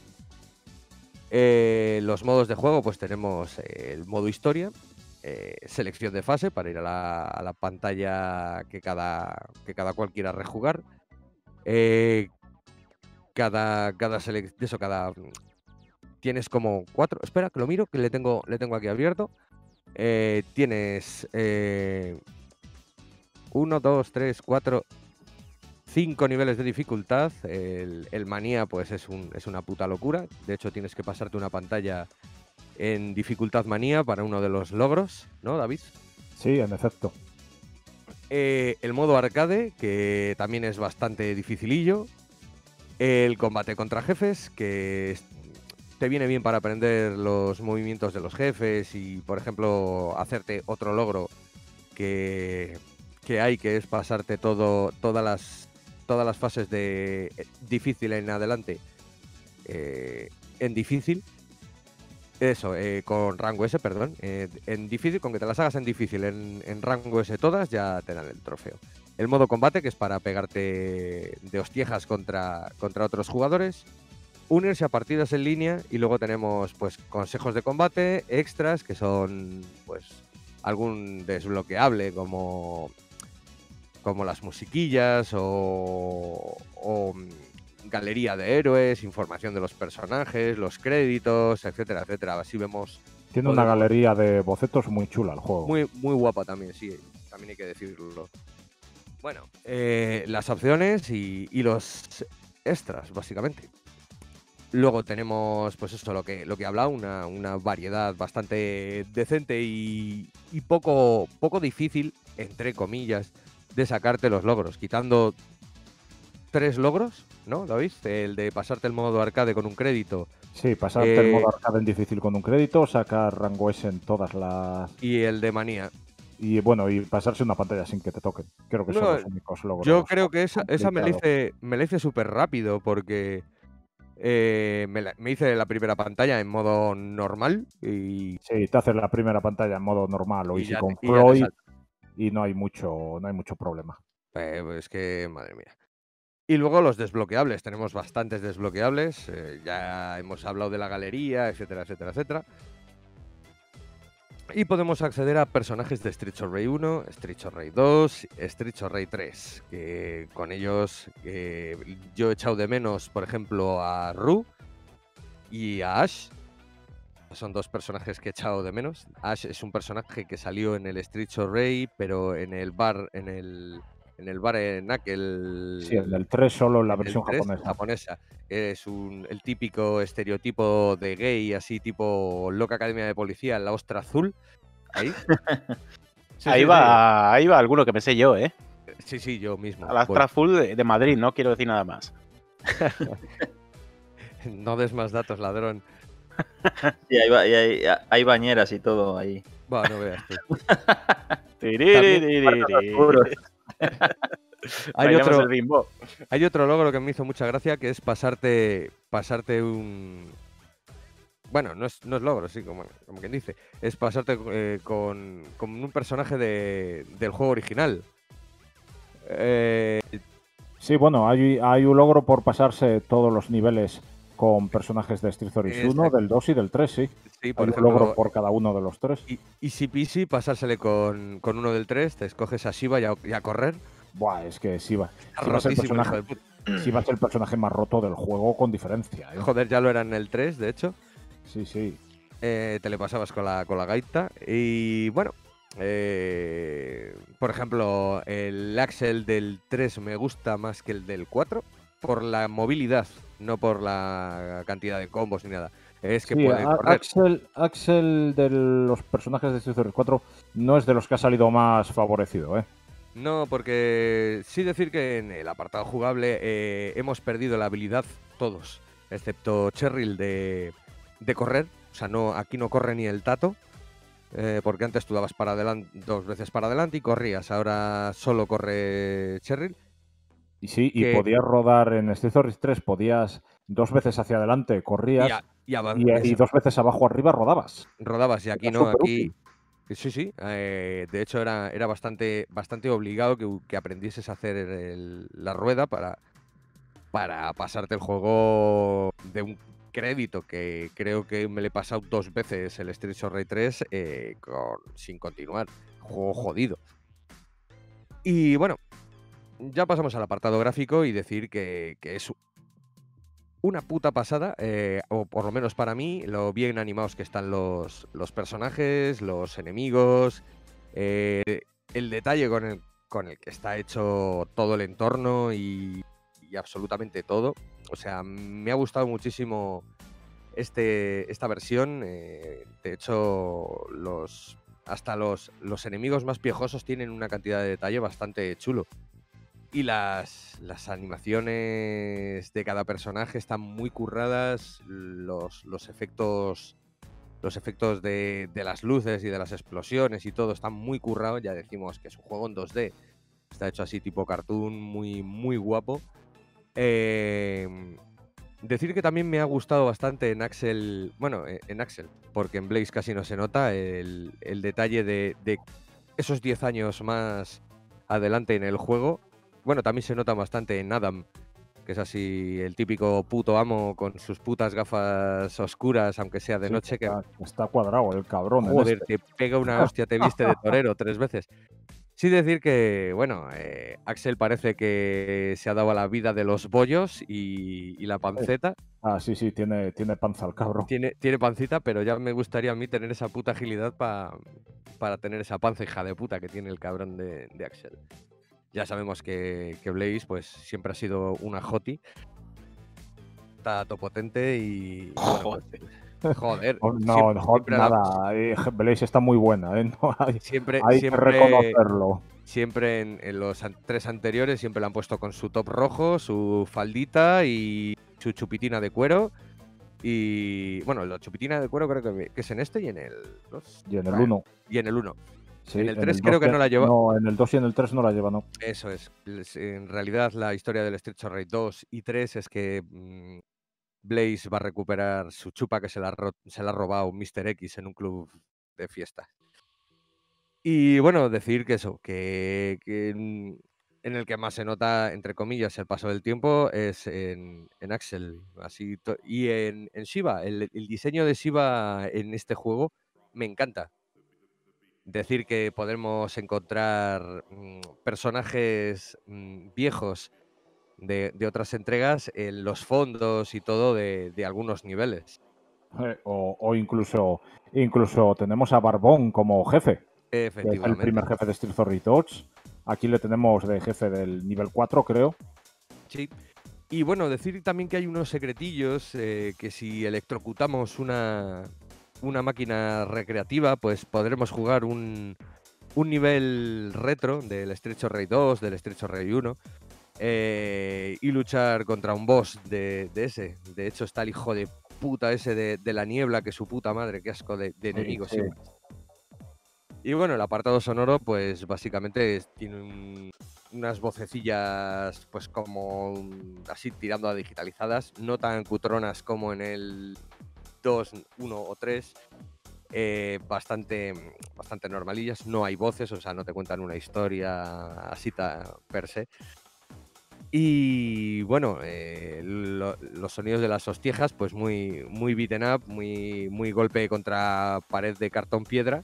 Los modos de juego, pues tenemos el modo historia, selección de fase para ir a la pantalla que cada cual quiera rejugar. Tienes como 4. Espera, que lo miro, que le tengo aquí abierto. Tienes 1, 2, 3, 4, 5 niveles de dificultad. El manía pues es una puta locura. De hecho tienes que pasarte una pantalla en dificultad manía para uno de los logros, ¿no, David? Sí, en efecto. El modo arcade, que también es bastante dificilillo. El combate contra jefes, que te viene bien para aprender los movimientos de los jefes y, por ejemplo, hacerte otro logro que hay, que es pasarte todas las fases de difícil en adelante en difícil. Eso, con rango S, perdón. En difícil, con que te las hagas en difícil, en rango S todas, ya te dan el trofeo. el modo combate, que es para pegarte de hostiejas contra otros jugadores, unirse a partidas en línea, y luego tenemos pues consejos de combate, extras, que son pues algún desbloqueable como las musiquillas o galería de héroes, información de los personajes, los créditos, etcétera, etcétera. Así vemos. Tiene una galería de bocetos muy chula el juego. Muy, muy guapa también, sí, también hay que decirlo. Bueno, las opciones y los extras, básicamente. Luego tenemos, pues eso, lo que he hablado, una variedad bastante decente y poco difícil, entre comillas, de sacarte los logros, quitando 3 logros, ¿no, David? El de pasarte el modo arcade con un crédito. Sí, pasarte el modo arcade en difícil con un crédito, sacar rango S en todas las... Y el de manía. Y bueno, y pasarse una pantalla sin que te toquen. Creo que son los únicos logros. Yo creo que esa me la hice súper rápido porque me hice la primera pantalla en modo normal y... Sí, te haces la primera pantalla en modo normal o easy con y Floyd y no hay mucho problema. Pues que, madre mía. Y luego los desbloqueables, tenemos bastantes desbloqueables, ya hemos hablado de la galería, etcétera, etcétera, etcétera. Y podemos acceder a personajes de Streets of Rage 1, Streets of Rage 2, Streets of Rage 3, que con ellos yo he echado de menos, por ejemplo, a Rue y a Ash. Son 2 personajes que he echado de menos. Ash es un personaje que salió en el Streets of Rage, pero en el bar, en el bar en aquel... Sí, en el 3 solo en la versión japonesa. Es el típico estereotipo de gay, así tipo Loca Academia de Policía, la ostra azul. Ahí. Sí, ahí va alguno que me sé yo, ¿eh? Sí, yo mismo. A la ostra azul de Madrid, no quiero decir nada más. No des más datos, ladrón. Sí, hay bañeras y todo ahí. Va, no veas tú. Hay otro logro que me hizo mucha gracia, que es pasarte un... Bueno, no es logro, sí, como quien dice. Es pasarte con un personaje del juego original. Sí, bueno, hay un logro por pasarse todos los niveles con personajes de Street Fighter 1, del 2 y del 3, sí. Sí, por ejemplo, un logro por cada uno de los 3. Easy peasy, pasársele con uno del 3, te escoges a Shiva y a correr. Buah, es que Shiva es el personaje más roto del juego con diferencia, ¿eh? Joder, ya lo era en el 3, de hecho. Sí. Te le pasabas con la gaita. Y bueno, por ejemplo, el Axel del 3 me gusta más que el del 4 por la movilidad, no por la cantidad de combos ni nada. Es que puede correr. Axel de los personajes de Street Fighter 4 no es de los que ha salido más favorecido, ¿eh? No, porque sí decir que en el apartado jugable hemos perdido la habilidad todos, excepto Cheryl de correr. O sea, aquí no corre ni el tato, porque antes tú dabas para adelante 2 veces para adelante y corrías. Ahora solo corre Cheryl. Y sí, y podías rodar en Street Fighter 3, podías 2 veces hacia adelante, corrías y 2 veces abajo arriba rodabas. Y aquí no, aquí... Sí. De hecho, era bastante obligado que aprendieses a hacer la rueda para pasarte el juego de un crédito, que creo que me le he pasado 2 veces el Streets of Rage 3 sin continuar. Juego jodido. Y bueno, ya pasamos al apartado gráfico y decir que es una puta pasada, o por lo menos para mí, lo bien animados que están los personajes, los enemigos, el detalle con el que está hecho todo el entorno y absolutamente todo. O sea, me ha gustado muchísimo esta versión. De hecho, hasta los enemigos más piejosos tienen una cantidad de detalle bastante chulo. Y las animaciones de cada personaje están muy curradas, los efectos de las luces y de las explosiones y todo están muy currados. Ya decimos que es un juego en 2D, está hecho así tipo cartoon, muy, muy guapo. Decir que también me ha gustado bastante en Axel, porque en Blaze casi no se nota el detalle de esos 10 años más adelante en el juego. Bueno, también se nota bastante en Adam, que es así el típico puto amo con sus putas gafas oscuras, aunque sea de Sí, noche, que está cuadrado el cabrón en joder, este. te pega una hostia, te viste de torero 3 veces. Sí decir que, bueno, Axel parece que se ha dado a la vida de los bollos y la panceta. Sí, tiene panza el cabrón. Tiene pancita, pero ya me gustaría a mí tener esa puta agilidad para tener esa panza hija de puta que tiene el cabrón de Axel. Ya sabemos que Blaze pues siempre ha sido una hoti. Está topotente y bueno, pues, joder. No, nada. Blaze está muy buena, ¿eh? No, hay que reconocerlo. Siempre en los 3 anteriores siempre la han puesto con su top rojo, su faldita y su chupitina de cuero. Y bueno, la chupitina de cuero creo que es en este y en el 2. Y en el 1. Y en el 1. Sí, en el 3 creo que no la lleva. No, en el 2 y en el 3 no la lleva, no. Eso es. En realidad la historia del Streets of Rage 2 y 3 es que Blaze va a recuperar su chupa que se la ha robado Mr. X en un club de fiesta. Y bueno, decir que eso, que en el que más se nota, entre comillas, el paso del tiempo es en Axel. Y en Shiva. El diseño de Shiva en este juego me encanta. Decir que podemos encontrar personajes viejos de otras entregas en los fondos y todo de algunos niveles. O incluso tenemos a Barbón como jefe. Efectivamente. Que es el primer jefe de Streets of Rage 2. Aquí le tenemos de jefe del nivel 4, creo. Sí. Y bueno, decir también que hay unos secretillos que si electrocutamos una máquina recreativa, pues podremos jugar un nivel retro del Streets of Rage 2, del Streets of Rage 1 y luchar contra un boss de ese. De hecho está el hijo de puta ese de la niebla, que su puta madre, qué asco de enemigos. Sí. Y bueno, el apartado sonoro pues básicamente tiene unas vocecillas pues como así tirando a digitalizadas, no tan cutronas como en el 2, 1 o 3. Bastante normalillas, no hay voces, o sea, no te cuentan una historia así per se. Y bueno, los sonidos de las hostiejas, pues muy beaten up, muy golpe contra pared de cartón piedra.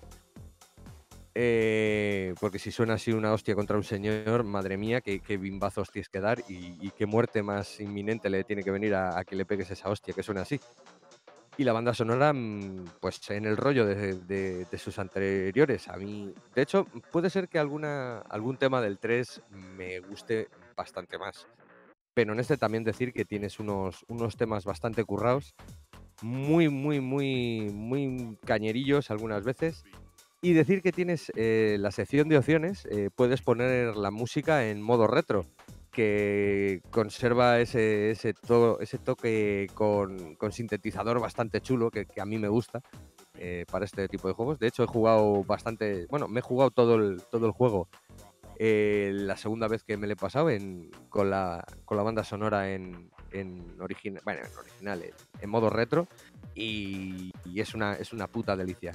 Porque si suena así una hostia contra un señor, madre mía, qué bimbazos tienes que dar y qué muerte más inminente le tiene que venir a que le pegues esa hostia, que suena así. Y la banda sonora, pues en el rollo de sus anteriores. A mí, de hecho, puede ser que algún tema del 3 me guste bastante más. Pero en este también decir que tienes unos temas bastante currados, muy cañerillos algunas veces. Y decir que tienes la sección de opciones, puedes poner la música en modo retro, que conserva ese toque con sintetizador bastante chulo, que a mí me gusta para este tipo de juegos. De hecho, he jugado bastante, bueno, me he jugado todo el juego. La segunda vez que me lo he pasado con la banda sonora en original, en modo retro, y es una puta delicia.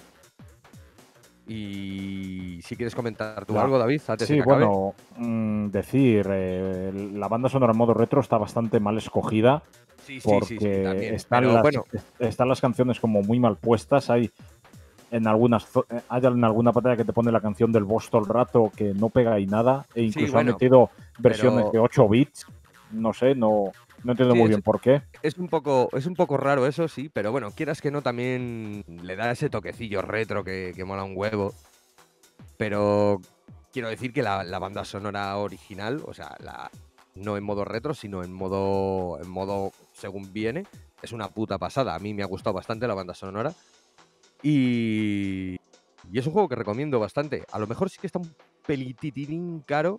Y si quieres comentar tú algo, David, antes de que acabe. Bueno, decir, la banda sonora en modo retro está bastante mal escogida. Sí, porque también. Están las canciones como muy mal puestas. Hay en alguna pantalla que te pone la canción del boss todo el rato que no pega ahí nada. E incluso han metido versiones de 8 bits. No sé, no entiendo muy bien por qué. Es un poco raro eso, sí, pero bueno, quieras que no, también le da ese toquecillo retro que mola un huevo. Pero quiero decir que la banda sonora original, o sea, no en modo retro, sino en modo según viene, es una puta pasada. A mí me ha gustado bastante la banda sonora. Y es un juego que recomiendo bastante. A lo mejor sí que está un pelititín caro,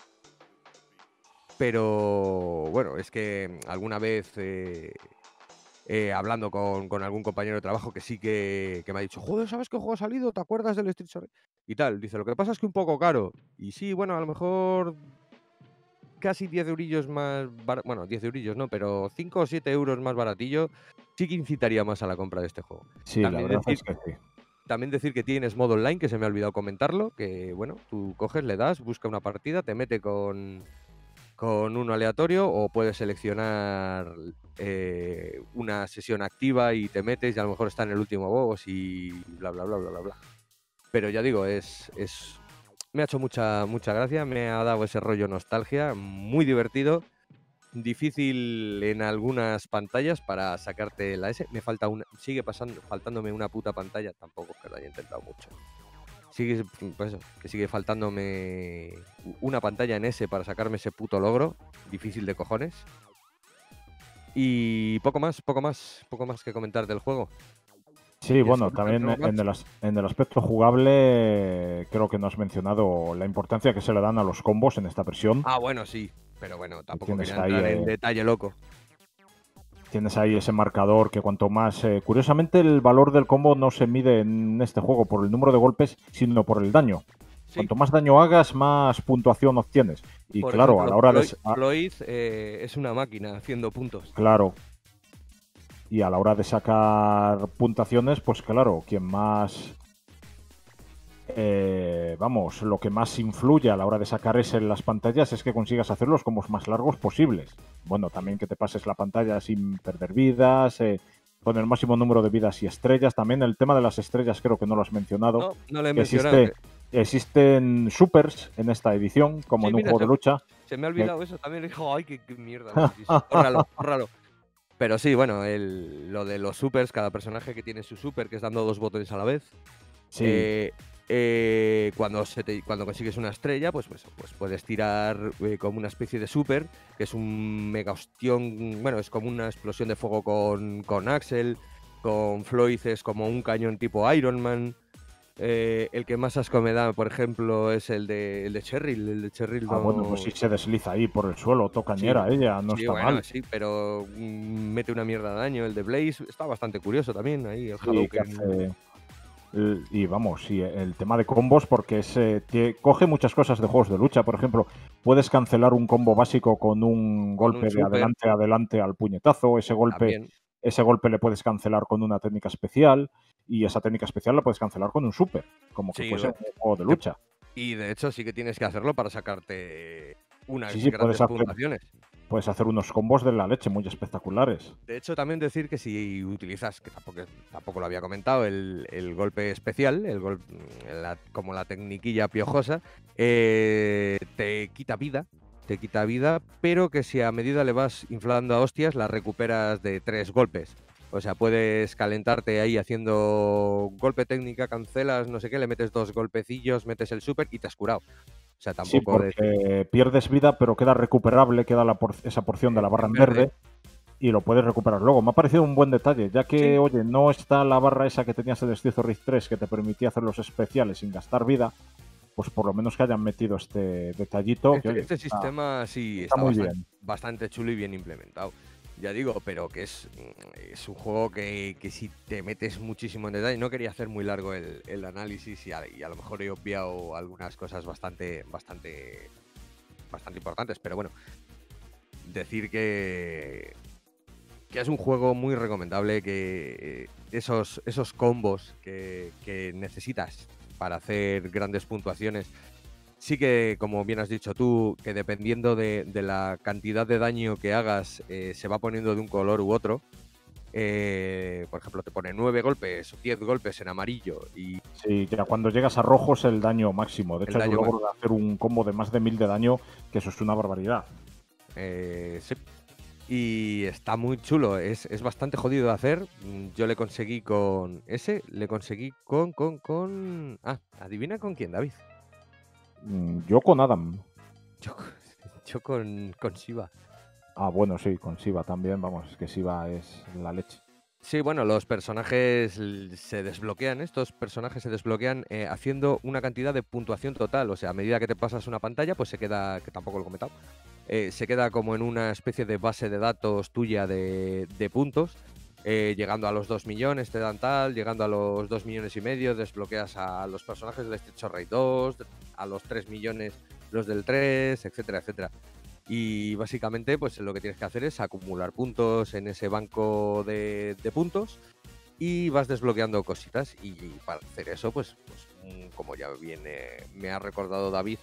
pero bueno, es que alguna vez hablando con algún compañero de trabajo que sí que me ha dicho, joder, ¿sabes qué juego ha salido? ¿Te acuerdas del Street Fighter? Y tal, dice, lo que pasa es que un poco caro. Y sí, bueno, a lo mejor casi 10 eurillos más, bueno, 10 eurillos no, pero 5 o 7 euros más baratillo, sí que incitaría más a la compra de este juego. Sí, también la verdad es que sí. También decir que tienes modo online, que se me ha olvidado comentarlo, que bueno, tú coges, le das, busca una partida, te mete con uno aleatorio o puedes seleccionar una sesión activa y te metes y a lo mejor está en el último boss y bla, bla, bla, bla, bla, bla. Pero ya digo, me ha hecho mucha gracia, me ha dado ese rollo nostalgia, muy divertido, difícil en algunas pantallas para sacarte la S. Me falta faltándome una puta pantalla, tampoco es que lo haya intentado mucho. Sigue faltándome una pantalla en S para sacarme ese puto logro, difícil de cojones. Y poco más que comentar del juego. Sí, bueno, también en el aspecto jugable creo que no has mencionado la importancia que se le dan a los combos en esta versión. Ah, bueno, sí, pero bueno, tampoco Tienes quería ahí, entrar en detalle loco. Tienes ahí ese marcador que cuanto más... curiosamente el valor del combo no se mide en este juego por el número de golpes, sino por el daño. Sí. Cuanto más daño hagas, más puntuación obtienes. Y Por claro, ejemplo, a la hora Floyd es una máquina haciendo puntos. Claro. Y a la hora de sacar puntuaciones, pues claro, quien más... lo que más influye a la hora de sacar ese en las pantallas es que consigas hacer los combos más largos posibles. Bueno, también que te pases la pantalla sin perder vidas, con el máximo número de vidas y estrellas. También el tema de las estrellas creo que no lo has mencionado. No lo he mencionado. Existen supers en esta edición, como en un juego de lucha. Se me ha olvidado eso también. Dijo, ay, qué mierda. Bórralo. Pero sí, bueno, lo de los supers, cada personaje que tiene su super, que es dando 2 botones a la vez. Sí. Cuando consigues una estrella, pues puedes tirar como una especie de super, que es un mega ostión, bueno, es como una explosión de fuego con Axel, con Floyd es como un cañón tipo Iron Man. El que más asco me da, por ejemplo, es el de Cheryl. El de Cheryl bueno, pues sí se desliza ahí por el suelo, tocañera ella, no está mal. Sí, pero mete una mierda de daño. El de Blaze está bastante curioso también, ahí el Hadouken. Y vamos, sí, el tema de combos, porque coge muchas cosas de juegos de lucha. Por ejemplo, puedes cancelar un combo básico con un golpe de adelante al puñetazo. Ese golpe le puedes cancelar con una técnica especial, y esa técnica especial la puedes cancelar con un super, como que fuese un juego de lucha. Y de hecho sí que tienes que hacerlo para sacarte unas grandes puntuaciones. Puedes hacer unos combos de la leche muy espectaculares. De hecho, también decir que si utilizas, que tampoco lo había comentado, el golpe especial, como la tecniquilla piojosa, te quita vida, pero que si a medida le vas inflando a hostias, la recuperas de 3 golpes. O sea, puedes calentarte ahí haciendo golpe técnica, cancelas, no sé qué, le metes 2 golpecillos, metes el super y te has curado. O sea, tampoco sí, porque pierdes vida, pero queda recuperable, queda esa porción de la barra en verde y lo puedes recuperar luego. Me ha parecido un buen detalle, ya que, oye, no está la barra esa que tenías en Streets of Rage 3 que te permitía hacer los especiales sin gastar vida, pues por lo menos que hayan metido este detallito. Este sistema sí está bastante chulo y bien implementado. Ya digo, pero que es un juego que si te metes muchísimo en detalle, no quería hacer muy largo el análisis y a lo mejor he obviado algunas cosas bastante importantes, pero bueno, decir que es un juego muy recomendable, que esos combos que necesitas para hacer grandes puntuaciones, sí que, como bien has dicho tú, que dependiendo de la cantidad de daño que hagas, se va poniendo de un color u otro. Por ejemplo, te pone 9 golpes o 10 golpes en amarillo. Sí, ya cuando llegas a rojo es el daño máximo. De hecho, hay un logro de hacer un combo de más de 1000 de daño, que eso es una barbaridad. Sí. Y está muy chulo, es bastante jodido de hacer. Yo le conseguí con ese, con... Ah, adivina con quién, David. Yo con Adam. Yo con Shiva. Ah, bueno, sí, con Shiva también, vamos, es que Shiva es la leche. Sí, bueno, los personajes se desbloquean, haciendo una cantidad de puntuación total. O sea, a medida que te pasas una pantalla, pues se queda, que tampoco lo he comentado, se queda como en una especie de base de datos tuya de puntos. Llegando a los 2 millones te dan tal, llegando a los 2 millones y medio desbloqueas a los personajes del Streets of Rage 2, a los 3 millones los del 3, etcétera, etcétera. Y básicamente pues lo que tienes que hacer es acumular puntos en ese banco de puntos y vas desbloqueando cositas. Y para hacer eso, pues como ya me ha recordado David,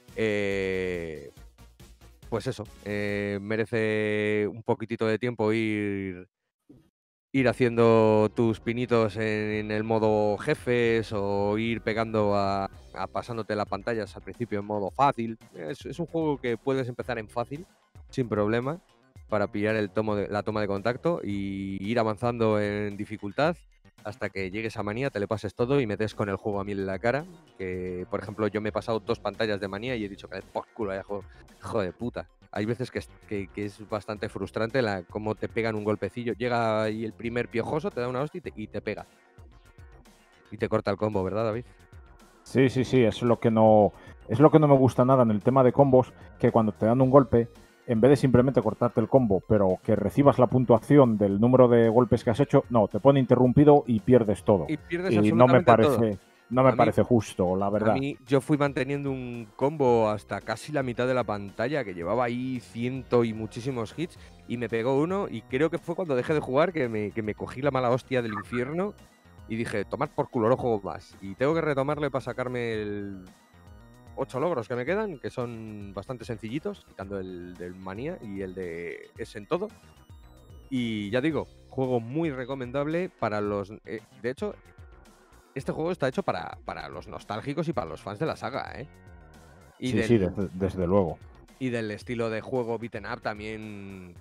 pues eso, merece un poquitito de tiempo ir haciendo tus pinitos en el modo jefes o ir pegando a pasándote las pantallas al principio en modo fácil. Es un juego que puedes empezar en fácil, sin problema, para pillar la toma de contacto y ir avanzando en dificultad hasta que llegues a manía, te le pases todo y metes con el juego a mil en la cara. Que, por ejemplo, yo me he pasado 2 pantallas de manía y he dicho que por culo, hijo de puta. Hay veces que es bastante frustrante cómo te pegan un golpecillo. Llega ahí el primer piojoso, te da una hostia y te pega. Y te corta el combo, ¿verdad, David? Sí, es lo que no me gusta nada en el tema de combos, que cuando te dan un golpe, en vez de simplemente cortarte el combo, pero que recibas la puntuación del número de golpes que has hecho, no, te pone interrumpido y pierdes todo. Y pierdes Y absolutamente todo. No me parece justo, la verdad. A mí, yo fui manteniendo un combo hasta casi la mitad de la pantalla, que llevaba ahí 100 y muchísimos hits, y me pegó uno, y creo que fue cuando dejé de jugar que me cogí la mala hostia del infierno, y dije, tomad por culo, no juego más. Y tengo que retomarle para sacarme el 8 logros que me quedan, que son bastante sencillitos, quitando el del manía y el de ese en todo. Y ya digo, juego muy recomendable para los... de hecho, este juego está hecho para los nostálgicos y para los fans de la saga, ¿eh? Y sí, desde luego. Y del estilo de juego beaten up también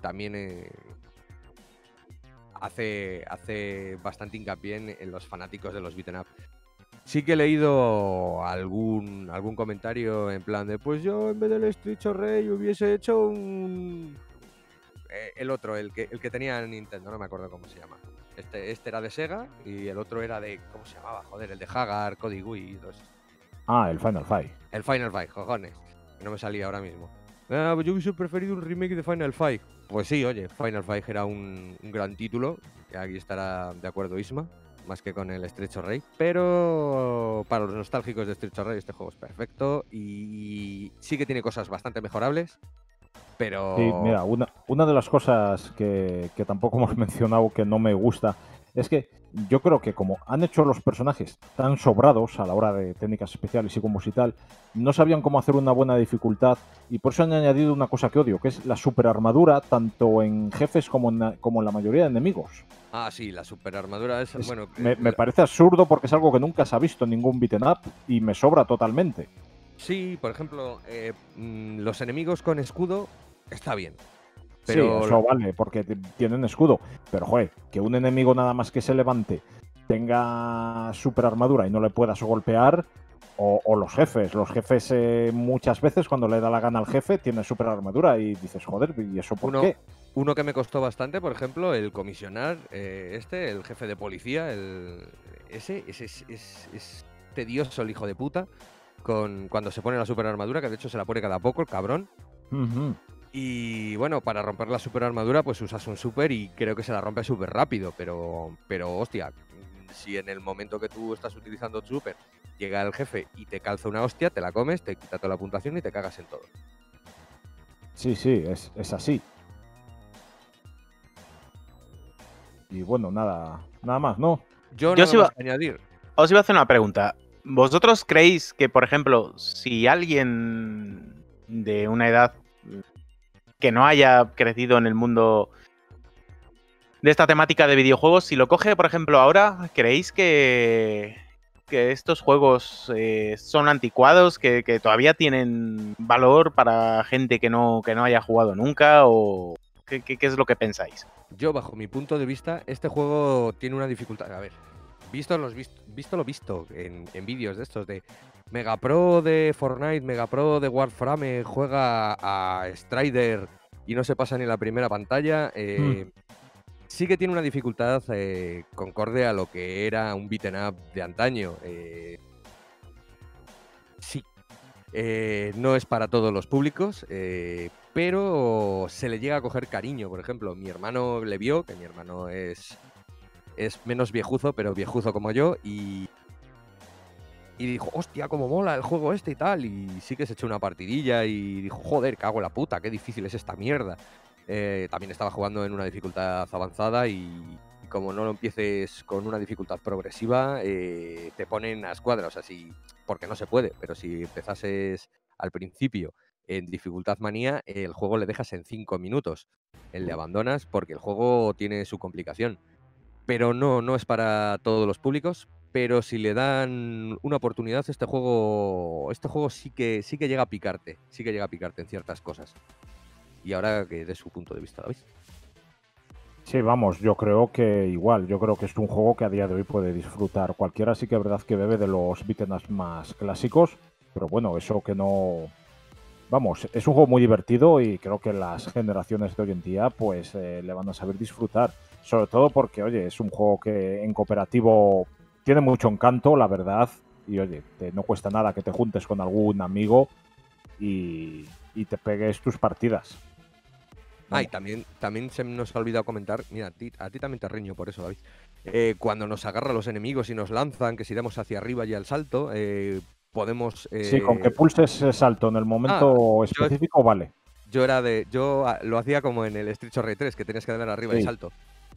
hace bastante hincapié en los fanáticos de los beaten up. Sí que he leído algún comentario en plan de, pues yo en vez del Street of Rage hubiese hecho el otro, el que tenía Nintendo, no me acuerdo cómo se llama. Este era de Sega y el otro era de, ¿cómo se llamaba? Joder, el de Hagar, Cody Gui y todo eso. El Final Fight. El Final Fight, cojones. No me salía ahora mismo. Pues yo hubiese preferido un remake de Final Fight. Pues sí, oye, Final Fight era un gran título, que aquí estará de acuerdo Isma, más que con el Street of Rage. Pero para los nostálgicos de Street of Rage este juego es perfecto y sí que tiene cosas bastante mejorables. Pero... Sí, mira, una de las cosas que tampoco hemos mencionado que no me gusta es que yo creo que como han hecho los personajes tan sobrados a la hora de técnicas especiales y combos y tal, no sabían cómo hacer una buena dificultad y por eso han añadido una cosa que odio, que es la superarmadura tanto en jefes como en la mayoría de enemigos. Ah, sí, la superarmadura es... Bueno, me parece absurdo porque es algo que nunca se ha visto en ningún beaten up y me sobra totalmente. Sí, por ejemplo, los enemigos con escudo está bien. Pero... Sí, eso vale, porque tienen escudo. Pero, joder, que un enemigo nada más que se levante tenga super armadura y no le puedas golpear, o los jefes. Los jefes muchas veces cuando le da la gana al jefe tiene super armadura y dices, joder, ¿y eso por qué? Uno que me costó bastante, por ejemplo, el comisionar, el jefe de policía, ese es tedioso el hijo de puta, cuando se pone la super armadura, que de hecho se la pone cada poco el cabrón. Y bueno, para romper la super armadura pues usas un super y creo que se la rompe súper rápido, pero hostia, si en el momento que tú estás utilizando tu super llega el jefe y te calza una hostia, te la comes, te quita toda la puntuación y te cagas en todo. Sí, es así. Y bueno, nada más, ¿no? Yo nada más que añadir. Os iba a hacer una pregunta. ¿Vosotros creéis que, por ejemplo, si alguien de una edad que no haya crecido en el mundo de esta temática de videojuegos, si lo coge, por ejemplo, ahora, ¿creéis que estos juegos son anticuados, que todavía tienen valor para gente que no haya jugado nunca? ¿O qué es lo que pensáis? Yo, bajo mi punto de vista, este juego tiene una dificultad. A ver, visto lo visto en vídeos de estos de Mega Pro de Fortnite, Mega Pro de Warframe, juega a Strider y no se pasa ni la primera pantalla. Sí que tiene una dificultad concorde a lo que era un beaten up de antaño. Sí, no es para todos los públicos, pero se le llega a coger cariño. Por ejemplo, mi hermano le vio, que mi hermano es menos viejuzo, pero viejuzo como yo, y dijo, hostia, cómo mola el juego este y tal, y sí que se echó una partidilla y dijo, joder, cago en la puta, qué difícil es esta mierda. También estaba jugando en una dificultad avanzada y como no lo empieces con una dificultad progresiva, te ponen a escuadra, o sea, porque no se puede, pero si empezases al principio en dificultad manía, el juego le dejas en 5 minutos. Le abandonas porque el juego tiene su complicación. Pero no es para todos los públicos, pero si le dan una oportunidad, este juego sí que llega a picarte, en ciertas cosas. Y ahora que dé su punto de vista, David. Sí, vamos, yo creo que igual, yo creo que es un juego que a día de hoy puede disfrutar cualquiera, sí que es verdad que bebe de los beat'em ups más clásicos, pero bueno, eso que no... Vamos, es un juego muy divertido y creo que las generaciones de hoy en día pues le van a saber disfrutar, sobre todo porque, oye, es un juego que en cooperativo tiene mucho encanto, la verdad, y oye, no cuesta nada que te juntes con algún amigo y te pegues tus partidas. Y también se nos ha olvidado comentar, mira, a ti también te riño por eso, David. Cuando nos agarra los enemigos y nos lanzan, que si damos hacia arriba y al salto, podemos... Sí, con que pulses ese salto en el momento específico, vale. Yo lo hacía como en el Street Fighter 3, que tenías que dar arriba y salto.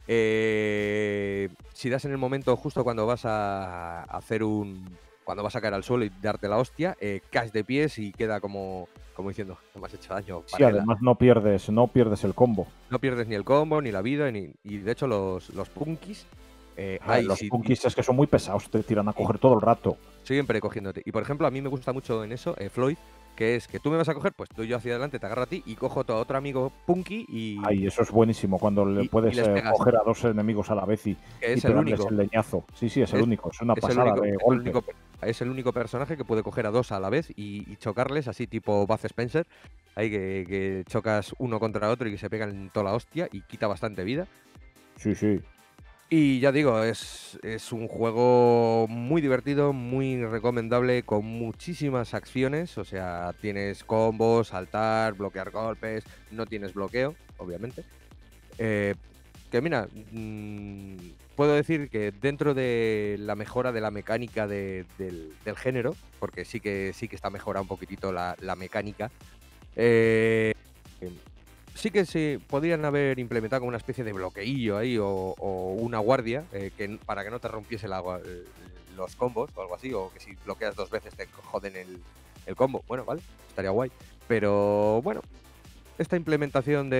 Si das en el momento justo cuando vas a hacer cuando vas a caer al suelo y darte la hostia, caes de pies y queda como diciendo, no me has hecho daño. Sí, además no pierdes el combo. No pierdes ni el combo, ni la vida, y de hecho los punkis... los punkis es que son muy pesados, te tiran a coger todo el rato. Siempre cogiéndote. Y por ejemplo, a mí me gusta mucho en eso, Floyd, que es que tú me vas a coger, pues tú yo hacia adelante te agarro a ti y cojo a otro amigo punky y... Ay, eso es buenísimo, cuando le puedes coger a dos enemigos a la vez y pegarles el leñazo. Sí, es el único, es una pasada de golpe. Es el único personaje que puede coger a dos a la vez y chocarles, así tipo Bud Spencer, ahí que chocas uno contra otro y que se pegan toda la hostia y quita bastante vida. Sí. Y ya digo, es un juego muy divertido, muy recomendable, con muchísimas acciones. O sea, tienes combos, saltar, bloquear golpes, no tienes bloqueo, obviamente. Que mira, puedo decir que dentro de la mejora de la mecánica del género, porque sí que está mejorada un poquitito la mecánica, sí que se podrían haber implementado como una especie de bloqueillo ahí o una guardia para que no te rompiese los combos o algo así, o que si bloqueas 2 veces te joden el combo. Bueno, vale, estaría guay. Pero bueno, esta implementación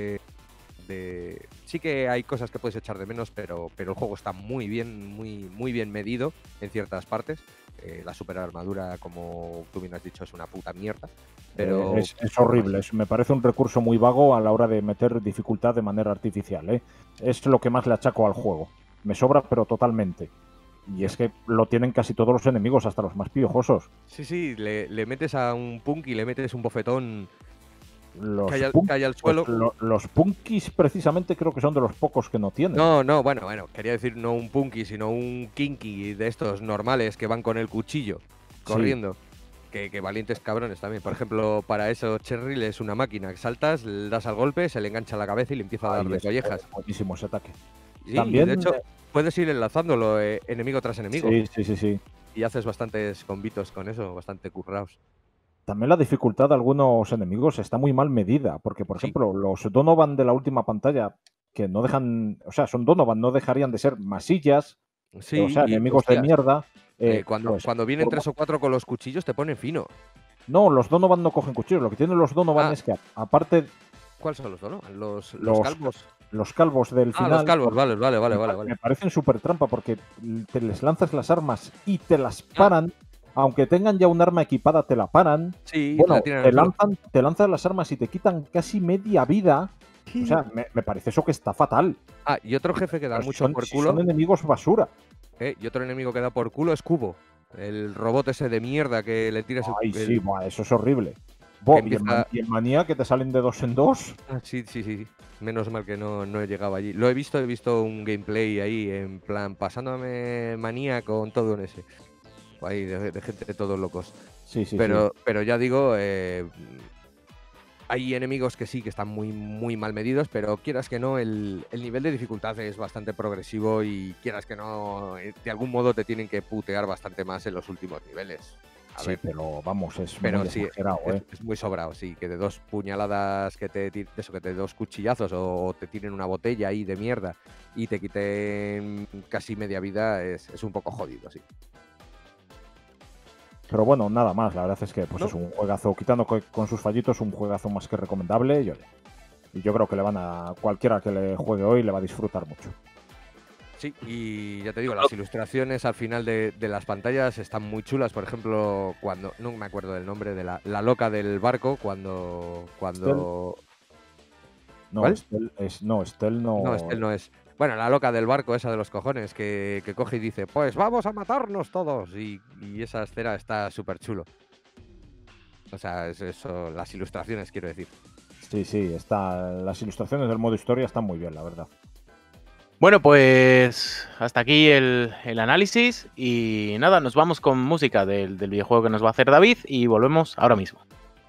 sí que hay cosas que puedes echar de menos, pero el juego está muy bien medido en ciertas partes. La super armadura, como tú bien has dicho, es una puta mierda. Pero es horrible, me parece un recurso muy vago a la hora de meter dificultad de manera artificial. Es lo que más le achaco al juego. Me sobra, pero totalmente. Y es que lo tienen casi todos los enemigos, hasta los más piojosos. Sí, le metes a un punk y le metes un bofetón. Cae al suelo. Pues los punkis precisamente creo que son de los pocos que no tienen. No, bueno, quería decir no un punky, sino un kinky de estos normales que van con el cuchillo corriendo. Que valientes cabrones también. Por ejemplo, para eso Cherry es una máquina que saltas, le das al golpe, se le engancha la cabeza y le empieza a dar de collejas. Buenísimo ese ataque. Sí, también, de hecho, puedes ir enlazándolo enemigo tras enemigo. Sí. Y haces bastantes combitos con eso, bastante currados. También la dificultad de algunos enemigos está muy mal medida, porque, por ejemplo, los Donovan de la última pantalla, que no dejan, o sea, son Donovan, no dejarían de ser masillas, o sea, enemigos de mierda. Cuando vienen 3 o 4 con los cuchillos te ponen fino. No, los Donovan no cogen cuchillos, lo que tienen los Donovan es que, aparte... ¿Cuáles son los Donovan? Los calvos. Los calvos del final. Los calvos, vale. Me parecen súper trampa porque te les lanzas las armas y te las paran. Aunque tengan ya un arma equipada, te la paran. Sí, bueno, te lanzan las armas y te quitan casi media vida. O sea, me parece eso que está fatal. Y otro jefe que da mucho por culo. Son enemigos basura. Y otro enemigo que da por culo es Cubo. El robot ese de mierda que le tiras sí, eso es horrible. Y el manía que te salen de 2 en 2. Sí. Menos mal que no he llegado allí. He visto un gameplay ahí, en plan, pasándome manía con todo en ese. Ahí, de gente de todos locos. Sí. Pero ya digo, hay enemigos que sí que están muy mal medidos, pero quieras que no, el nivel de dificultad es bastante progresivo y quieras que no, de algún modo te tienen que putear bastante más en los últimos niveles. A Sí, ver, pero vamos, es pero muy sí, exagerado, ¿eh? es muy sobrado, sí, que de 2 puñaladas que eso, que te 2 cuchillazos o te tiren una botella ahí de mierda y te quiten casi media vida es un poco jodido, sí. Pero bueno, nada más. La verdad es que pues ¿No? es un juegazo, quitando con sus fallitos, un juegazo más que recomendable. Y yo creo que cualquiera que le juegue hoy le va a disfrutar mucho. Sí, y ya te digo, las ilustraciones al final de las pantallas están muy chulas. Por ejemplo, cuando, no me acuerdo del nombre, de la loca del barco, cuando... No, ¿Cuál? Estel no. No, Estel no es. Bueno, la loca del barco, esa de los cojones, que coge y dice, pues vamos a matarnos todos. Y esa escena está súper chulo. O sea, es eso, las ilustraciones, quiero decir. Sí, las ilustraciones del modo historia están muy bien, la verdad. Bueno, pues hasta aquí el análisis y nada, nos vamos con música del videojuego que nos va a hacer David y volvemos ahora mismo.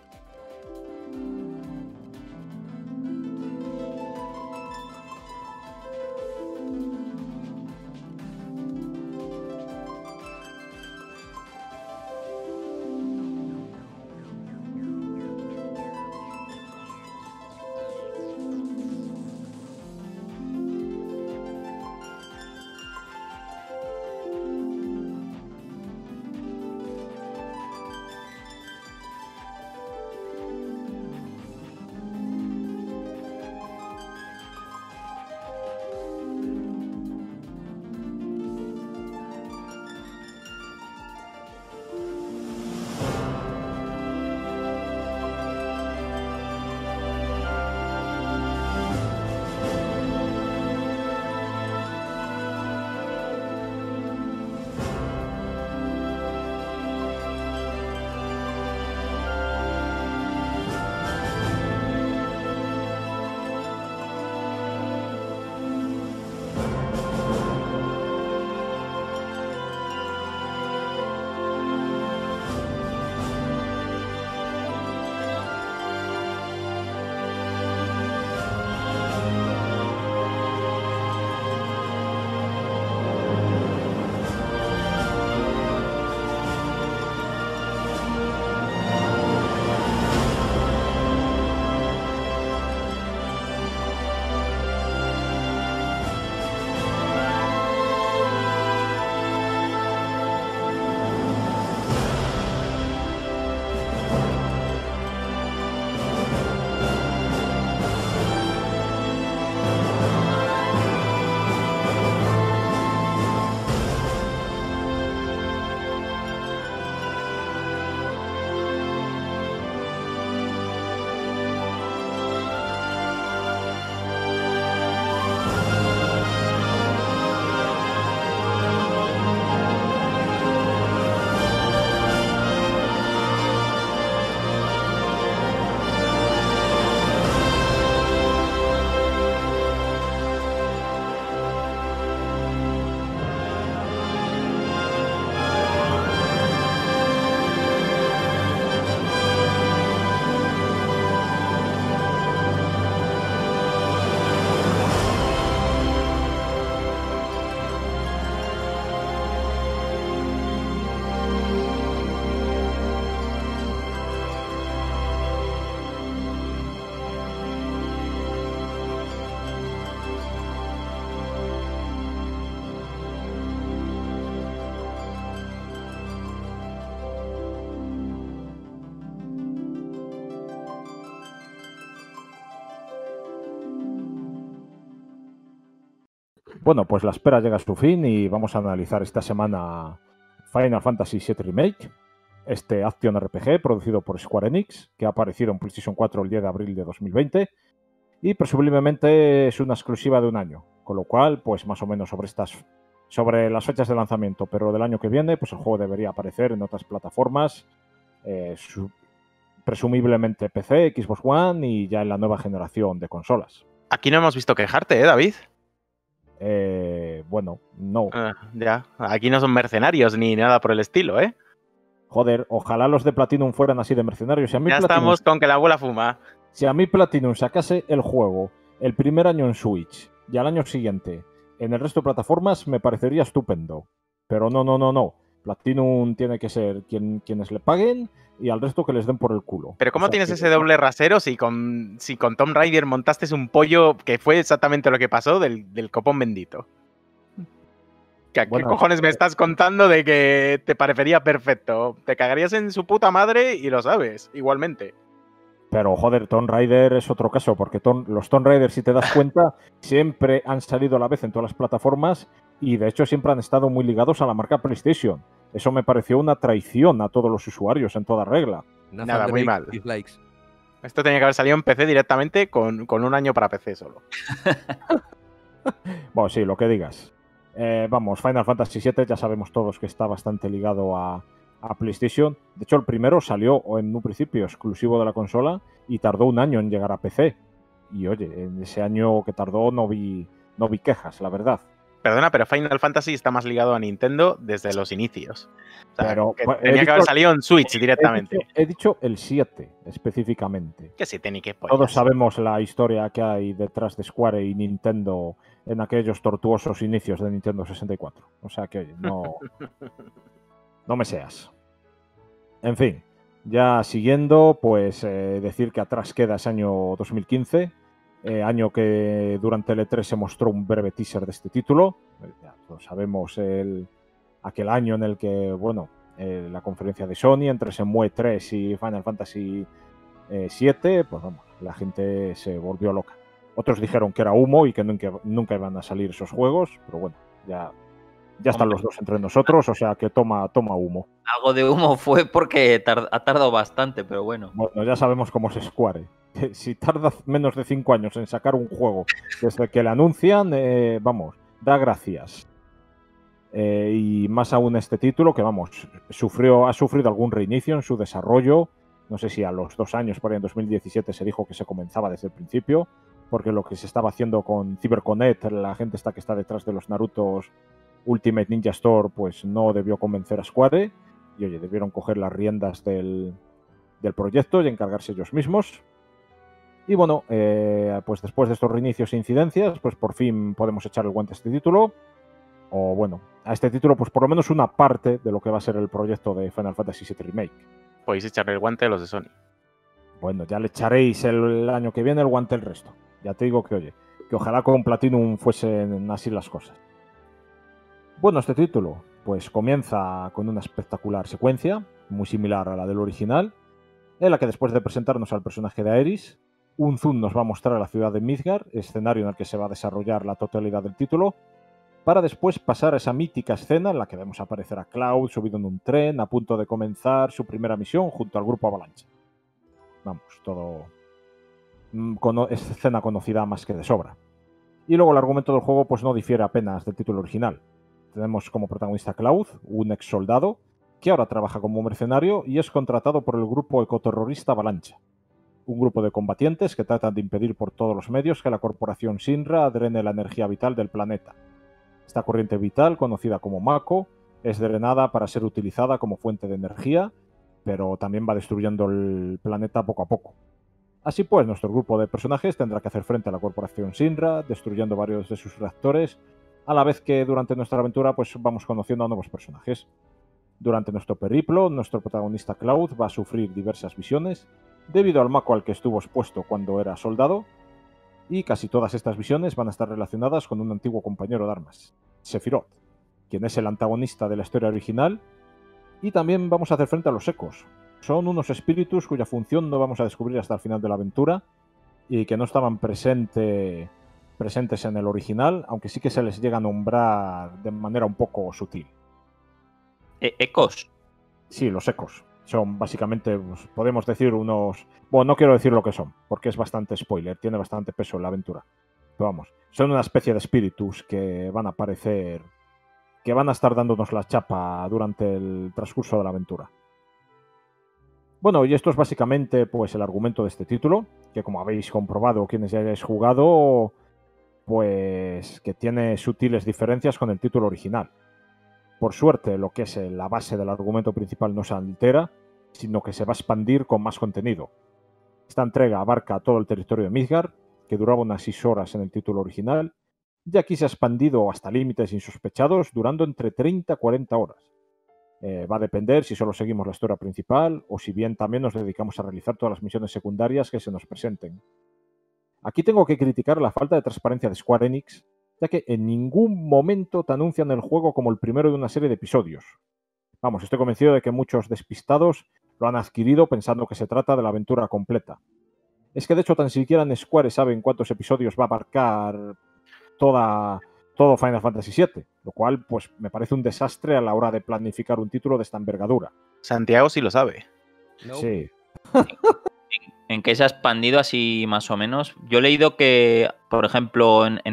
Bueno, pues la espera llega a su fin y vamos a analizar esta semana Final Fantasy VII Remake, este Action RPG producido por Square Enix, que ha aparecido en PlayStation 4 el 10 de abril de 2020 y presumiblemente es una exclusiva de un año, con lo cual, pues más o menos sobre las fechas de lanzamiento, pero del año que viene, pues el juego debería aparecer en otras plataformas, presumiblemente PC, Xbox One y ya en la nueva generación de consolas. Aquí no hemos visto quejarte, David? Bueno, no. Ya, aquí no son mercenarios ni nada por el estilo, ¿eh? Joder, ojalá los de Platinum fueran así de mercenarios. Ya estamos con que la abuela fuma. Si a mí Platinum sacase el juego el primer año en Switch y al año siguiente en el resto de plataformas, me parecería estupendo. Pero no. Platinum tiene que ser quienes le paguen y al resto que les den por el culo. Pero ¿cómo O sea, tienes que- ese doble rasero si con Tomb Raider montaste un pollo que fue exactamente lo que pasó del copón bendito? ¿Qué Bueno, cojones me estás contando de que te parecería perfecto? Te cagarías en su puta madre y lo sabes, igualmente. Pero joder, Tomb Raider es otro caso, porque los Tomb Raider, si te das cuenta, siempre han salido a la vez en todas las plataformas y de hecho siempre han estado muy ligados a la marca PlayStation. Eso me pareció una traición a todos los usuarios en toda regla. Nathan Nada, muy Drake, mal. dislikes. Esto tenía que haber salido en PC directamente con un año para PC solo. Bueno, sí, lo que digas. Vamos, Final Fantasy VII ya sabemos todos que está bastante ligado a PlayStation. De hecho, el primero salió en un principio exclusivo de la consola y tardó un año en llegar a PC. Y oye, en ese año que tardó no vi quejas, la verdad. Perdona, pero Final Fantasy está más ligado a Nintendo desde los inicios. O sea, Pero que pues, tenía que haber salido en Switch directamente. He dicho el 7 específicamente. Que sí, ni que Todos pollas. sabemos la historia que hay detrás de Square y Nintendo en aquellos tortuosos inicios de Nintendo 64. O sea que, oye, no me seas. En fin, ya siguiendo, pues decir que atrás queda ese año 2015, año que durante el E3 se mostró un breve teaser de este título. Ya todos sabemos aquel año en el que, bueno, la conferencia de Sony entre Shenmue 3 y Final Fantasy 7, pues vamos, la gente se volvió loca. Otros dijeron que era humo y que nunca iban a salir esos juegos, pero bueno, ya están los dos entre nosotros, o sea que toma humo. Algo de humo fue porque ha tardado bastante, pero bueno. Bueno, ya sabemos cómo es Square. Si tarda menos de 5 años en sacar un juego desde que le anuncian, vamos, da gracias. Y más aún este título, que vamos, ha sufrido algún reinicio en su desarrollo. No sé si a los 2 años, por ahí en 2017, se dijo que se comenzaba desde el principio, porque lo que se estaba haciendo con CyberConnect, la gente que está detrás de los Narutos Ultimate Ninja Store, pues no debió convencer a Square. Y oye, debieron coger las riendas del proyecto y encargarse ellos mismos. Y bueno, pues después de estos reinicios e incidencias, pues por fin podemos echar el guante a este título. O bueno, a este título, pues por lo menos una parte de lo que va a ser el proyecto de Final Fantasy VII Remake. Podéis echarle el guante a los de Sony. Bueno, ya le echaréis el año que viene el guante el resto. Ya te digo que, oye, que ojalá con Platinum fuesen así las cosas. Bueno, este título, pues comienza con una espectacular secuencia, muy similar a la del original, en la que después de presentarnos al personaje de Aeris, un zoom nos va a mostrar la ciudad de Midgar, escenario en el que se va a desarrollar la totalidad del título, para después pasar a esa mítica escena en la que vemos aparecer a Cloud subido en un tren a punto de comenzar su primera misión junto al grupo Avalanche. Vamos, todo escena conocida más que de sobra. Y luego el argumento del juego pues no difiere apenas del título original. Tenemos como protagonista a Cloud, un ex soldado, que ahora trabaja como mercenario y es contratado por el grupo ecoterrorista Avalanche, un grupo de combatientes que tratan de impedir por todos los medios que la corporación Shinra drene la energía vital del planeta. Esta corriente vital, conocida como Mako, es drenada para ser utilizada como fuente de energía, pero también va destruyendo el planeta poco a poco. Así pues, nuestro grupo de personajes tendrá que hacer frente a la corporación Shinra, destruyendo varios de sus reactores, a la vez que durante nuestra aventura pues vamos conociendo a nuevos personajes. Durante nuestro periplo, nuestro protagonista Cloud va a sufrir diversas visiones debido al Mako al que estuvo expuesto cuando era soldado, y casi todas estas visiones van a estar relacionadas con un antiguo compañero de armas, Sephiroth, quien es el antagonista de la historia original, y también vamos a hacer frente a los ecos. Son unos espíritus cuya función no vamos a descubrir hasta el final de la aventura y que no estaban presentes en el original, aunque sí que se les llega a nombrar de manera un poco sutil. ¿Ecos? Sí, los ecos. Son básicamente, pues, podemos decir unos... Bueno, no quiero decir lo que son, porque es bastante spoiler, tiene bastante peso en la aventura. Pero vamos, son una especie de espíritus que van a aparecer, que van a estar dándonos la chapa durante el transcurso de la aventura. Bueno, y esto es básicamente pues el argumento de este título, que como habéis comprobado quienes ya hayáis jugado, pues que tiene sutiles diferencias con el título original. Por suerte, lo que es la base del argumento principal no se altera, sino que se va a expandir con más contenido. Esta entrega abarca todo el territorio de Midgar, que duraba unas 6 horas en el título original, y aquí se ha expandido hasta límites insospechados, durando entre 30 y 40 horas. Va a depender si solo seguimos la historia principal o si bien también nos dedicamos a realizar todas las misiones secundarias que se nos presenten. Aquí tengo que criticar la falta de transparencia de Square Enix, ya que en ningún momento te anuncian el juego como el primero de una serie de episodios. Vamos, estoy convencido de que muchos despistados lo han adquirido pensando que se trata de la aventura completa. Es que de hecho tan siquiera en Square saben cuántos episodios va a abarcar todo Final Fantasy VII, lo cual pues me parece un desastre a la hora de planificar un título de esta envergadura. Santiago sí lo sabe. No. Sí, ¿En qué se ha expandido así más o menos? Yo he leído que, por ejemplo, en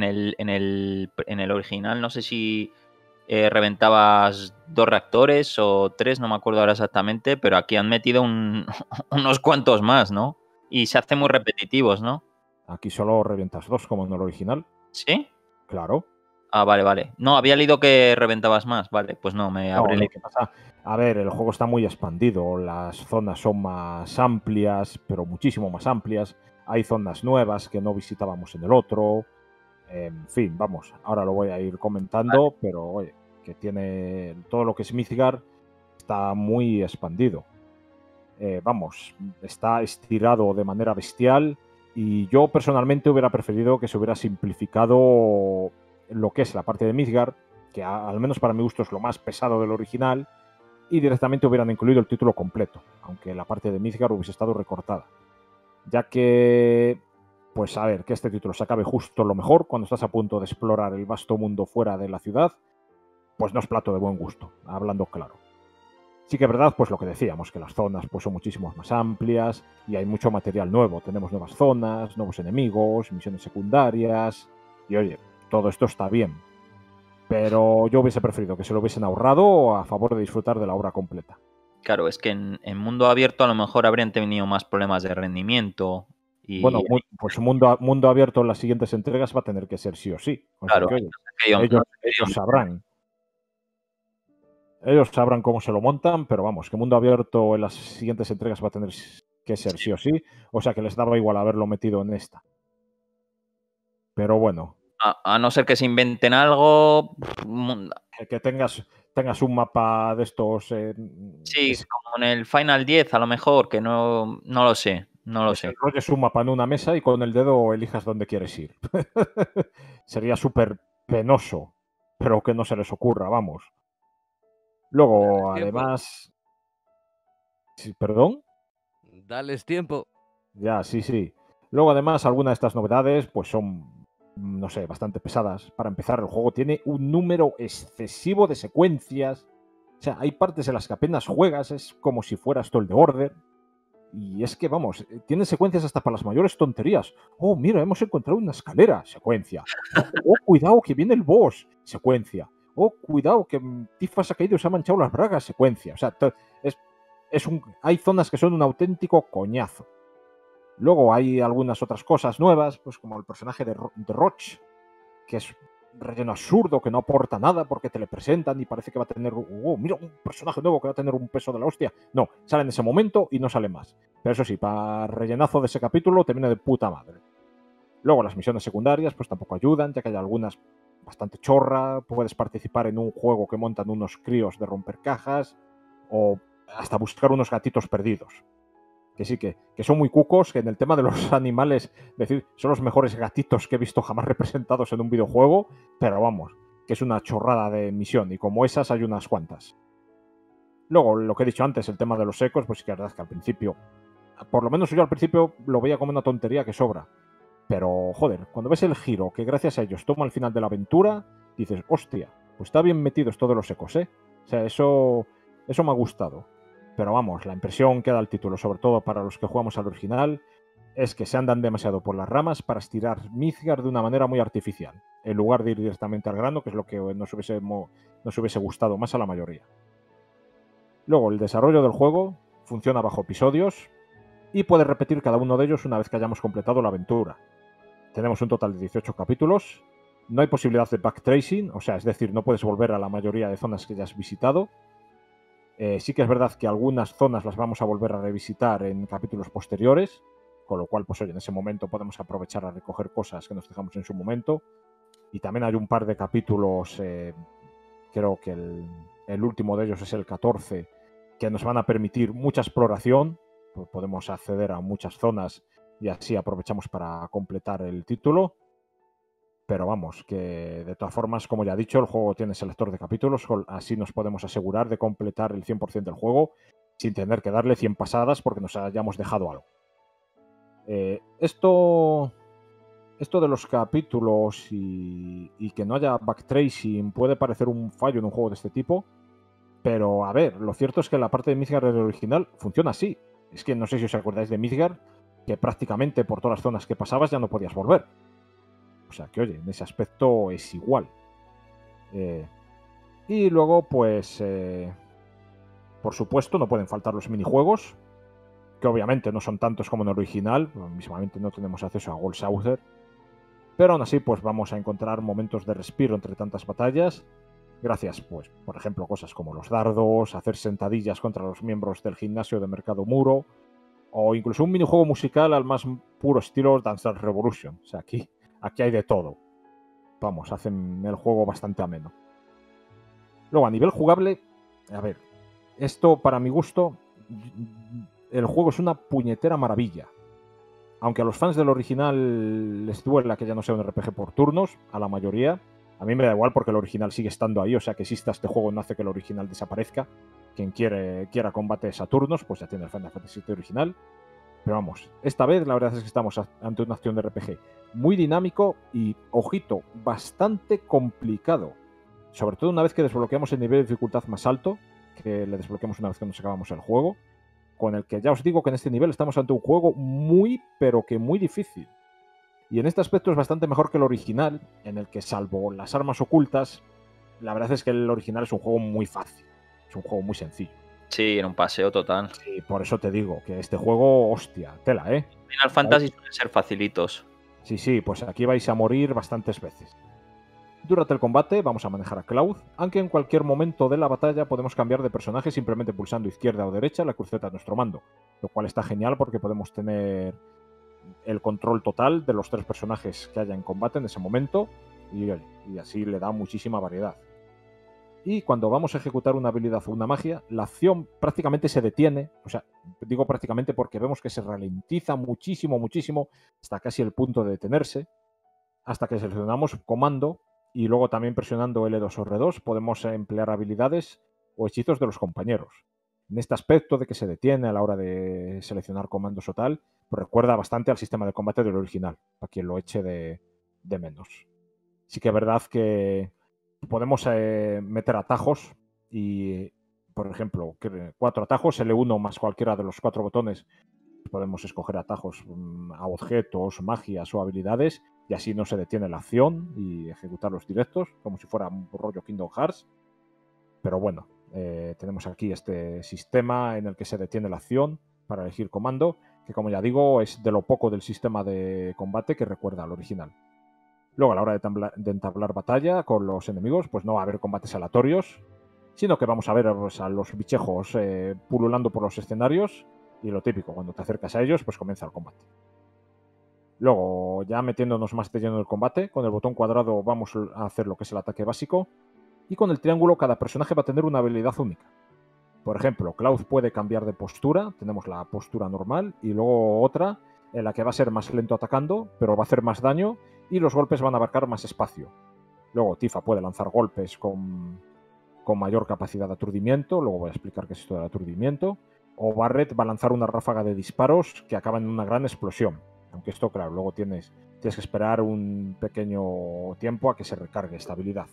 el original, no sé si reventabas 2 reactores o 3, no me acuerdo ahora exactamente, pero aquí han metido unos cuantos más, ¿no? Y se hacen muy repetitivos, ¿no? aquí solo revientas 2 como en el original. ¿Sí? Claro. Ah, vale. No, había leído que reventabas más. Vale, pues no, me No, habré lo leído. que pasa, a ver, el juego está muy expandido, las zonas son más amplias, pero muchísimo más amplias. Hay zonas nuevas que no visitábamos en el otro. En fin, vamos, ahora lo voy a ir comentando, pero oye, que tiene todo lo que es Midgar está muy expandido. Vamos, está estirado de manera bestial y yo personalmente hubiera preferido que se hubiera simplificado lo que es la parte de Midgar, que al menos para mi gusto es lo más pesado del original, y directamente hubieran incluido el título completo, aunque la parte de Midgar hubiese estado recortada. Ya que, pues a ver, que este título se acabe justo lo mejor cuando estás a punto de explorar el vasto mundo fuera de la ciudad, pues no es plato de buen gusto, hablando claro. Sí que es verdad, pues lo que decíamos, que las zonas pues, son muchísimo más amplias y hay mucho material nuevo. Tenemos nuevas zonas, nuevos enemigos, misiones secundarias. Y oye, todo esto está bien. Pero yo hubiese preferido que se lo hubiesen ahorrado a favor de disfrutar de la obra completa. Claro, es que en mundo abierto a lo mejor habrían tenido más problemas de rendimiento Bueno, y pues mundo abierto en las siguientes entregas va a tener que ser sí o sí. O sea claro, que, oye, no ellos se querían- sabrán. Ellos sabrán cómo se lo montan, pero vamos, que mundo abierto en las siguientes entregas va a tener que ser sí o sí. O sea que les daba igual haberlo metido en esta. Pero bueno, a no ser que se inventen algo. que tengas un mapa de estos. Sí, como en el Final 10 a lo mejor, que no lo sé, no lo Que sé. enrolles un mapa en una mesa y con el dedo elijas dónde quieres ir. Sería súper penoso, pero que no se les ocurra, vamos. Luego, Tiempo. además. Sí, ¿perdón? Dales tiempo. Ya, sí. Luego, además, algunas de estas novedades, pues son, no sé, bastante pesadas. Para empezar, el juego tiene un número excesivo de secuencias. O sea, hay partes en las que apenas juegas, es como si fueras todo el de Order. Y es que, vamos, tiene secuencias hasta para las mayores tonterías. Oh, mira, hemos encontrado una escalera, secuencia. Oh, cuidado, que viene el boss, secuencia. Oh, cuidado, que Tifas ha caído y se ha manchado las bragas, secuencia. O sea, hay zonas que son un auténtico coñazo. Luego hay algunas otras cosas nuevas, pues como el personaje de Roach, que es relleno absurdo, que no aporta nada porque te le presentan y parece que va a tener, mira, un personaje nuevo que va a tener un peso de la hostia. No, sale en ese momento y no sale más. Pero eso sí, para rellenazo de ese capítulo termina de puta madre. Luego las misiones secundarias pues tampoco ayudan, ya que hay algunas bastante chorra, puedes participar en un juego que montan unos críos de romper cajas o hasta buscar unos gatitos perdidos. Que sí, que son muy cucos, que en el tema de los animales, decir, son los mejores gatitos que he visto jamás representados en un videojuego, pero vamos, que es una chorrada de misión, y como esas hay unas cuantas. Luego, lo que he dicho antes, el tema de los ecos, pues sí que la verdad es que al principio, por lo menos yo al principio lo veía como una tontería que sobra. Pero, joder, cuando ves el giro que gracias a ellos toma al final de la aventura, dices, hostia, pues está bien metido esto de los ecos, ¿eh? O sea, eso me ha gustado. Pero vamos, la impresión que da el título, sobre todo para los que jugamos al original, es que se andan demasiado por las ramas para estirar Midgar de una manera muy artificial, en lugar de ir directamente al grano, que es lo que nos hubiese gustado más a la mayoría. Luego, el desarrollo del juego funciona bajo episodios y puedes repetir cada uno de ellos una vez que hayamos completado la aventura. Tenemos un total de 18 capítulos, no hay posibilidad de backtracing, o sea, es decir, no puedes volver a la mayoría de zonas que ya has visitado. Sí que es verdad que algunas zonas las vamos a volver a revisitar en capítulos posteriores, con lo cual, pues oye, en ese momento podemos aprovechar a recoger cosas que nos dejamos en su momento. Y también hay un par de capítulos, creo que el último de ellos es el 14, que nos van a permitir mucha exploración, podemos acceder a muchas zonas y así aprovechamos para completar el título. Pero vamos, que de todas formas, como ya he dicho, el juego tiene selector de capítulos, así nos podemos asegurar de completar el 100% del juego sin tener que darle 100 pasadas porque nos hayamos dejado algo. Esto de los capítulos y que no haya backtracing puede parecer un fallo en un juego de este tipo, pero a ver, lo cierto es que la parte de Midgar del original funciona así. Es que no sé si os acordáis de Midgar, que prácticamente por todas las zonas que pasabas ya no podías volver. O sea que, oye, en ese aspecto es igual. Y luego, pues, por supuesto, no pueden faltar los minijuegos, que obviamente no son tantos como en el original, mismamente no tenemos acceso a Gold Saucer, pero aún así, pues vamos a encontrar momentos de respiro entre tantas batallas, gracias, pues, por ejemplo, cosas como los dardos, hacer sentadillas contra los miembros del gimnasio de Mercado Muro, o incluso un minijuego musical al más puro estilo Dance Dance Revolution. O sea, aquí hay de todo. Vamos, hacen el juego bastante ameno. Luego, a nivel jugable, a ver, esto para mi gusto, el juego es una puñetera maravilla. Aunque a los fans del original les duela que ya no sea un RPG por turnos, a la mayoría, a mí me da igual porque el original sigue estando ahí, o sea que exista este juego no hace que el original desaparezca. Quien quiera combates a turnos, pues ya tiene el Final Fantasy VII original. Pero vamos, esta vez la verdad es que estamos ante una acción de RPG muy dinámico y, ojito, bastante complicado. Sobre todo una vez que desbloqueamos el nivel de dificultad más alto, que le desbloqueamos una vez que nos acabamos el juego, con el que ya os digo que en este nivel estamos ante un juego muy, pero que muy difícil. Y en este aspecto es bastante mejor que el original, en el que salvo las armas ocultas, la verdad es que el original es un juego muy fácil. Es un juego muy sencillo. Sí, era un paseo total. Sí, por eso te digo que este juego, hostia, tela, ¿eh? Final Fantasy suelen ser facilitos. Sí, pues aquí vais a morir bastantes veces. Durante el combate vamos a manejar a Cloud, aunque en cualquier momento de la batalla podemos cambiar de personaje simplemente pulsando izquierda o derecha la cruceta de nuestro mando, lo cual está genial porque podemos tener el control total de los 3 personajes que haya en combate en ese momento y así le da muchísima variedad. Y cuando vamos a ejecutar una habilidad o una magia, la acción prácticamente se detiene. O sea, digo prácticamente porque vemos que se ralentiza muchísimo hasta casi el punto de detenerse, hasta que seleccionamos comando y luego también presionando L2 o R2 podemos emplear habilidades o hechizos de los compañeros. En este aspecto de que se detiene a la hora de seleccionar comandos o tal, pues recuerda bastante al sistema de combate del original, para quien lo eche de menos. Sí que es verdad que podemos meter atajos y, por ejemplo, 4 atajos, L1 más cualquiera de los 4 botones. Podemos escoger atajos a objetos, magias o habilidades y así no se detiene la acción y ejecutarlos directos, como si fuera un rollo Kingdom Hearts. Pero bueno, tenemos aquí este sistema en el que se detiene la acción para elegir comando, que como ya digo es de lo poco del sistema de combate que recuerda al original. Luego, a la hora de entablar batalla con los enemigos, pues no va a haber combates aleatorios, sino que vamos a ver pues, a los bichejos pululando por los escenarios y lo típico, cuando te acercas a ellos, pues comienza el combate. Luego, ya metiéndonos más de lleno en el combate, con el botón cuadrado vamos a hacer lo que es el ataque básico y con el triángulo cada personaje va a tener una habilidad única. Por ejemplo, Cloud puede cambiar de postura, tenemos la postura normal y luego otra en la que va a ser más lento atacando, pero va a hacer más daño y los golpes van a abarcar más espacio. Luego Tifa puede lanzar golpes con mayor capacidad de aturdimiento, luego voy a explicar qué es esto del aturdimiento, o Barret va a lanzar una ráfaga de disparos que acaban en una gran explosión. Aunque esto, claro, luego tienes que esperar un pequeño tiempo a que se recargue esta habilidad.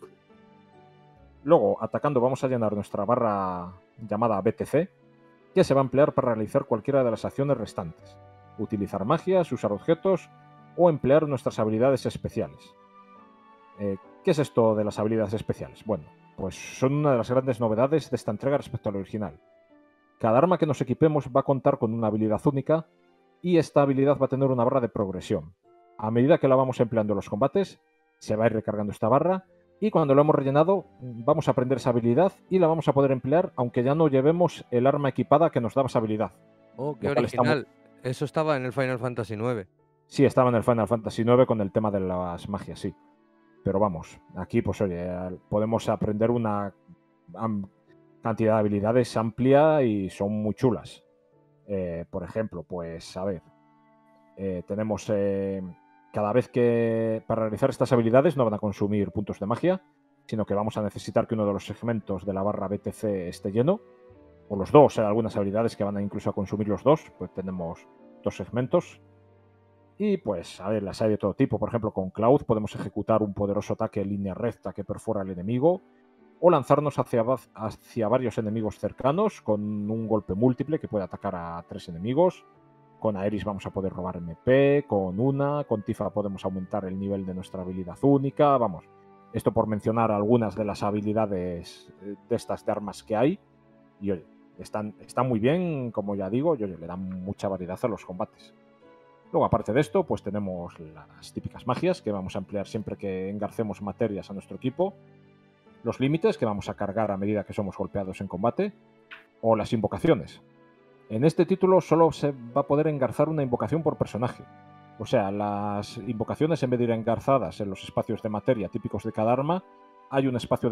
Luego, atacando, vamos a llenar nuestra barra llamada BTC, que se va a emplear para realizar cualquiera de las acciones restantes. Utilizar magias, usar objetos o emplear nuestras habilidades especiales. ¿Qué es esto de las habilidades especiales? Bueno, pues son una de las grandes novedades de esta entrega respecto al original. Cada arma que nos equipemos va a contar con una habilidad única y esta habilidad va a tener una barra de progresión. A medida que la vamos empleando en los combates, se va a ir recargando esta barra y cuando lo hemos rellenado vamos a aprender esa habilidad y la vamos a poder emplear aunque ya no llevemos el arma equipada que nos daba esa habilidad. Oh, qué original. Eso estaba en el Final Fantasy IX. Sí, estaba en el Final Fantasy IX con el tema de las magias, sí. Pero vamos, aquí pues oye, podemos aprender cantidad de habilidades amplia y son muy chulas. Por ejemplo, pues a ver, tenemos cada vez que para realizar estas habilidades no van a consumir puntos de magia, sino que vamos a necesitar que uno de los segmentos de la barra BTC esté lleno, o los dos. Hay algunas habilidades que van a incluso a consumir los dos, pues tenemos 2 segmentos. Y pues, a ver, las hay de todo tipo. Por ejemplo, con Cloud podemos ejecutar un poderoso ataque en línea recta que perfora al enemigo, o lanzarnos hacia varios enemigos cercanos con un golpe múltiple que puede atacar a 3 enemigos. Con Aeris vamos a poder robar MP, con Tifa podemos aumentar el nivel de nuestra habilidad única, vamos. Esto por mencionar algunas de las habilidades de estas de armas que hay. Y oye, están muy bien, como ya digo, y oye, le dan mucha variedad a los combates. Luego, aparte de esto, pues tenemos las típicas magias que vamos a emplear siempre que engarcemos materias a nuestro equipo, los límites que vamos a cargar a medida que somos golpeados en combate, o las invocaciones. En este título solo se va a poder engarzar una invocación por personaje. O sea, las invocaciones, en vez de ir engarzadas en los espacios de materia típicos de cada arma, hay un espacio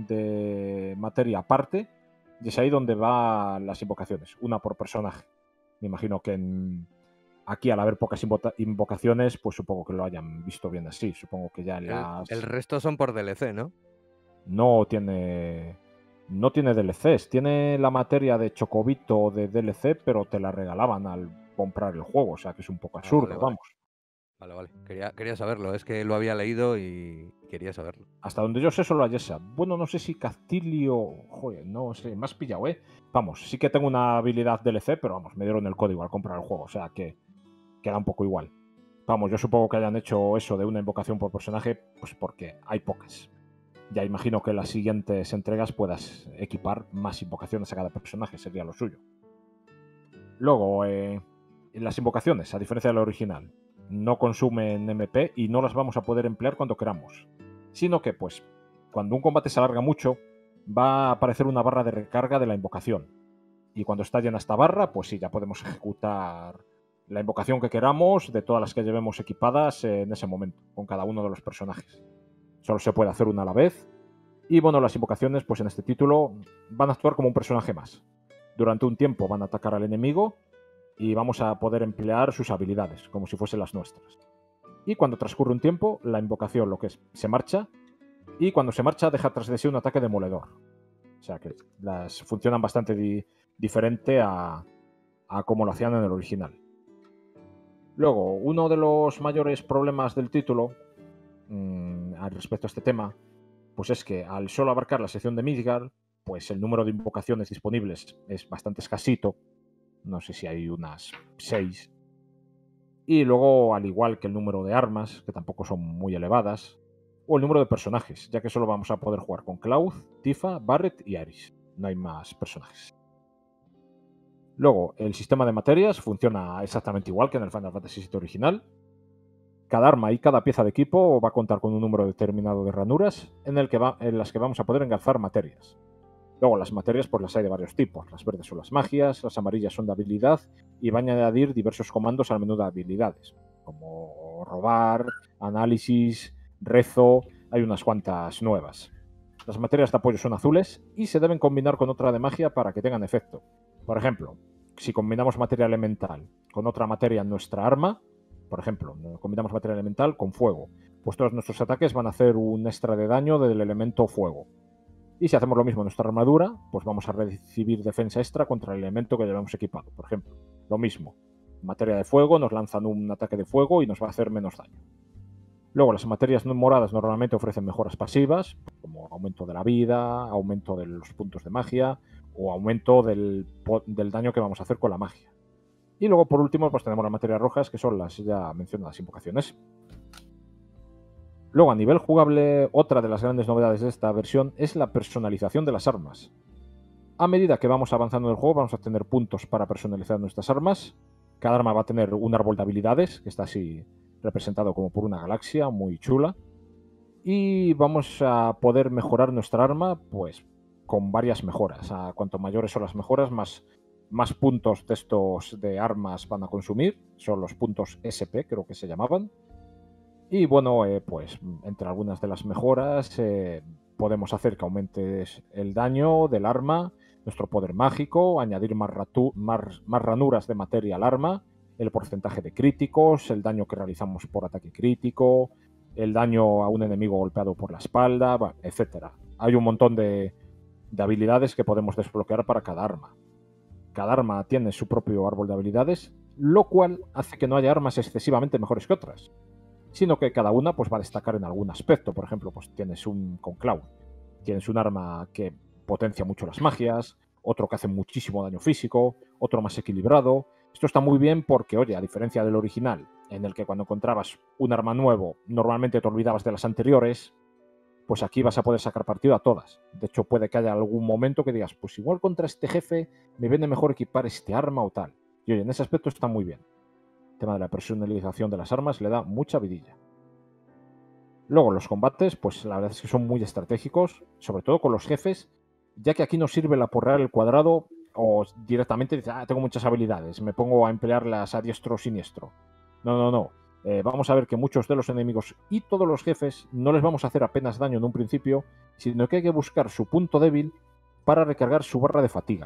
de materia aparte, y es ahí donde van las invocaciones, una por personaje. Me imagino que aquí, al haber pocas invocaciones, pues supongo que lo hayan visto bien así. Supongo que ya en El resto son por DLC, ¿no? No tiene DLCs. Tiene la materia de Chocobito de DLC, pero te la regalaban al comprar el juego. O sea que es un poco absurdo, vale. vamos. Vale. Quería saberlo. Es que lo había leído y quería saberlo. Hasta donde yo sé, solo hay esa. Bueno, no sé si Castilio... Joder, no sé, me has pillado, ¿eh? Vamos, sí que tengo una habilidad DLC, pero vamos, me dieron el código al comprar el juego. O sea que queda un poco igual. Vamos, yo supongo que hayan hecho eso de una invocación por personaje, pues porque hay pocas. Ya imagino que en las siguientes entregas puedas equipar más invocaciones a cada personaje, sería lo suyo. Luego, las invocaciones, a diferencia del original, no consumen MP y no las vamos a poder emplear cuando queramos. Sino que, pues, cuando un combate se alarga mucho, va a aparecer una barra de recarga de la invocación. Y cuando está llena esta barra, pues sí, ya podemos ejecutar la invocación que queramos de todas las que llevemos equipadas en ese momento, con cada uno de los personajes. Solo se puede hacer una a la vez. Y bueno, las invocaciones, pues en este título, van a actuar como un personaje más. Durante un tiempo van a atacar al enemigo y vamos a poder emplear sus habilidades, como si fuesen las nuestras. Y cuando transcurre un tiempo, la invocación lo que es, se marcha, y cuando se marcha deja tras de sí un ataque demoledor. O sea que las funcionan bastante diferente a como lo hacían en el original. Luego, uno de los mayores problemas del título al respecto a este tema, pues es que al solo abarcar la sección de Midgard, pues el número de invocaciones disponibles es bastante escasito. No sé si hay unas 6. Y luego, al igual que el número de armas, que tampoco son muy elevadas, o el número de personajes, ya que solo vamos a poder jugar con Cloud, Tifa, Barret y Aeris. No hay más personajes. Luego, el sistema de materias funciona exactamente igual que en el Final Fantasy VII original. Cada arma y cada pieza de equipo va a contar con un número determinado de ranuras en las que vamos a poder engarzar materias. Luego, las materias pues las hay de varios tipos. Las verdes son las magias, las amarillas son de habilidad y van a añadir diversos comandos al menú de habilidades, como robar, análisis, rezo. Hay unas cuantas nuevas. Las materias de apoyo son azules y se deben combinar con otra de magia para que tengan efecto. Por ejemplo, si combinamos materia elemental con otra materia en nuestra arma, por ejemplo, combinamos materia elemental con fuego, pues todos nuestros ataques van a hacer un extra de daño del elemento fuego. Y si hacemos lo mismo en nuestra armadura, pues vamos a recibir defensa extra contra el elemento que llevamos equipado. Por ejemplo, lo mismo. Materia de fuego, nos lanzan un ataque de fuego y nos va a hacer menos daño. Luego, las materias moradas normalmente ofrecen mejoras pasivas, como aumento de la vida, aumento de los puntos de magia o aumento del daño que vamos a hacer con la magia. Y luego, por último, pues tenemos las materias rojas, que son las ya mencionadas invocaciones. Luego, a nivel jugable, otra de las grandes novedades de esta versión es la personalización de las armas. A medida que vamos avanzando en el juego, vamos a tener puntos para personalizar nuestras armas. Cada arma va a tener un árbol de habilidades, que está así representado como por una galaxia muy chula. Y vamos a poder mejorar nuestra arma, pues, con varias mejoras. Cuanto mayores son las mejoras, más puntos de estos de armas van a consumir. Son los puntos SP, creo que se llamaban. Y bueno, pues entre algunas de las mejoras podemos hacer que aumente el daño del arma nuestro poder mágico, añadir más ranuras de materia al arma, el porcentaje de críticos, el daño que realizamos por ataque crítico, el daño a un enemigo golpeado por la espalda, etc. Hay un montón de habilidades que podemos desbloquear para cada arma. Cada arma tiene su propio árbol de habilidades, lo cual hace que no haya armas excesivamente mejores que otras, sino que cada una pues, va a destacar en algún aspecto. Por ejemplo, pues tienes con Cloud, tienes un arma que potencia mucho las magias, otro que hace muchísimo daño físico, otro más equilibrado. Esto está muy bien porque, oye, a diferencia del original, en el que cuando encontrabas un arma nuevo normalmente te olvidabas de las anteriores, pues aquí vas a poder sacar partido a todas. De hecho, puede que haya algún momento que digas, pues igual contra este jefe me viene mejor equipar este arma o tal. Y oye, en ese aspecto está muy bien. El tema de la personalización de las armas le da mucha vidilla. Luego, los combates, pues la verdad es que son muy estratégicos, sobre todo con los jefes, ya que aquí no sirve el aporrear el cuadrado o directamente dices, tengo muchas habilidades, me pongo a emplearlas a diestro o siniestro. No. Vamos a ver que muchos de los enemigos y todos los jefes no les vamos a hacer apenas daño en un principio, sino que hay que buscar su punto débil para recargar su barra de fatiga.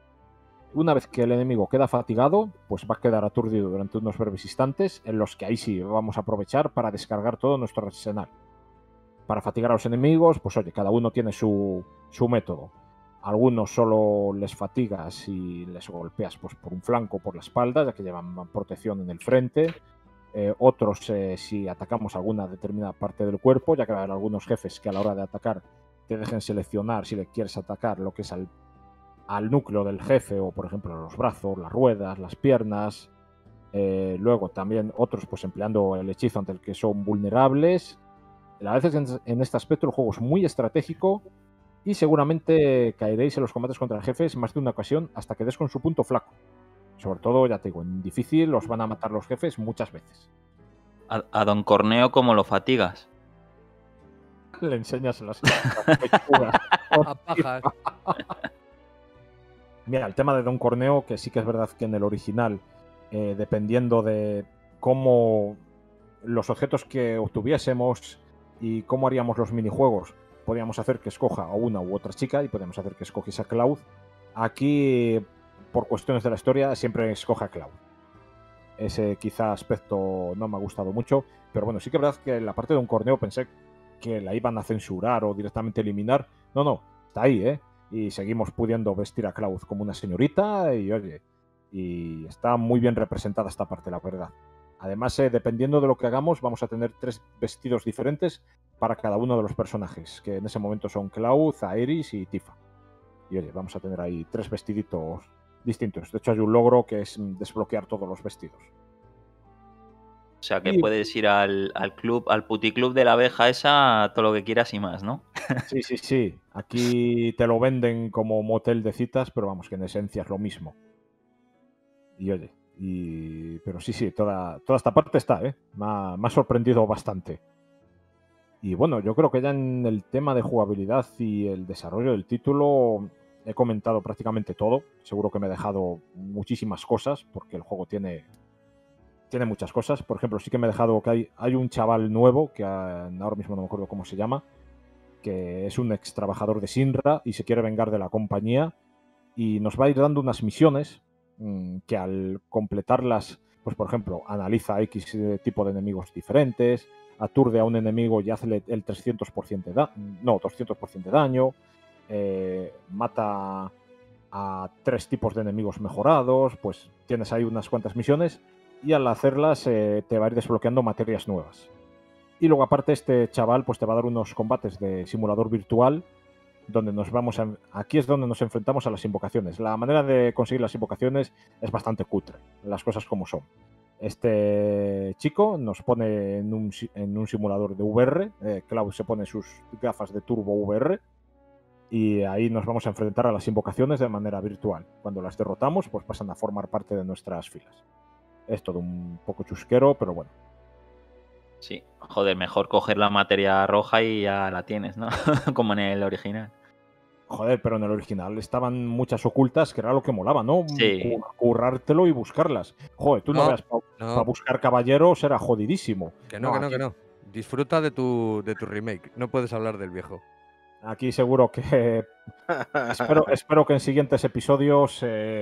Una vez que el enemigo queda fatigado, pues va a quedar aturdido durante unos breves instantes, en los que ahí sí vamos a aprovechar para descargar todo nuestro arsenal. Para fatigar a los enemigos, pues oye, cada uno tiene su método. Algunos solo les fatigas si les golpeas pues, por un flanco o por la espalda, ya que llevan protección en el frente. Otros si atacamos alguna determinada parte del cuerpo, ya que va a haber algunos jefes que a la hora de atacar te dejen seleccionar si le quieres atacar lo que es al núcleo del jefe, o por ejemplo los brazos, las ruedas, las piernas. Luego también otros pues empleando el hechizo ante el que son vulnerables. La verdad es que en este aspecto el juego es muy estratégico y seguramente caeréis en los combates contra jefes más de una ocasión hasta que des con su punto flaco. Sobre todo, ya te digo, en difícil los van a matar los jefes muchas veces. A Don Corneo, ¿cómo lo fatigas? Le enseñas las pechugas. A pajas. Mira, el tema de Don Corneo, que sí que es verdad que en el original, dependiendo de cómo los objetos que obtuviésemos y cómo haríamos los minijuegos, podíamos hacer que escoja a una u otra chica y podíamos hacer que escogiese a Cloud. Aquí, por cuestiones de la historia, siempre escoge a Cloud. Ese quizá aspecto no me ha gustado mucho, pero bueno, sí que es verdad que la parte de Don Corneo pensé que la iban a censurar o directamente eliminar. No, está ahí, ¿eh? Y seguimos pudiendo vestir a Cloud como una señorita y oye, y está muy bien representada esta parte, la verdad. Además, dependiendo de lo que hagamos, vamos a tener 3 vestidos diferentes para cada uno de los personajes, que en ese momento son Cloud, Aeris y Tifa. Y oye, vamos a tener ahí 3 vestiditos distintos. De hecho, hay un logro que es desbloquear todos los vestidos. O sea que puedes ir al club, al puticlub de la abeja esa, todo lo que quieras y más, ¿no? Sí. Aquí te lo venden como motel de citas, pero vamos, que en esencia es lo mismo. Y oye, pero sí, toda esta parte está, ¿eh? Me ha sorprendido bastante. Y bueno, yo creo que ya en el tema de jugabilidad y el desarrollo del título he comentado prácticamente todo. Seguro que me he dejado muchísimas cosas, porque el juego tiene muchas cosas. Por ejemplo, sí que me he dejado que hay un chaval nuevo, que ahora mismo no me acuerdo cómo se llama, que es un ex trabajador de Shinra y se quiere vengar de la compañía y nos va a ir dando unas misiones que al completarlas, pues por ejemplo, analiza X tipo de enemigos diferentes, aturde a un enemigo y hace el 200% de daño, mata a 3 tipos de enemigos mejorados, pues tienes ahí unas cuantas misiones y al hacerlas te va a ir desbloqueando materias nuevas. Y luego aparte este chaval pues te va a dar unos combates de simulador virtual donde aquí es donde nos enfrentamos a las invocaciones. La manera de conseguir las invocaciones es bastante cutre, las cosas como son. Este chico nos pone en un simulador de VR, Cloud se pone sus gafas de turbo VR y ahí nos vamos a enfrentar a las invocaciones de manera virtual. Cuando las derrotamos, pues pasan a formar parte de nuestras filas. Es todo un poco chusquero, pero bueno. Sí, joder, mejor coger la materia roja y ya la tienes, ¿no? Como en el original. Joder, pero en el original estaban muchas ocultas, que era lo que molaba, ¿no? Sí. Currártelo y buscarlas. Joder, tú no veas, para buscar caballeros era jodidísimo. Que no. Disfruta de tu remake, no puedes hablar del viejo. Aquí seguro que espero que en siguientes episodios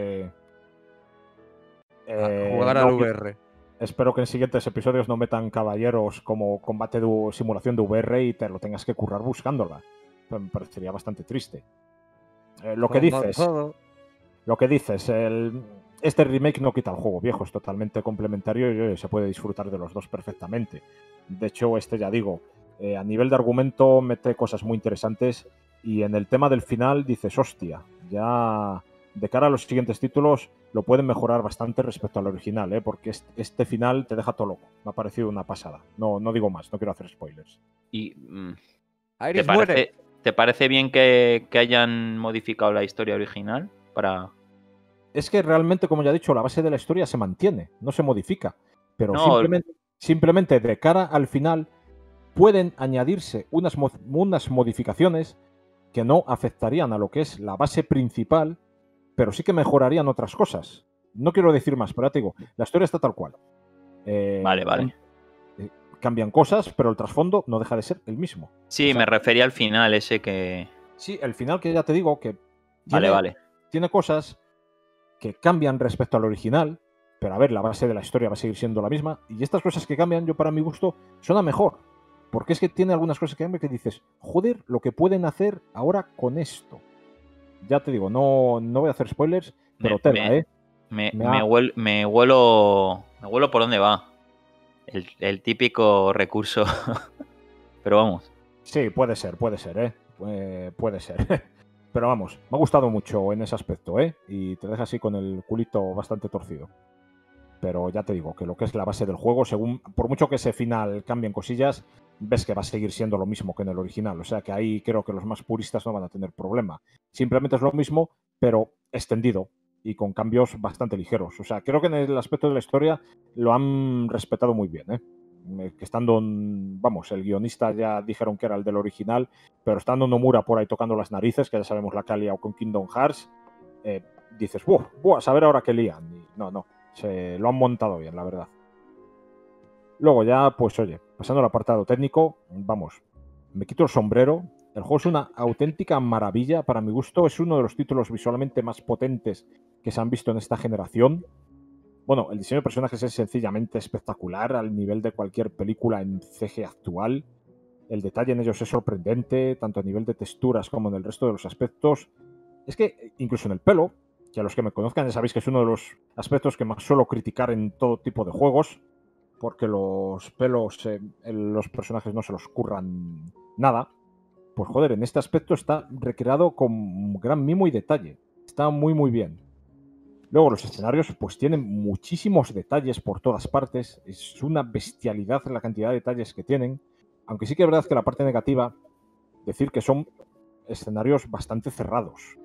Jugar al VR. espero que en siguientes episodios no metan caballeros como combate de simulación de VR y te lo tengas que currar buscándola. Me parecería bastante triste. Lo que dices, este remake no quita el juego viejo, es totalmente complementario y se puede disfrutar de los dos perfectamente. De hecho, ya digo, a nivel de argumento mete cosas muy interesantes y en el tema del final dices, hostia, ya de cara a los siguientes títulos lo pueden mejorar bastante respecto al original, porque este final te deja todo loco. Me ha parecido una pasada. No digo más, no quiero hacer spoilers. Y Iris muere. ¿te parece bien que hayan modificado la historia original para...? Es que realmente, como ya he dicho, la base de la historia se mantiene, no se modifica. Pero No, simplemente de cara al final pueden añadirse unas modificaciones que no afectarían a lo que es la base principal, pero sí que mejorarían otras cosas. No quiero decir más, pero ya te digo, la historia está tal cual. Vale. Cambian cosas, pero el trasfondo no deja de ser el mismo. Sí, me refería al final ese que... Sí, el final que ya te digo que tiene cosas que cambian respecto al original, pero a ver, la base de la historia va a seguir siendo la misma, y estas cosas que cambian, yo para mi gusto, son a mejor. Porque es que tiene algunas cosas que cambian que dices, joder, lo que pueden hacer ahora con esto. Ya te digo, no voy a hacer spoilers, pero me huelo por dónde va. El típico recurso. Pero vamos. Sí, puede ser, puede ser. Pero vamos, me ha gustado mucho en ese aspecto, y te deja así con el culito bastante torcido. Pero ya te digo que lo que es la base del juego, por mucho que ese final cambien cosillas, ves que va a seguir siendo lo mismo que en el original. O sea que ahí creo que los más puristas no van a tener problema. Simplemente es lo mismo, pero extendido y con cambios bastante ligeros. O sea, creo que en el aspecto de la historia lo han respetado muy bien, que estando, vamos, el guionista ya dijeron que era el del original, pero estando Nomura por ahí tocando las narices, que ya sabemos la que ha liado con Kingdom Hearts, dices, a saber ahora qué lían. Y no, se lo han montado bien, la verdad. Luego ya, pues oye, pasando al apartado técnico, vamos, me quito el sombrero. El juego es una auténtica maravilla, para mi gusto. Es uno de los títulos visualmente más potentes que se han visto en esta generación. Bueno, el diseño de personajes es sencillamente espectacular, al nivel de cualquier película en CG actual. El detalle en ellos es sorprendente, tanto a nivel de texturas como en el resto de los aspectos. Es que incluso en el pelo, que a los que me conozcan ya sabéis que es uno de los aspectos que más suelo criticar en todo tipo de juegos, porque los pelos los personajes no se los curran nada. Pues joder, en este aspecto está recreado con gran mimo y detalle. Está muy muy bien. Luego los escenarios pues tienen muchísimos detalles por todas partes. Es una bestialidad la cantidad de detalles que tienen. Aunque sí que es verdad que la parte negativa, decir que son escenarios bastante cerrados.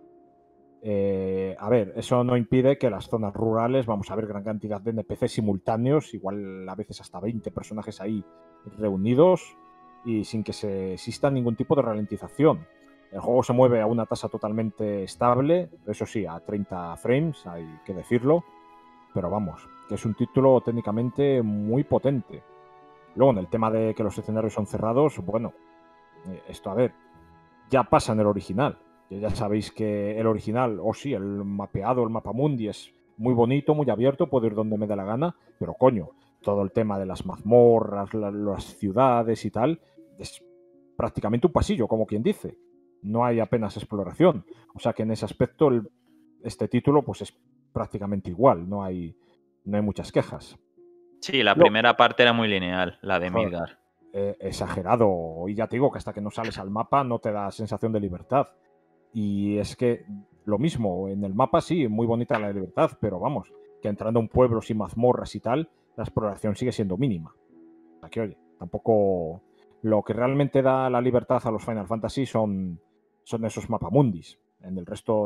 A ver, eso no impide que las zonas rurales vamos a ver gran cantidad de NPCs simultáneos, igual a veces hasta 20 personajes ahí reunidos y sin que se exista ningún tipo de ralentización. El juego se mueve a una tasa totalmente estable, eso sí, a 30 frames, hay que decirlo, pero vamos, que es un título técnicamente muy potente. Luego, en el tema de que los escenarios son cerrados, bueno, esto a ver, ya pasa en el original. Ya sabéis que el original, sí, el mapeado, el mapamundi es muy bonito, muy abierto, puedo ir donde me dé la gana, pero coño, todo el tema de las mazmorras, las ciudades y tal, es prácticamente un pasillo, como quien dice. No hay apenas exploración. O sea que en ese aspecto este título pues es prácticamente igual, no hay muchas quejas. Sí, la primera parte era muy lineal, la de Midgar. Exagerado, y ya te digo que hasta que no sales al mapa no te da sensación de libertad. Y es que lo mismo, en el mapa sí, muy bonita la libertad, pero vamos, que entrando a un pueblo sin mazmorras y tal, la exploración sigue siendo mínima. O sea que, oye, tampoco lo que realmente da la libertad a los Final Fantasy son esos mapamundis. En el resto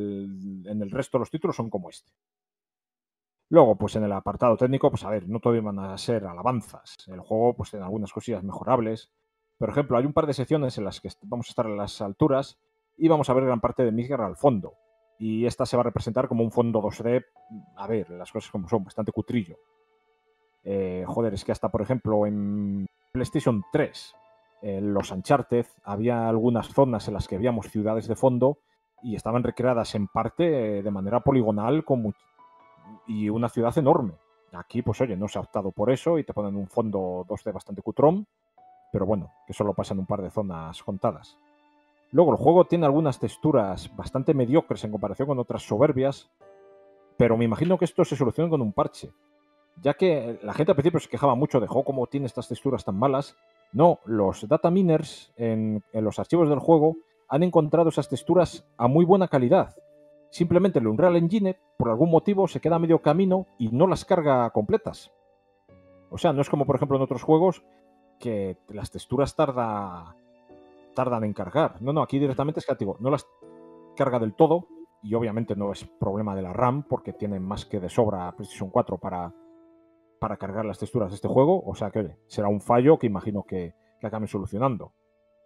los títulos son como este. Luego, pues en el apartado técnico, pues a ver, no todo van a ser alabanzas. El juego pues tiene algunas cosillas mejorables. Por ejemplo, hay un par de secciones en las que vamos a estar en las alturas y vamos a ver gran parte de Midgar al fondo. Y esta se va a representar como un fondo 2D, a ver, las cosas como son, bastante cutrillo. Joder, es que hasta, por ejemplo, en PlayStation 3 los Uncharted, había algunas zonas en las que veíamos ciudades de fondo y estaban recreadas en parte de manera poligonal y una ciudad enorme. Aquí, pues oye, no se ha optado por eso y te ponen un fondo 2D bastante cutrón, pero bueno, que solo pasan un par de zonas contadas. Luego, el juego tiene algunas texturas bastante mediocres en comparación con otras soberbias, pero me imagino que esto se soluciona con un parche, ya que la gente al principio se quejaba mucho de cómo tiene estas texturas tan malas. No, los data miners en los archivos del juego han encontrado esas texturas a muy buena calidad. Simplemente el Unreal Engine, por algún motivo, se queda a medio camino y no las carga completas. O sea, no es como por ejemplo en otros juegos que las texturas tardan en cargar. No, aquí directamente es que digo, no las carga del todo, y obviamente no es problema de la RAM porque tienen más que de sobra PlayStation 4 para cargar las texturas de este juego. O sea que oye, será un fallo que imagino que acaben solucionando.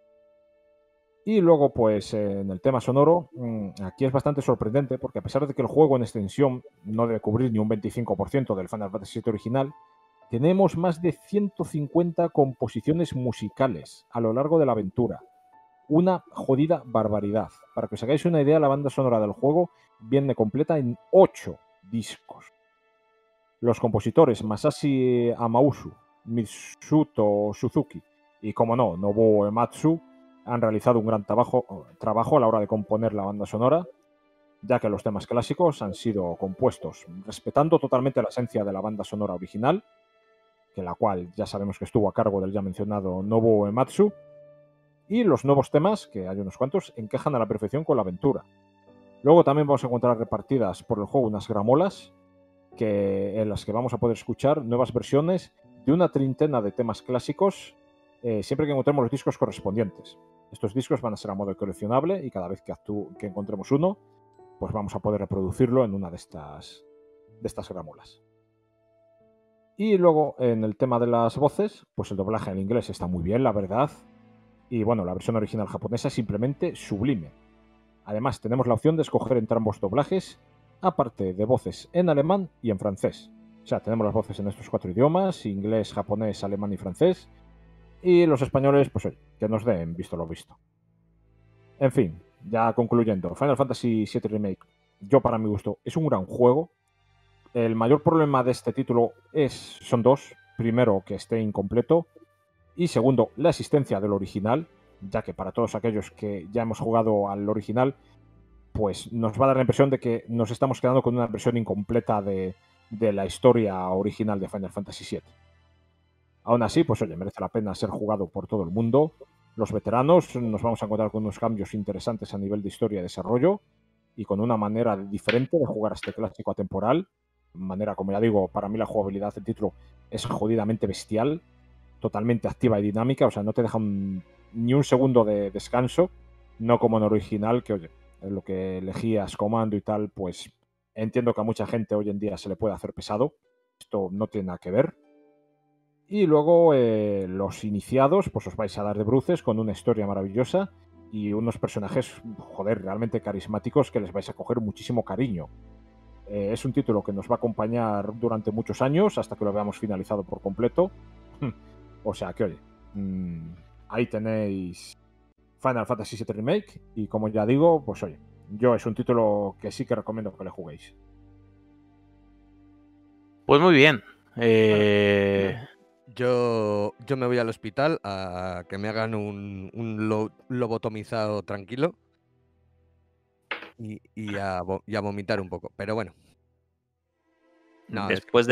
Y luego, pues en el tema sonoro, aquí es bastante sorprendente porque a pesar de que el juego en extensión no debe cubrir ni un 25% del Final Fantasy VII original, tenemos más de 150 composiciones musicales a lo largo de la aventura. Una jodida barbaridad. Para que os hagáis una idea, la banda sonora del juego viene completa en 8 discos. Los compositores Masashi Amausu, Mitsuto Suzuki y, como no, Nobuo Uematsu han realizado un gran trabajo a la hora de componer la banda sonora, ya que los temas clásicos han sido compuestos respetando totalmente la esencia de la banda sonora original, que la cual ya sabemos que estuvo a cargo del ya mencionado Nobuo Uematsu, y los nuevos temas, que hay unos cuantos, encajan a la perfección con la aventura. Luego también vamos a encontrar repartidas por el juego unas gramolas en las que vamos a poder escuchar nuevas versiones de una treintena de temas clásicos, siempre que encontremos los discos correspondientes. Estos discos van a ser a modo coleccionable y cada vez que encontremos uno, pues vamos a poder reproducirlo en una de estas gramolas. Y luego, en el tema de las voces, pues el doblaje en inglés está muy bien, la verdad. Y bueno, la versión original japonesa es simplemente sublime. Además, tenemos la opción de escoger entre ambos doblajes, aparte de voces en alemán y en francés. O sea, tenemos las voces en estos 4 idiomas: inglés, japonés, alemán y francés. Y los españoles, pues oye, que nos den visto lo visto. En fin, ya concluyendo, Final Fantasy VII Remake, yo para mi gusto, es un gran juego. El mayor problema de este título son dos. Primero, que esté incompleto. Y segundo, la existencia del original, ya que para todos aquellos que ya hemos jugado al original, pues nos va a dar la impresión de que nos estamos quedando con una versión incompleta de la historia original de Final Fantasy VII. Aún así, pues oye, merece la pena ser jugado por todo el mundo. Los veteranos nos vamos a encontrar con unos cambios interesantes a nivel de historia y desarrollo y con una manera diferente de jugar a este clásico atemporal. Manera, como ya digo, para mí la jugabilidad del título es jodidamente bestial, totalmente activa y dinámica, o sea, no te deja ni un segundo de descanso, no como en el original, que oye, en lo que elegías comando y tal, pues entiendo que a mucha gente hoy en día se le puede hacer pesado. Esto no tiene nada que ver. Y luego los iniciados, pues os vais a dar de bruces con una historia maravillosa y unos personajes, joder, realmente carismáticos que les vais a coger muchísimo cariño. Es un título que nos va a acompañar durante muchos años hasta que lo veamos finalizado por completo. O sea que, oye, ahí tenéis Final Fantasy VII Remake y, como ya digo, pues oye, yo es un título que sí que recomiendo que le juguéis. Pues muy bien. Yo me voy al hospital a que me hagan un lobotomizado tranquilo y a vomitar un poco, pero bueno. No,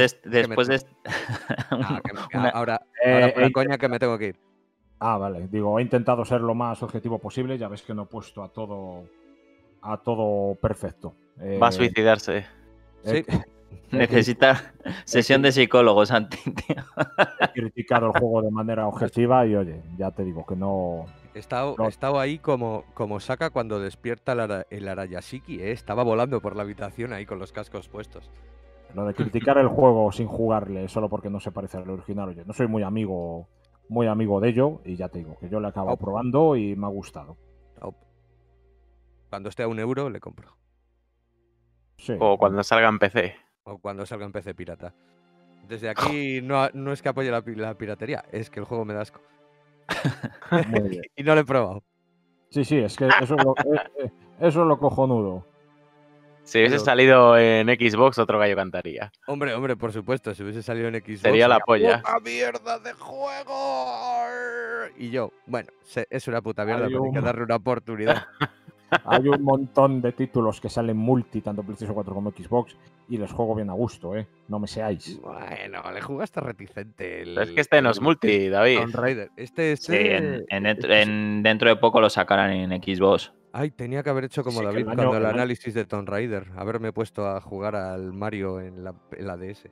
ahora para coña que me tengo que ir. Ah, vale. Digo, he intentado ser lo más objetivo posible. Ya ves que no he puesto a todo perfecto. Va a suicidarse. Sí. Necesita sesión de psicólogo, Santi. He criticado el juego de manera objetiva y, oye, ya te digo que no... He estado ahí como Saka cuando despierta el Arayashiki, ¿eh? Estaba volando por la habitación ahí con los cascos puestos. Lo de criticar el juego sin jugarle solo porque no se parece al original, oye, no soy muy amigo de ello y ya te digo que yo lo he acabado probando y me ha gustado. Cuando esté a €1 le compro. Sí. O cuando salga en PC. O cuando salga en PC pirata. Desde aquí no es que apoye la piratería, es que el juego me da asco. Muy bien. Y no lo he probado. Sí, es que eso es lo cojonudo. Si hubiese Pero- salido en Xbox, otro gallo cantaría. Hombre, por supuesto, si hubiese salido en Xbox. Sería la polla. ¡Puta mierda de juego! Y yo, bueno, es una puta mierda, pero hay que darle una oportunidad. Hay un montón de títulos que salen multi, tanto PlayStation 4 como Xbox, y les juego bien a gusto, No me seáis. Bueno, le jugaste reticente. Pero es que este no es multi, David. Tomb Raider. Sí, dentro de poco lo sacarán en Xbox. Ay, tenía que haber hecho como Sí, que David el cuando el año- análisis de Tomb Raider. Haberme puesto a jugar al Mario en la DS.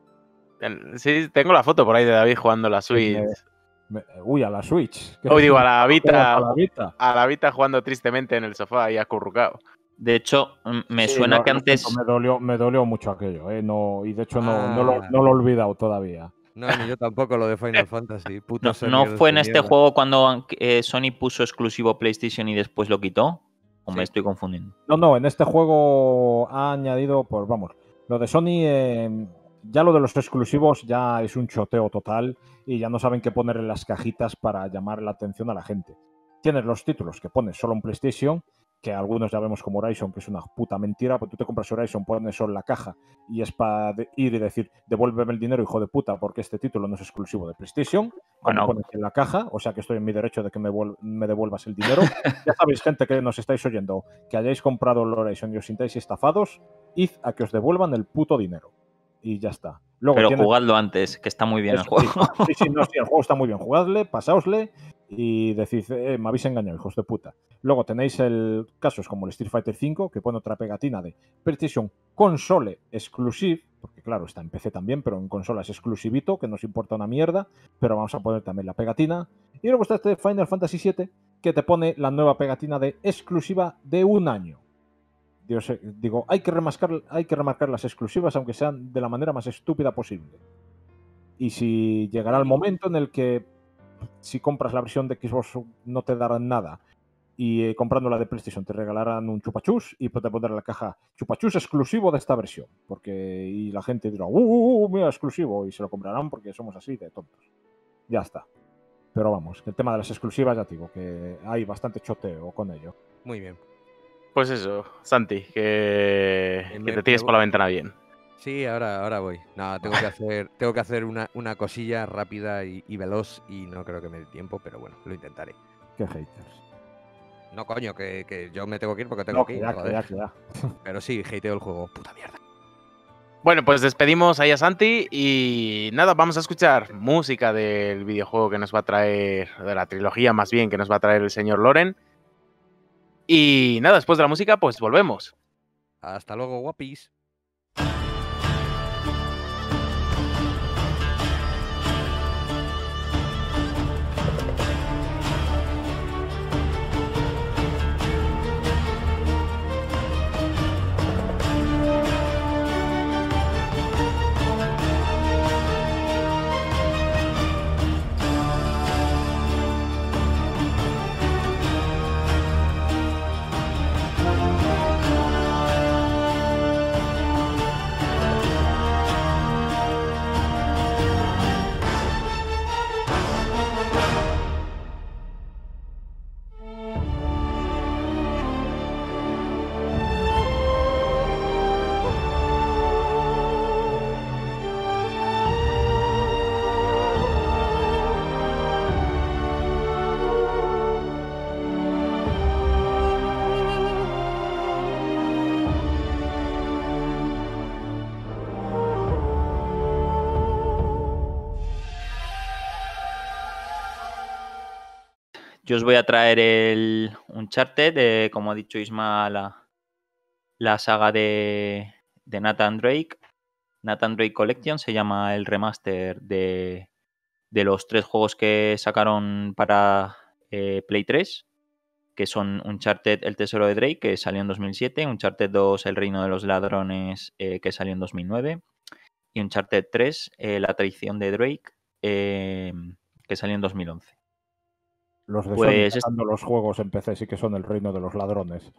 Sí, tengo la foto por ahí de David jugando la Switch. Uy, a la Switch. Hoy digo, a la Vita. A la Vita. A la Vita jugando tristemente en el sofá y acurrucado. De hecho, me Sí, suena lo que antes... siento, me dolió mucho aquello, No, y de hecho no lo Ah. he olvidado todavía. No, ni yo tampoco lo de Final Fantasy. Puto No, Sony ¿no eres fue de en este mierda. juego cuando Sony puso exclusivo PlayStation y después lo quitó? ¿O me Sí. estoy confundiendo? No, en este juego ha añadido, pues vamos, lo de Sony, ya lo de los exclusivos ya es un choteo total y ya no saben qué poner en las cajitas para llamar la atención a la gente. Tienes los títulos que pones solo en PlayStation, que algunos ya vemos como Horizon, que es una puta mentira, porque tú te compras Horizon, pones solo la caja y es para ir y decir, devuélveme el dinero, hijo de puta, porque este título no es exclusivo de PlayStation, como Bueno. pones en la caja, o sea que estoy en mi derecho de que me devuelvas el dinero. Ya sabéis, gente que nos estáis oyendo, que hayáis comprado el Horizon y os sintáis estafados, id a que os devuelvan el puto dinero. Y ya está. Luego Pero tienes... jugadlo antes, que está muy bien el juego. Sí, el juego está muy bien. Jugadle, pasaosle y decid, me habéis engañado, hijos de puta. Luego tenéis casos como el Street Fighter V, que pone otra pegatina de PlayStation Console Exclusive, porque claro, está en PC también, pero en consola es exclusivito, que nos importa una mierda, pero vamos a poner también la pegatina. Y luego está este Final Fantasy VII, que te pone la nueva pegatina de exclusiva de un año. Digo, hay que remarcar las exclusivas, aunque sean de la manera más estúpida posible. Y si llegará el momento en el que si compras la versión de Xbox no te darán nada y comprando la de PlayStation te regalarán un chupachus y te pondrán la caja chupachus exclusivo de esta versión, y la gente dirá, mira, exclusivo, y se lo comprarán porque somos así de tontos. Ya está. Pero vamos, que el tema de las exclusivas ya te digo que hay bastante choteo con ello. Muy bien. Pues eso, Santi, que te tires por la ventana bien. Sí, ahora voy. No, tengo que hacer una cosilla rápida y veloz y no creo que me dé tiempo, pero bueno, lo intentaré. Qué haters. No, coño, que yo me tengo que ir porque tengo que ir. Ya. Pero sí, hateo el juego. Puta mierda. Bueno, pues despedimos ahí a Santi y nada, vamos a escuchar música del videojuego que nos va a traer, de la trilogía más bien, que nos va a traer el señor Loren. Y nada, después de la música, pues volvemos. Hasta luego, guapis. Yo os voy a traer el Uncharted, como ha dicho Isma, la saga de Nathan Drake. Nathan Drake Collection se llama el remaster de los 3 juegos que sacaron para Play 3, que son Uncharted El Tesoro de Drake, que salió en 2007, Uncharted 2 El Reino de los Ladrones, que salió en 2009, y Uncharted 3 La Traición de Drake, que salió en 2011. Los de Pues Sony sacando los juegos en PC sí que son el reino de los ladrones.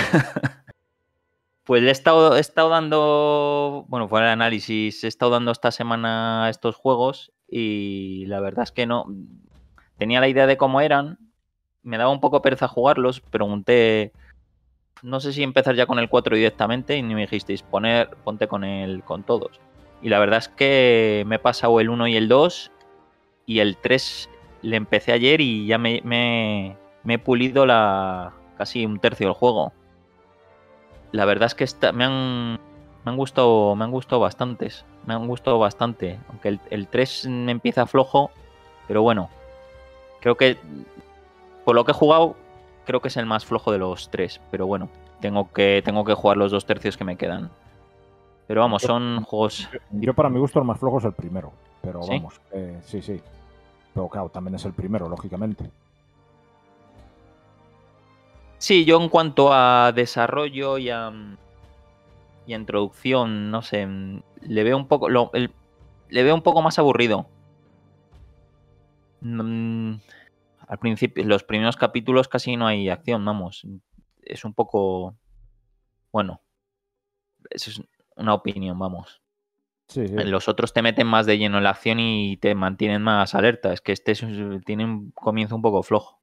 Pues le he estado dando, bueno, fuera de análisis, he estado dando esta semana estos juegos y la verdad es que no tenía la idea de cómo eran, me daba un poco pereza jugarlos, pregunté, no sé si empezar ya con el 4 directamente, y me dijisteis, ponte con todos. Y la verdad es que me he pasado el 1 y el 2, y el 3 le empecé ayer y ya me he pulido casi un tercio del juego. La verdad es que me han gustado bastantes. Me han gustado bastante. Aunque el 3 me empieza flojo, pero bueno, creo que por lo que he jugado, creo que es el más flojo de los 3. Pero bueno, tengo que jugar los 2 tercios que me quedan. Pero vamos, son juegos... Yo para mi gusto el más flojo es el primero. Pero ¿Sí? vamos, sí. Pero claro, también es el primero, lógicamente. Sí, yo en cuanto a desarrollo y a introducción, no sé, le veo un poco le veo un poco más aburrido. Al principio, los primeros capítulos casi no hay acción, vamos. Es un poco, bueno, eso es una opinión, vamos. Sí. Los otros te meten más de lleno en la acción y te mantienen más alerta. Es que tiene un comienzo un poco flojo.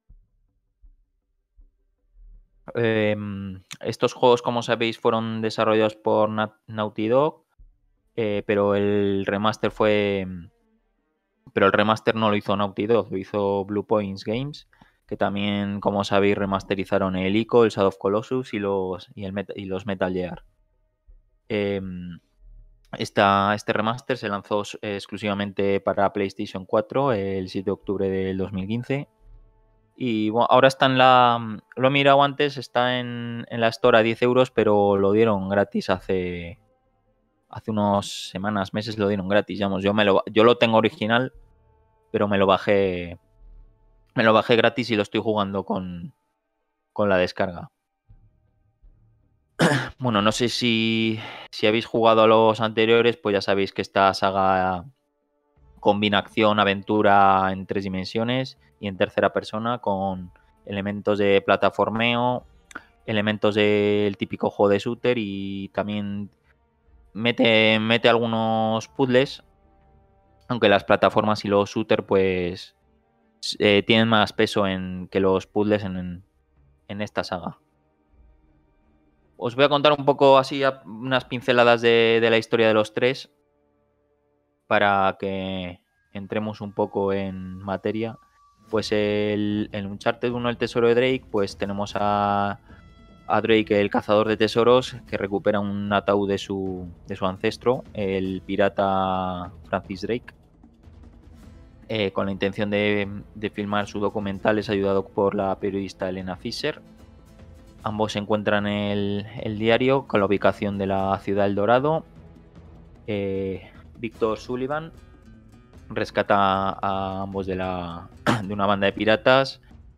Estos juegos, como sabéis, fueron desarrollados por Naughty Dog, pero el remaster no lo hizo Naughty Dog, lo hizo Blue Points Games, que también, como sabéis, remasterizaron el ICO, el Shadow of Colossus y los Metal Gear. Este remaster se lanzó exclusivamente para PlayStation 4 el 7 de octubre del 2015. Y bueno, ahora está lo he mirado antes, está en la Store a 10 euros, pero lo dieron gratis hace unas semanas, meses lo dieron gratis. Digamos, yo lo tengo original, pero me lo bajé gratis y lo estoy jugando con la descarga. Bueno, no sé si habéis jugado a los anteriores, pues ya sabéis que esta saga combina acción, aventura en 3 dimensiones y en tercera persona, con elementos de plataformeo, elementos del típico juego de shooter, y también mete algunos puzzles, aunque las plataformas y los shooter pues tienen más peso que los puzzles en esta saga. Os voy a contar un poco así unas pinceladas de la historia de los 3 para que entremos un poco en materia. Pues en Uncharted 1, el tesoro de Drake, pues tenemos a Drake, el cazador de tesoros, que recupera un ataúd de su ancestro, el pirata Francis Drake, con la intención de filmar su documental. Es ayudado por la periodista Elena Fisher. Ambos encuentran el diario con la ubicación de la ciudad El Dorado. Victor Sullivan rescata a ambos de una banda de piratas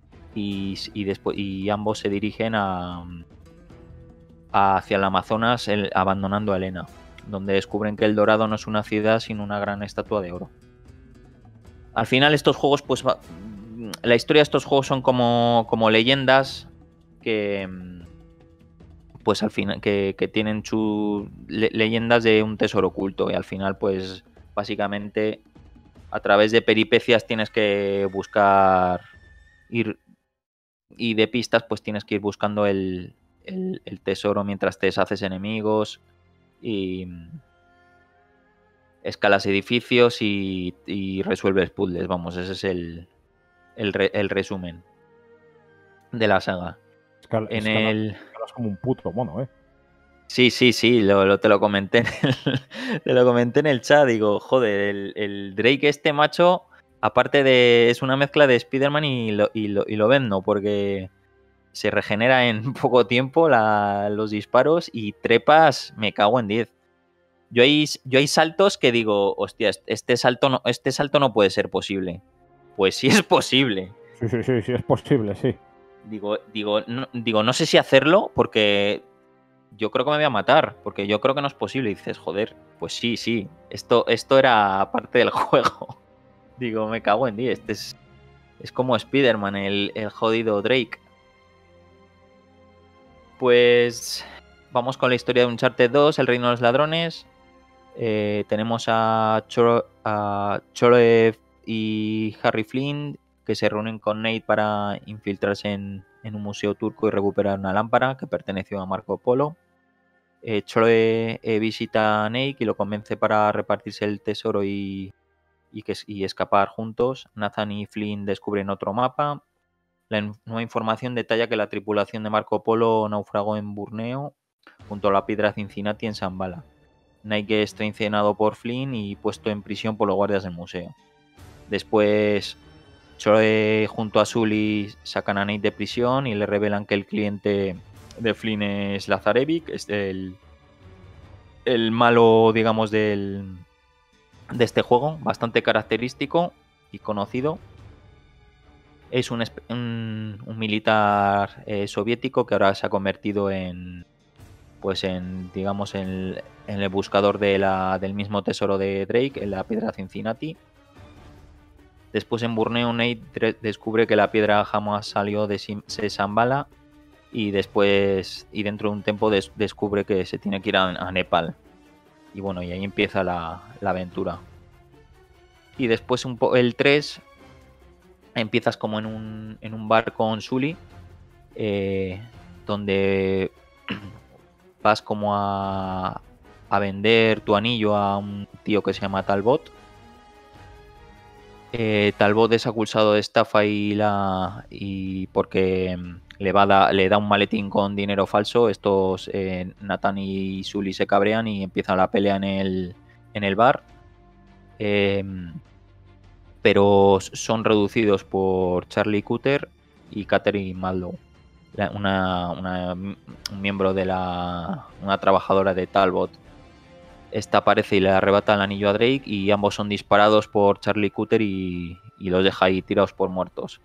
y ambos se dirigen hacia el Amazonas, abandonando a Elena, donde descubren que El Dorado no es una ciudad sino una gran estatua de oro. Al final estos juegos, pues la historia de estos juegos son como leyendas que pues al final que tienen leyendas de un tesoro oculto, y al final pues básicamente a través de peripecias tienes que buscar y de pistas pues tienes que ir buscando el tesoro mientras te deshaces enemigos y escalas edificios y resuelves puzzles. Vamos, ese es el resumen de la saga. Escalas como un puto mono, ¿eh? Sí, te lo comenté en el chat. Digo, joder, el Drake este macho, aparte de... es una mezcla de Spider-Man y Lobezno, porque se regenera en poco tiempo los disparos y trepas, me cago en 10. Yo hay saltos que digo, hostia, este salto no puede ser posible. Pues sí es posible. Sí, es posible, sí. Digo, no sé si hacerlo porque yo creo que me voy a matar, porque yo creo que no es posible. Y dices, joder, pues sí, esto era parte del juego. Digo, me cago en 10. Es como Spider-Man, el jodido Drake. Pues vamos con la historia de Uncharted 2, El Reino de los Ladrones. Tenemos a Chorev y Harry Flynn que se reúnen con Nate para infiltrarse en un museo turco y recuperar una lámpara que perteneció a Marco Polo. Chloe visita a Nate y lo convence para repartirse el tesoro y escapar juntos. Nathan y Flynn descubren otro mapa. La nueva información detalla que la tripulación de Marco Polo naufragó en Borneo junto a la piedra Cincinnati en Shambhala. Nate es traicionado por Flynn y puesto en prisión por los guardias del museo. Después, Chloe junto a Sully sacan a Nate de prisión y le revelan que el cliente de Flynn es Lazarevic, es el malo, digamos, de este juego, bastante característico y conocido. Es un militar soviético que ahora se ha convertido en digamos, en el buscador del mismo tesoro de Drake, en la piedra Cincinnati. Después en Borneo, Nate descubre que la piedra jamás salió de Shambhala y después, y dentro de un tiempo, descubre que se tiene que ir a Nepal. Y bueno, y ahí empieza la aventura. Y después el 3 empiezas como en un bar con Sully, donde vas como a vender tu anillo a un tío que se llama Talbot. Talbot es acusado de estafa y porque le da un maletín con dinero falso. Estos Nathan y Sully se cabrean y empieza la pelea en el bar. Pero son reducidos por Charlie Cutter y Catherine Mallow, un miembro de una trabajadora de Talbot. Esta aparece y le arrebata el anillo a Drake y ambos son disparados por Charlie Cutter y los deja ahí tirados por muertos.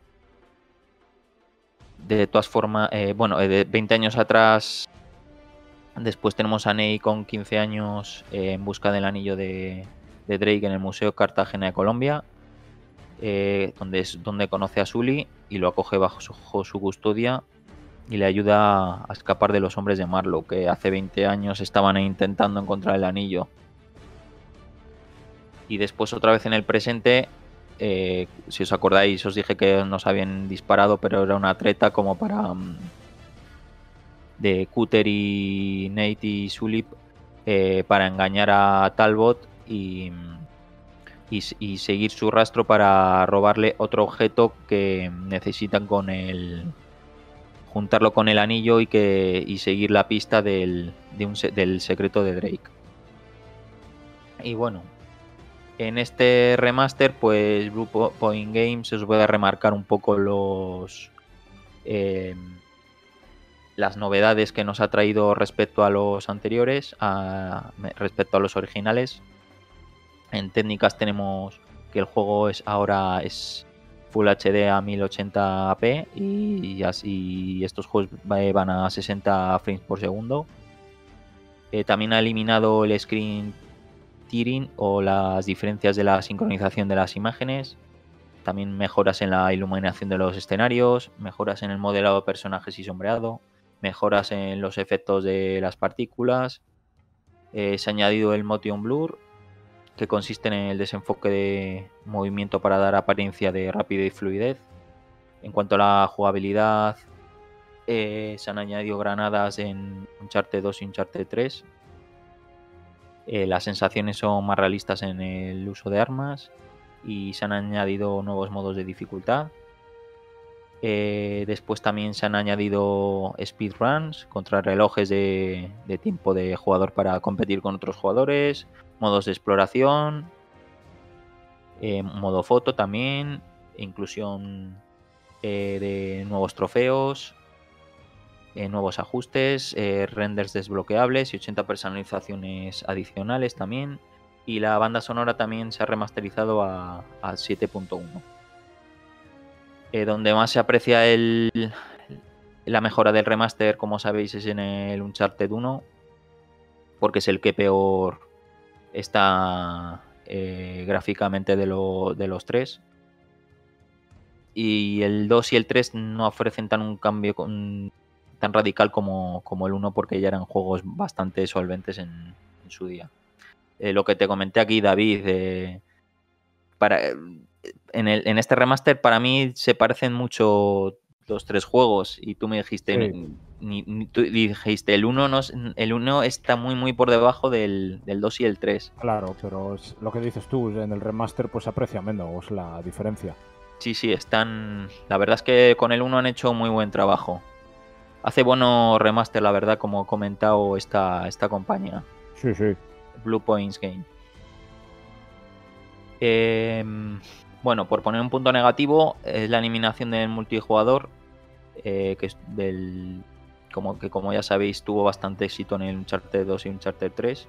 De todas formas, de 20 años atrás, después tenemos a Ney con 15 años en busca del anillo de Drake en el Museo Cartagena de Colombia, donde conoce a Sully y lo acoge bajo su custodia y le ayuda a escapar de los hombres de Marlowe, que hace 20 años estaban intentando encontrar el anillo. Y después otra vez en el presente, si os acordáis, os dije que nos habían disparado, pero era una treta como para de Cutter y Nate y Sully para engañar a Talbot y seguir su rastro para robarle otro objeto que necesitan juntarlo con el anillo y seguir la pista del secreto de Drake. Y bueno, en este remaster, pues Blue Point Games os voy a remarcar un poco las novedades que nos ha traído respecto a los anteriores, respecto a los originales. En técnicas tenemos que el juego ahora es Full HD a 1080p y estos juegos van a 60 frames por segundo. También ha eliminado el screen tearing o las diferencias de la sincronización de las imágenes. También mejoras en la iluminación de los escenarios, mejoras en el modelado de personajes y sombreado, mejoras en los efectos de las partículas. Se ha añadido el Motion Blur, que consiste en el desenfoque de movimiento para dar apariencia de rapidez y fluidez. En cuanto a la jugabilidad, se han añadido granadas en Uncharted 2 y Uncharted 3. Las sensaciones son más realistas en el uso de armas y se han añadido nuevos modos de dificultad. Después también se han añadido speedruns, contrarrelojes de tiempo de jugador para competir con otros jugadores, modos de exploración, modo foto también, inclusión de nuevos trofeos, nuevos ajustes, renders desbloqueables y 80 personalizaciones adicionales también. Y la banda sonora también se ha remasterizado a 7.1. Donde más se aprecia la mejora del remaster, como sabéis, es en el Uncharted 1, porque es el que peor está gráficamente de los tres. Y el 2 y el 3 no ofrecen un cambio tan radical como el 1, porque ya eran juegos bastante solventes en su día. Lo que te comenté aquí, David, en este remaster para mí se parecen mucho los 3 juegos y tú me dijiste, tú dijiste el 1 el 1 está muy por debajo del 2 y el 3. Claro, pero es lo que dices tú, en el remaster pues se aprecia menos la diferencia. Sí, están... La verdad es que con el 1 han hecho muy buen trabajo. Hace bueno remaster, la verdad, como he comentado esta compañía. Sí. Blue Points Game. Bueno, por poner un punto negativo, es la eliminación del multijugador, que es como ya sabéis, tuvo bastante éxito en el Uncharted 2 y Uncharted 3.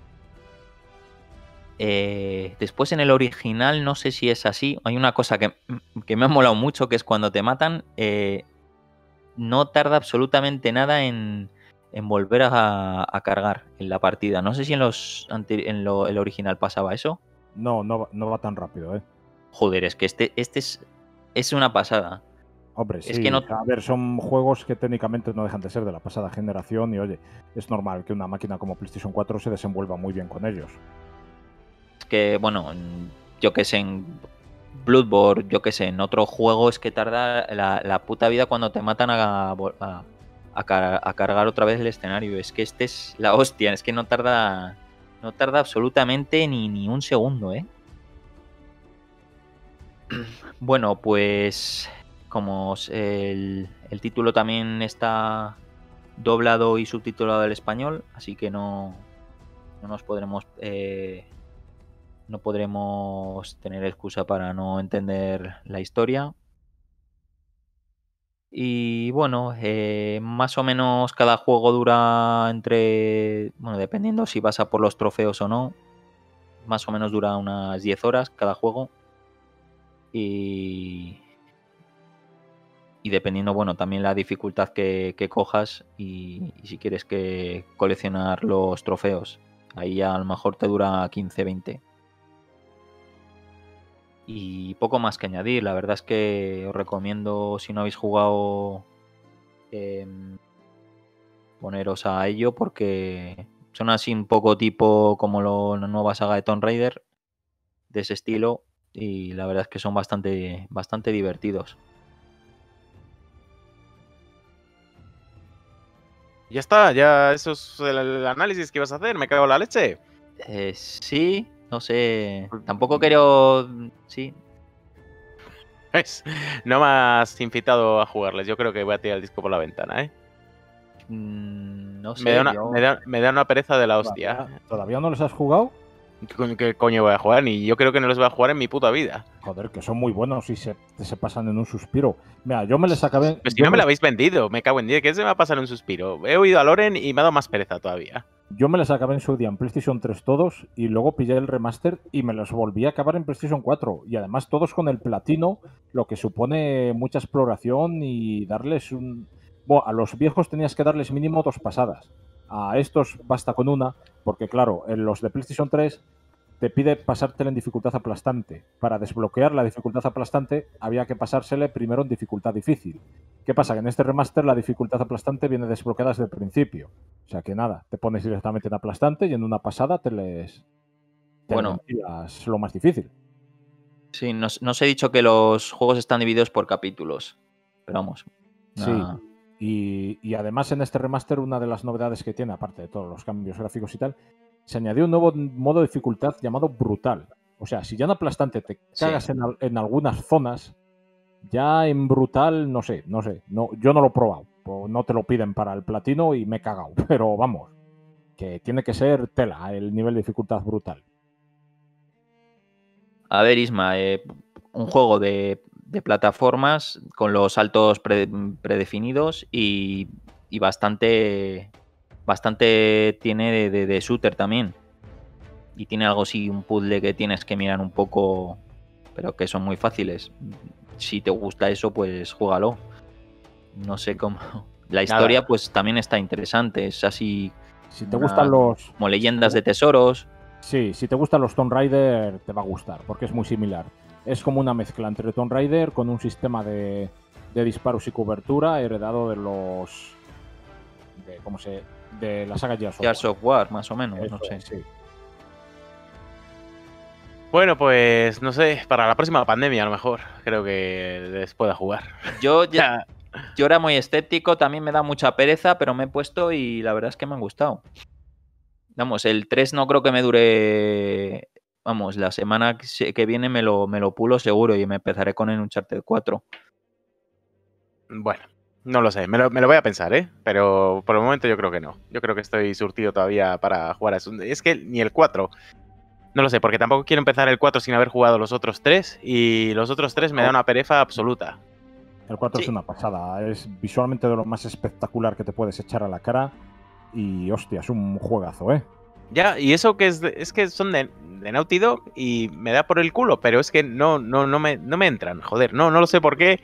Después en el original, no sé si es así. Hay una cosa que me ha molado mucho, que es cuando te matan, no tarda absolutamente nada en volver a cargar en la partida. No sé si en el original pasaba eso. No va tan rápido, ¿eh? Joder, es que este es una pasada. Hombre, es sí, que no... a ver, son juegos que técnicamente no dejan de ser de la pasada generación y, oye, es normal que una máquina como PlayStation 4 se desenvuelva muy bien con ellos. Es que, bueno, yo que sé, en Bloodborne, yo que sé, en otro juego es que tarda la puta vida cuando te matan a cargar otra vez el escenario. Es que este es la hostia, es que no tarda absolutamente ni un segundo, ¿eh? Bueno, pues como el título también está doblado y subtitulado al español, así que no podremos tener excusa para no entender la historia. Y bueno, más o menos cada juego dura dependiendo si vas a por los trofeos o no, más o menos dura unas 10 horas cada juego. Y dependiendo, bueno, también la dificultad que cojas y si quieres que coleccionar los trofeos. Ahí a lo mejor te dura 15-20. Y poco más que añadir. La verdad es que os recomiendo, si no habéis jugado, poneros a ello, porque son así un poco tipo como la nueva saga de Tomb Raider, de ese estilo, y la verdad es que son bastante divertidos. Ya está, ya eso es el análisis que ibas a hacer, me cago en la leche. Sí, no sé. Tampoco quiero... Sí. No me has incitado a jugarles, yo creo que voy a tirar el disco por la ventana, ¿eh? No sé. Me da una pereza de la hostia. ¿Todavía no les has jugado? ¿Qué coño voy a jugar? Ni yo creo que no los voy a jugar en mi puta vida. Joder, que son muy buenos y se pasan en un suspiro. Mira, yo me les acabé... Pues si no me lo habéis vendido, me cago en 10, ¿qué se me va a pasar en un suspiro? He oído a Loren y me ha dado más pereza todavía. Yo me les acabé en su día en PlayStation 3 todos y luego pillé el remaster y me los volví a acabar en PlayStation 4. Y además todos con el platino, lo que supone mucha exploración y darles un... Bueno, a los viejos tenías que darles mínimo 2 pasadas. A estos basta con una, porque claro, en los de PlayStation 3 te pide pasártela en dificultad aplastante. Para desbloquear la dificultad aplastante había que pasársele primero en dificultad difícil. ¿Qué pasa? Que en este remaster la dificultad aplastante viene desbloqueada desde el principio. O sea que nada, te pones directamente en aplastante y en una pasada te tiras lo más difícil. Sí, nos he dicho que los juegos están divididos por capítulos. Pero vamos. Sí. Y además en este remaster una de las novedades que tiene, aparte de todos los cambios gráficos y tal, se añadió un nuevo modo de dificultad llamado brutal. O sea, si ya en aplastante te cagas en algunas zonas, ya en brutal, no sé. No, yo no lo he probado. No te lo piden para el platino y me he cagado. Pero vamos, que tiene que ser tela el nivel de dificultad brutal. A ver, Isma, un juego de plataformas con los saltos predefinidos y bastante tiene de shooter también. Y tiene algo así, un puzzle que tienes que mirar un poco, pero que son muy fáciles. Si te gusta eso, pues juégalo. No sé cómo... La historia pues también está interesante, es así... Si te gustan los... Como leyendas de tesoros. Sí, si te gustan los Tomb Raider te va a gustar, porque es muy similar. Es como una mezcla entre Tomb Raider con un sistema de disparos y cobertura heredado de los... de la saga Gears of War, más o menos, Eso no sé. es, sí. Bueno, pues no sé, para la próxima pandemia a lo mejor. Creo que les pueda jugar. Yo era muy escéptico, también me da mucha pereza, pero me he puesto y la verdad es que me han gustado. Vamos, el 3 no creo que me dure. Vamos, la semana que viene me lo pulo seguro y me empezaré con el Uncharted 4. Bueno, no lo sé, me lo voy a pensar, ¿eh? Pero por el momento yo creo que no. Yo creo que estoy surtido todavía para jugar a eso. Es que ni el 4. No lo sé, porque tampoco quiero empezar el 4 sin haber jugado los otros 3. Y los otros 3 me da una pereza absoluta. El 4 Sí. es una pasada. Es visualmente de lo más espectacular que te puedes echar a la cara. Y hostia, es un juegazo, ¿eh? Ya, y eso que es que son de Naughty Dog y me da por el culo, pero es que no me entran, joder, no lo sé por qué.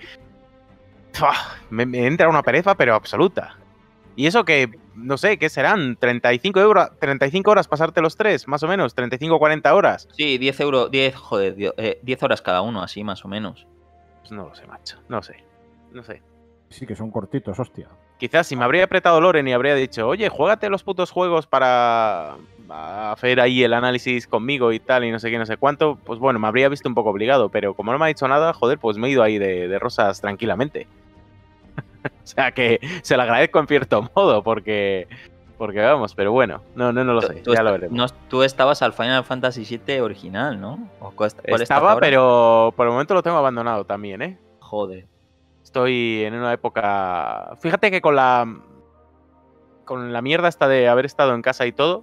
Me entra una pereza, pero absoluta. Y eso que, no sé, ¿qué serán? 35 horas pasarte los 3, más o menos, 35 o 40 horas. Sí, 10 euros, 10 horas cada uno, así más o menos. Pues no lo sé, macho, no sé. Sí, que son cortitos, hostia. Quizás si me habría apretado Loren y habría dicho, oye, juégate los putos juegos para hacer ahí el análisis conmigo y tal, y no sé qué, no sé cuánto, pues bueno, me habría visto un poco obligado, pero como no me ha dicho nada, joder, pues me he ido ahí de rosas tranquilamente. O sea que se lo agradezco en cierto modo, porque vamos, pero bueno, no lo sé, ya lo veremos. Tú estabas al Final Fantasy VII original, ¿no? ¿O cuál estás Estaba, ahora? pero por el momento lo tengo abandonado también, ¿eh? Joder. Estoy en una época... Fíjate que con la mierda esta de haber estado en casa y todo,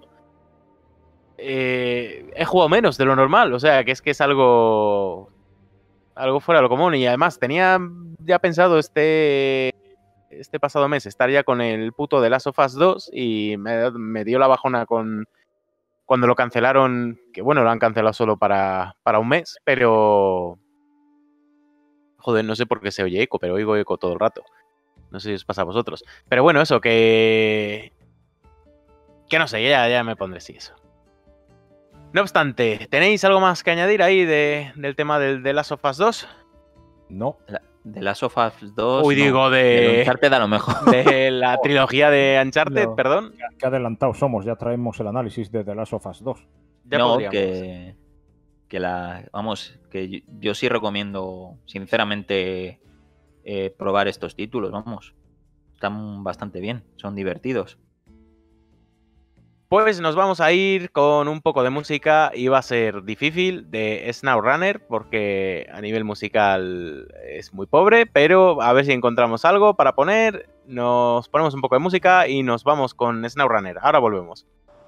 he jugado menos de lo normal. O sea, que es algo fuera de lo común. Y además tenía ya pensado este pasado mes estar ya con el puto de Last of Us 2 y me dio la bajona cuando lo cancelaron, que bueno, lo han cancelado solo para un mes, pero... Joder, no sé por qué se oye eco, pero oigo eco todo el rato. No sé si os pasa a vosotros. Pero bueno, eso, que no sé, ya me pondré sí eso. No obstante, ¿tenéis algo más que añadir ahí del tema del de Last of Us 2? No. De Last of Us 2. Uy, digo, del Uncharted a lo mejor. de la trilogía de Uncharted, perdón. Qué adelantados somos, ya traemos el análisis de The Last of Us 2. Ya no, podríamos. que yo sí recomiendo, sinceramente, probar estos títulos, vamos. Están bastante bien, son divertidos. Pues nos vamos a ir con un poco de música y va a ser difícil de SnowRunner porque a nivel musical es muy pobre, pero a ver si encontramos algo para poner. Nos ponemos un poco de música y nos vamos con SnowRunner. Ahora volvemos.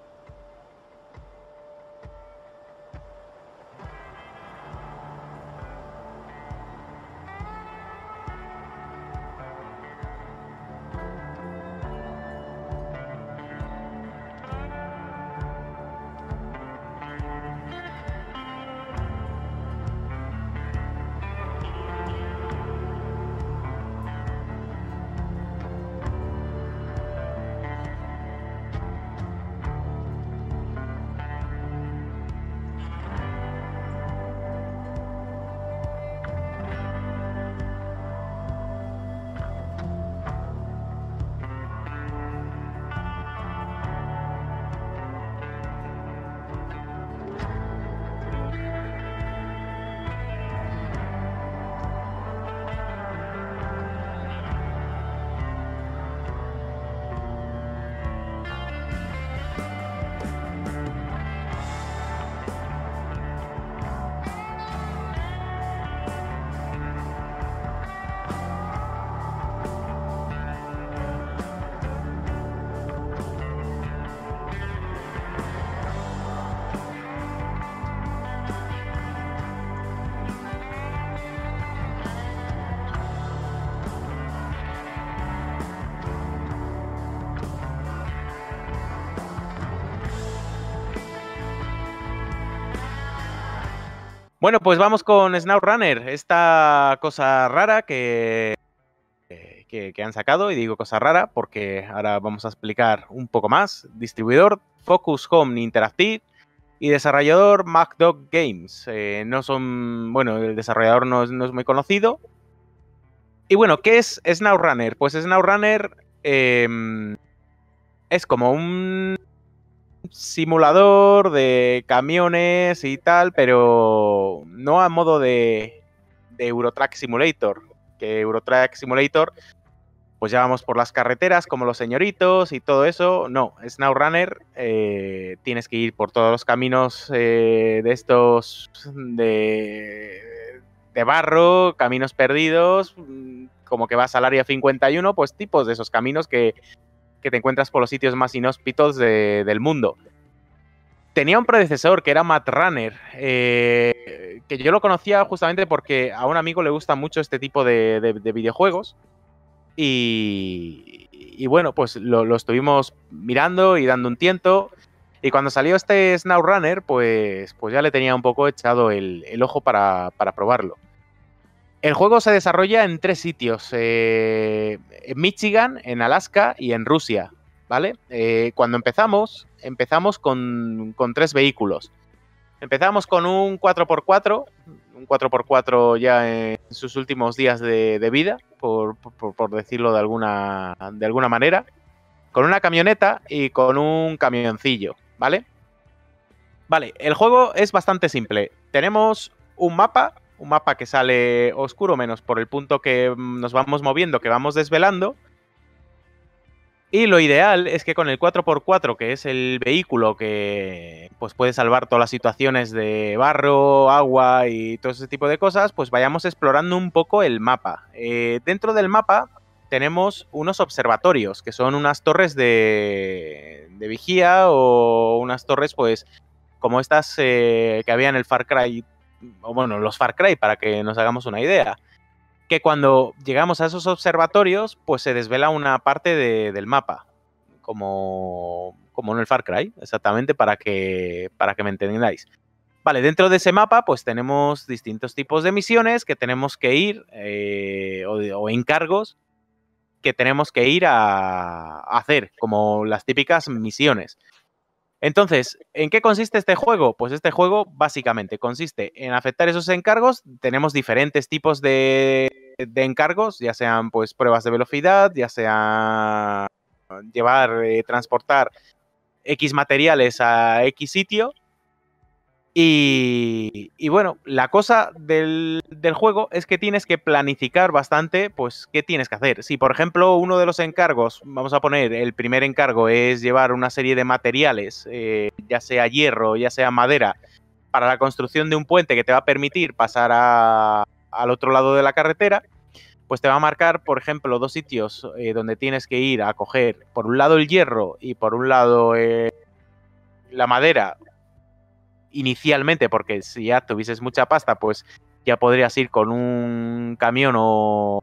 Bueno, pues vamos con SnowRunner, esta cosa rara que han sacado, y digo cosa rara porque ahora vamos a explicar un poco más. Distribuidor Focus Home Interactive y desarrollador MacDog Games. No son, bueno, el desarrollador no es muy conocido. Y bueno, ¿qué es SnowRunner? Pues SnowRunner es como un simulador de camiones y tal, pero no a modo de Eurotrack Simulator. Que Eurotrack Simulator, pues ya vamos por las carreteras como los señoritos y todo eso. No, SnowRunner tienes que ir por todos los caminos de estos de barro, caminos perdidos, como que vas al área 51, pues tipos de esos caminos que te encuentras por los sitios más inhóspitos del mundo. Tenía un predecesor que era Mad Runner, que yo lo conocía justamente porque a un amigo le gusta mucho este tipo de videojuegos. Y bueno, pues lo estuvimos mirando y dando un tiento. Y cuando salió este SnowRunner, pues ya le tenía un poco echado el ojo para probarlo. El juego se desarrolla en 3 sitios, en Michigan, en Alaska y en Rusia, ¿vale? Cuando empezamos con 3 vehículos. Empezamos con un 4x4, un 4x4 ya en sus últimos días de vida, por decirlo de alguna manera, con una camioneta y con un camioncillo, ¿vale? Vale, el juego es bastante simple. Tenemos un mapa que sale oscuro menos por el punto que nos vamos moviendo, que vamos desvelando. Y lo ideal es que con el 4x4, que es el vehículo que pues puede salvar todas las situaciones de barro, agua y todo ese tipo de cosas, pues vayamos explorando un poco el mapa. Dentro del mapa tenemos unos observatorios, que son unas torres de vigía o unas torres pues como estas que había en el Far Cry, o bueno, los Far Cry, para que nos hagamos una idea. Que cuando llegamos a esos observatorios, pues se desvela una parte del mapa, como en el Far Cry, exactamente, para que me entendáis. Vale, dentro de ese mapa, pues tenemos distintos tipos de misiones que tenemos que ir, o encargos que tenemos que ir a hacer, como las típicas misiones. Entonces, ¿en qué consiste este juego? Pues este juego básicamente consiste en aceptar esos encargos. Tenemos diferentes tipos de encargos, ya sean pues pruebas de velocidad, ya sea llevar, transportar X materiales a X sitio. Y bueno, la cosa del juego es que tienes que planificar bastante, pues, qué tienes que hacer. Si, por ejemplo, uno de los encargos, vamos a poner, el primer encargo es llevar una serie de materiales, ya sea hierro, ya sea madera, para la construcción de un puente que te va a permitir pasar al otro lado de la carretera, pues te va a marcar, por ejemplo, 2 sitios donde tienes que ir a coger, por un lado el hierro y por un lado la madera, inicialmente, porque si ya tuvieses mucha pasta, pues ya podrías ir con un camión o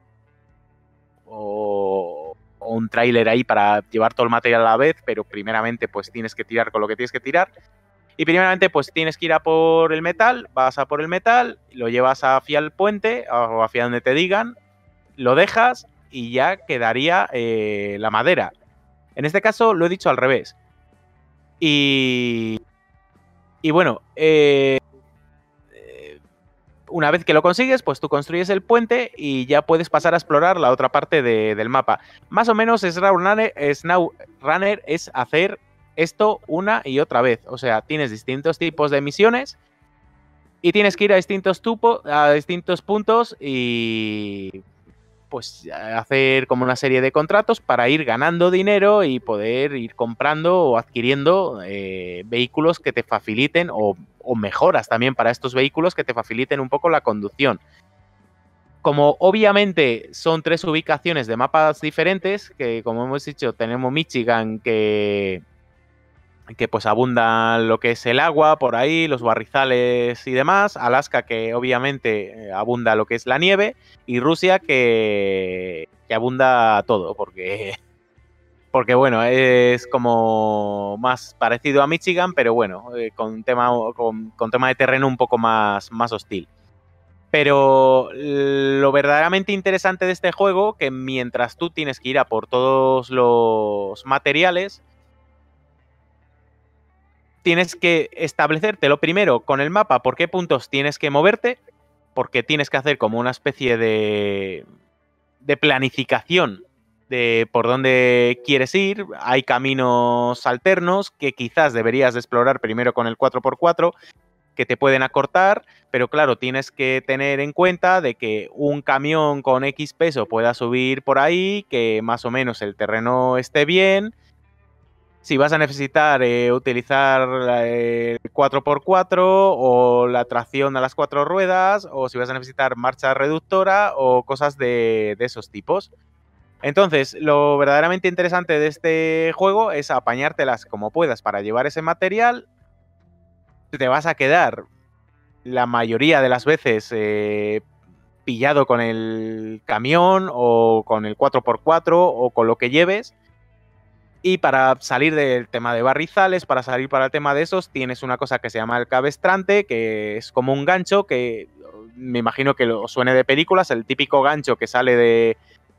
un tráiler ahí para llevar todo el material a la vez, pero primeramente pues tienes que tirar con lo que tienes que tirar. Y primeramente pues tienes que ir a por el metal, vas a por el metal, lo llevas hacia el puente o hacia donde te digan, lo dejas y ya quedaría la madera. En este caso lo he dicho al revés. Y bueno, una vez que lo consigues, pues tú construyes el puente y ya puedes pasar a explorar la otra parte del mapa. Más o menos SnowRunner es hacer esto una y otra vez. O sea, tienes distintos tipos de misiones y tienes que ir a distintos puntos y pues hacer como una serie de contratos para ir ganando dinero y poder ir comprando o adquiriendo vehículos que te faciliten o mejoras también para estos vehículos que te faciliten un poco la conducción. Como obviamente son 3 ubicaciones de mapas diferentes, que como hemos dicho tenemos Michigan que pues abunda lo que es el agua por ahí, los barrizales y demás, Alaska que obviamente abunda lo que es la nieve, y Rusia que abunda todo, porque bueno, es como más parecido a Michigan, pero bueno, con tema de terreno un poco más hostil. Pero lo verdaderamente interesante de este juego, que mientras tú tienes que ir a por todos los materiales, tienes que establecerte lo primero con el mapa por qué puntos tienes que moverte, porque tienes que hacer como una especie de planificación de por dónde quieres ir. Hay caminos alternos que quizás deberías de explorar primero con el 4x4, que te pueden acortar, pero claro, tienes que tener en cuenta de que un camión con X peso pueda subir por ahí, que más o menos el terreno esté bien. Si vas a necesitar utilizar el 4x4 o la tracción a las 4 ruedas, o si vas a necesitar marcha reductora o cosas de esos tipos. Entonces, lo verdaderamente interesante de este juego es apañártelas como puedas para llevar ese material. Te vas a quedar la mayoría de las veces pillado con el camión o con el 4x4 o con lo que lleves. Y para salir del tema de barrizales, para salir para el tema de esos, tienes una cosa que se llama el cabestrante, que es como un gancho que me imagino que os suene de películas, el típico gancho que sale de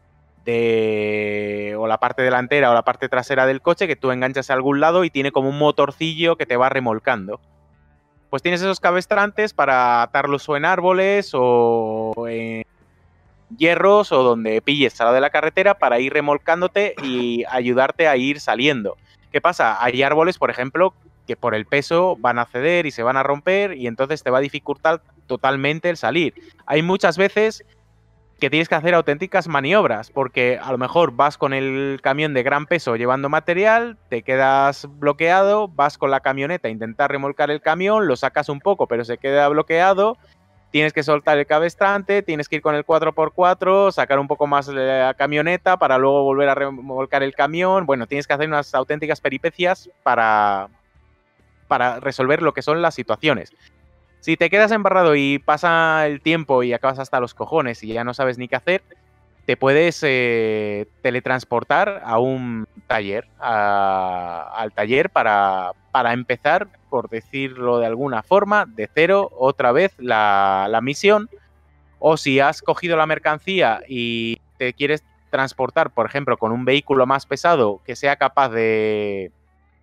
o la parte delantera o la parte trasera del coche, que tú enganchas a algún lado y tiene como un motorcillo que te va remolcando. Pues tienes esos cabestrantes para atarlos o en árboles o en hierros o donde pilles al lado de la carretera para ir remolcándote y ayudarte a ir saliendo. ¿Qué pasa? Hay árboles, por ejemplo, que por el peso van a ceder y se van a romper y entonces te va a dificultar totalmente el salir. Hay muchas veces que tienes que hacer auténticas maniobras, porque a lo mejor vas con el camión de gran peso llevando material, te quedas bloqueado, vas con la camioneta a intentar remolcar el camión, lo sacas un poco, pero se queda bloqueado, tienes que soltar el cabestrante, tienes que ir con el 4x4, sacar un poco más la camioneta para luego volver a remolcar el camión. Bueno, tienes que hacer unas auténticas peripecias para resolver lo que son las situaciones. Si te quedas embarrado y pasa el tiempo y acabas hasta los cojones y ya no sabes ni qué hacer, te puedes teletransportar a un taller, al taller para empezar, por decirlo de alguna forma, de cero otra vez la misión. O si has cogido la mercancía y te quieres transportar, por ejemplo, con un vehículo más pesado que sea capaz de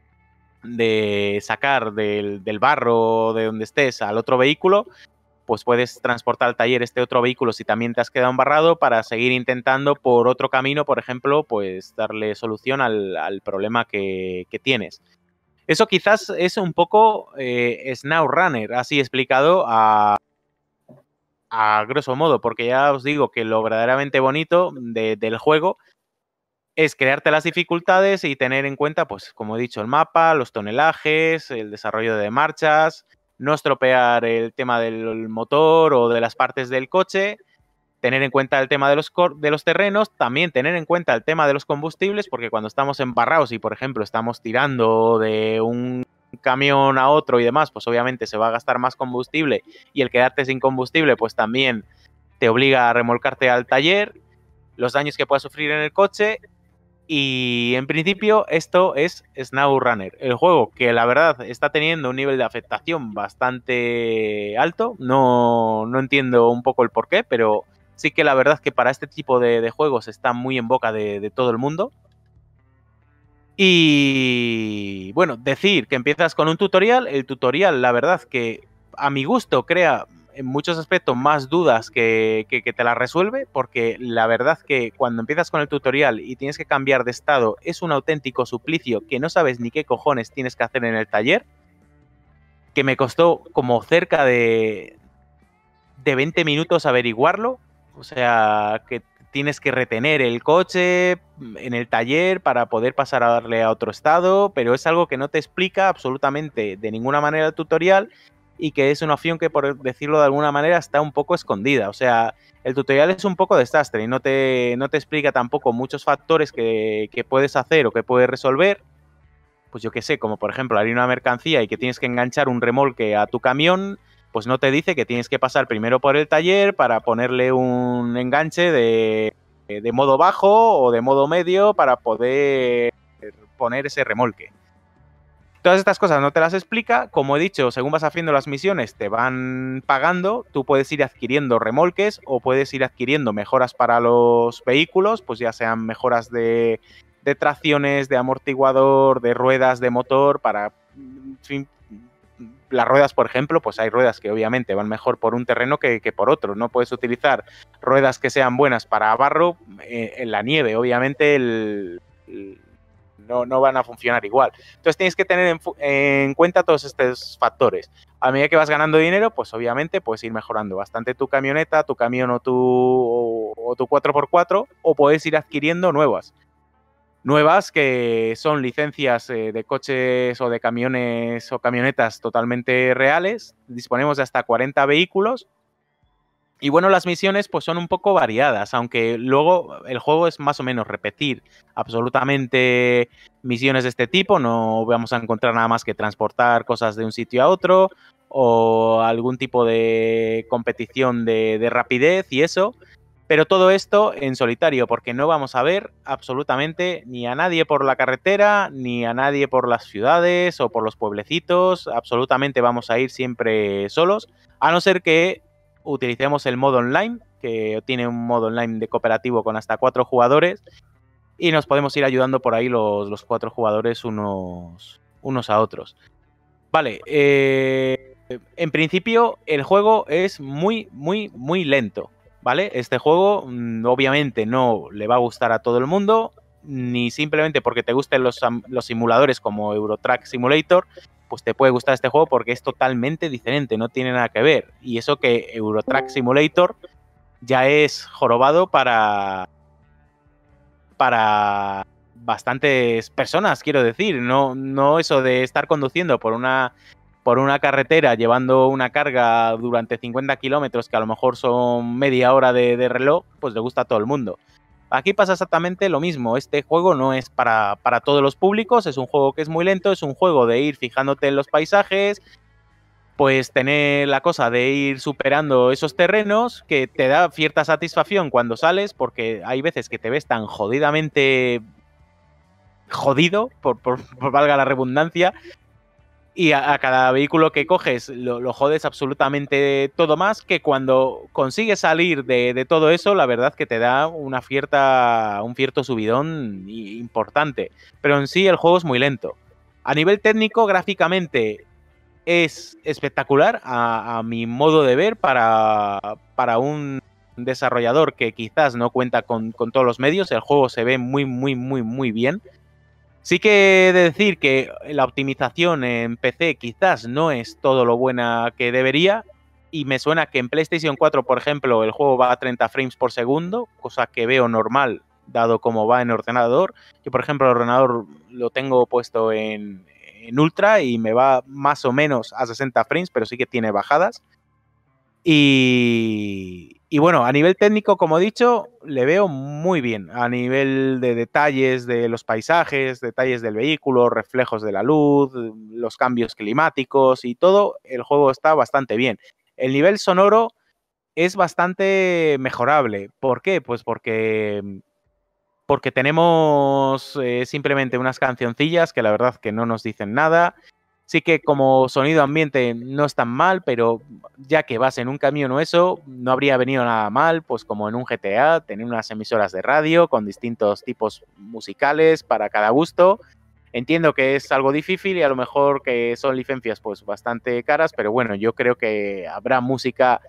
sacar del barro de donde estés al otro vehículo, pues puedes transportar al taller este otro vehículo si también te has quedado embarrado para seguir intentando por otro camino, por ejemplo, pues darle solución al problema que tienes. Eso quizás es un poco SnowRunner, así explicado a grosso modo, porque ya os digo que lo verdaderamente bonito del juego es crearte las dificultades y tener en cuenta, pues como he dicho, el mapa, los tonelajes, el desarrollo de marchas, no estropear el tema del motor o de las partes del coche, tener en cuenta el tema de los terrenos, también tener en cuenta el tema de los combustibles, porque cuando estamos embarrados y, por ejemplo, estamos tirando de un camión a otro y demás, pues obviamente se va a gastar más combustible y el quedarte sin combustible, pues también te obliga a remolcarte al taller, los daños que puedas sufrir en el coche. Y en principio esto es SnowRunner, el juego que la verdad está teniendo un nivel de afectación bastante alto. No entiendo un poco el porqué, pero sí que la verdad es que para este tipo de juegos está muy en boca de todo el mundo. Y bueno, decir que empiezas con un tutorial, el tutorial la verdad que a mi gusto crea en muchos aspectos más dudas que te las resuelve, porque la verdad que cuando empiezas con el tutorial y tienes que cambiar de estado es un auténtico suplicio que no sabes ni qué cojones tienes que hacer en el taller, que me costó como cerca de 20 minutos averiguarlo, o sea, que tienes que retener el coche en el taller para poder pasar a darle a otro estado, pero es algo que no te explica absolutamente de ninguna manera el tutorial y que es una opción que, por decirlo de alguna manera, está un poco escondida. O sea, el tutorial es un poco desastre y no te explica tampoco muchos factores que puedes hacer o que puedes resolver. Pues yo qué sé, como por ejemplo, hay una mercancía y que tienes que enganchar un remolque a tu camión, pues no te dice que tienes que pasar primero por el taller para ponerle un enganche de modo bajo o de modo medio para poder poner ese remolque. Todas estas cosas no te las explica. Como he dicho, según vas haciendo las misiones te van pagando. Tú puedes ir adquiriendo remolques o puedes ir adquiriendo mejoras para los vehículos, pues ya sean mejoras de tracciones, de amortiguador, de ruedas, de motor, para, en fin, las ruedas, por ejemplo, pues hay ruedas que obviamente van mejor por un terreno que por otro. No puedes utilizar ruedas que sean buenas para barro en la nieve. Obviamente no van a funcionar igual. Entonces tienes que tener en cuenta todos estos factores. A medida que vas ganando dinero, pues obviamente puedes ir mejorando bastante tu camioneta, tu camión o tu 4x4, o puedes ir adquiriendo nuevas que son licencias de coches o de camiones o camionetas totalmente reales. Disponemos de hasta 40 vehículos. Y bueno, las misiones pues son un poco variadas, aunque luego el juego es más o menos repetir absolutamente misiones de este tipo. No vamos a encontrar nada más que transportar cosas de un sitio a otro o algún tipo de competición de rapidez y eso. Pero todo esto en solitario, porque no vamos a ver absolutamente ni a nadie por la carretera, ni a nadie por las ciudades o por los pueblecitos. Absolutamente vamos a ir siempre solos, a no ser que utilicemos el modo online, que tiene un modo online de cooperativo con hasta 4 jugadores, y nos podemos ir ayudando por ahí los 4 jugadores unos a otros. Vale, en principio el juego es muy lento, ¿vale? Este juego obviamente no le va a gustar a todo el mundo, ni simplemente porque te gusten los simuladores como Euro Truck Simulator, pues te puede gustar este juego porque es totalmente diferente, no tiene nada que ver. Y eso que Euro Truck Simulator ya es jorobado para bastantes personas, quiero decir. No eso de estar conduciendo por una carretera llevando una carga durante 50 kilómetros, que a lo mejor son media hora de reloj, pues le gusta a todo el mundo. Aquí pasa exactamente lo mismo. Este juego no es para todos los públicos, es un juego que es muy lento, es un juego de ir fijándote en los paisajes, pues tener la cosa de ir superando esos terrenos, que te da cierta satisfacción cuando sales, porque hay veces que te ves tan jodidamente jodido, por valga la redundancia, y a cada vehículo que coges lo jodes absolutamente todo más, que cuando consigues salir de todo eso, la verdad que te da un cierto subidón importante. Pero en sí el juego es muy lento. A nivel técnico, gráficamente es espectacular a mi modo de ver para un desarrollador que quizás no cuenta con todos los medios. El juego se ve muy bien. Sí que he de decir que la optimización en PC quizás no es todo lo buena que debería, y me suena que en PlayStation 4, por ejemplo, el juego va a 30 frames por segundo, cosa que veo normal dado como va en ordenador. Yo, por ejemplo, el ordenador lo tengo puesto en Ultra y me va más o menos a 60 frames, pero sí que tiene bajadas. Y bueno, a nivel técnico, como he dicho, le veo muy bien. A nivel de detalles de los paisajes, detalles del vehículo, reflejos de la luz, los cambios climáticos y todo, el juego está bastante bien. El nivel sonoro es bastante mejorable. ¿Por qué? Pues porque tenemos simplemente unas cancioncillas que la verdad que no nos dicen nada. Sí que como sonido ambiente no es tan mal, pero ya que vas en un camión o eso, no habría venido nada mal, pues como en un GTA, tener unas emisoras de radio con distintos tipos musicales para cada gusto. Entiendo que es algo difícil y a lo mejor que son licencias pues bastante caras, pero bueno, yo creo que habrá música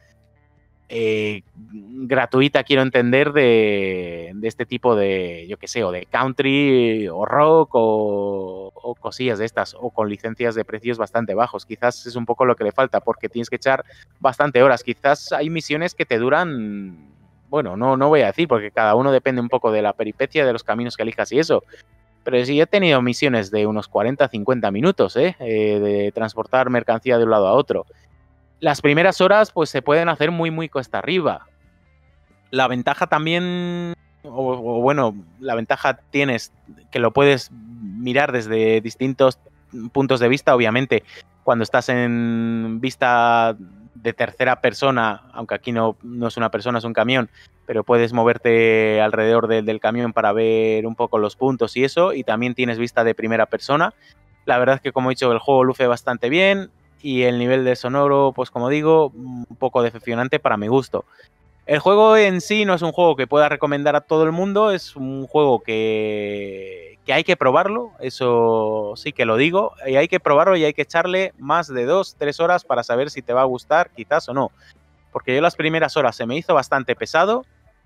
gratuita, quiero entender, de este tipo de, yo qué sé, o de country o rock o cosillas de estas, o con licencias de precios bastante bajos. Quizás es un poco lo que le falta, porque tienes que echar bastante horas. Quizás hay misiones que te duran, bueno, no voy a decir, porque cada uno depende un poco de la peripecia, de los caminos que elijas y eso. Pero sí he tenido misiones de unos 40-50 minutos, de transportar mercancía de un lado a otro. Las primeras horas pues se pueden hacer muy cuesta arriba. La ventaja también, o bueno, la ventaja tienes que lo puedes mirar desde distintos puntos de vista, obviamente. Cuando estás en vista de tercera persona, aunque aquí no es una persona, es un camión, pero puedes moverte alrededor del camión para ver un poco los puntos y eso, y también tienes vista de primera persona. La verdad es que, como he dicho, el juego luce bastante bien. Y el nivel de sonoro, pues como digo, un poco decepcionante para mi gusto. El juego en sí no es un juego que pueda recomendar a todo el mundo, es un juego que que hay que probarlo, eso sí que lo digo, y hay que probarlo y hay que echarle más de 2-3 horas para saber si te va a gustar, quizás o no. Porque yo las primeras horas se me hizo bastante pesado.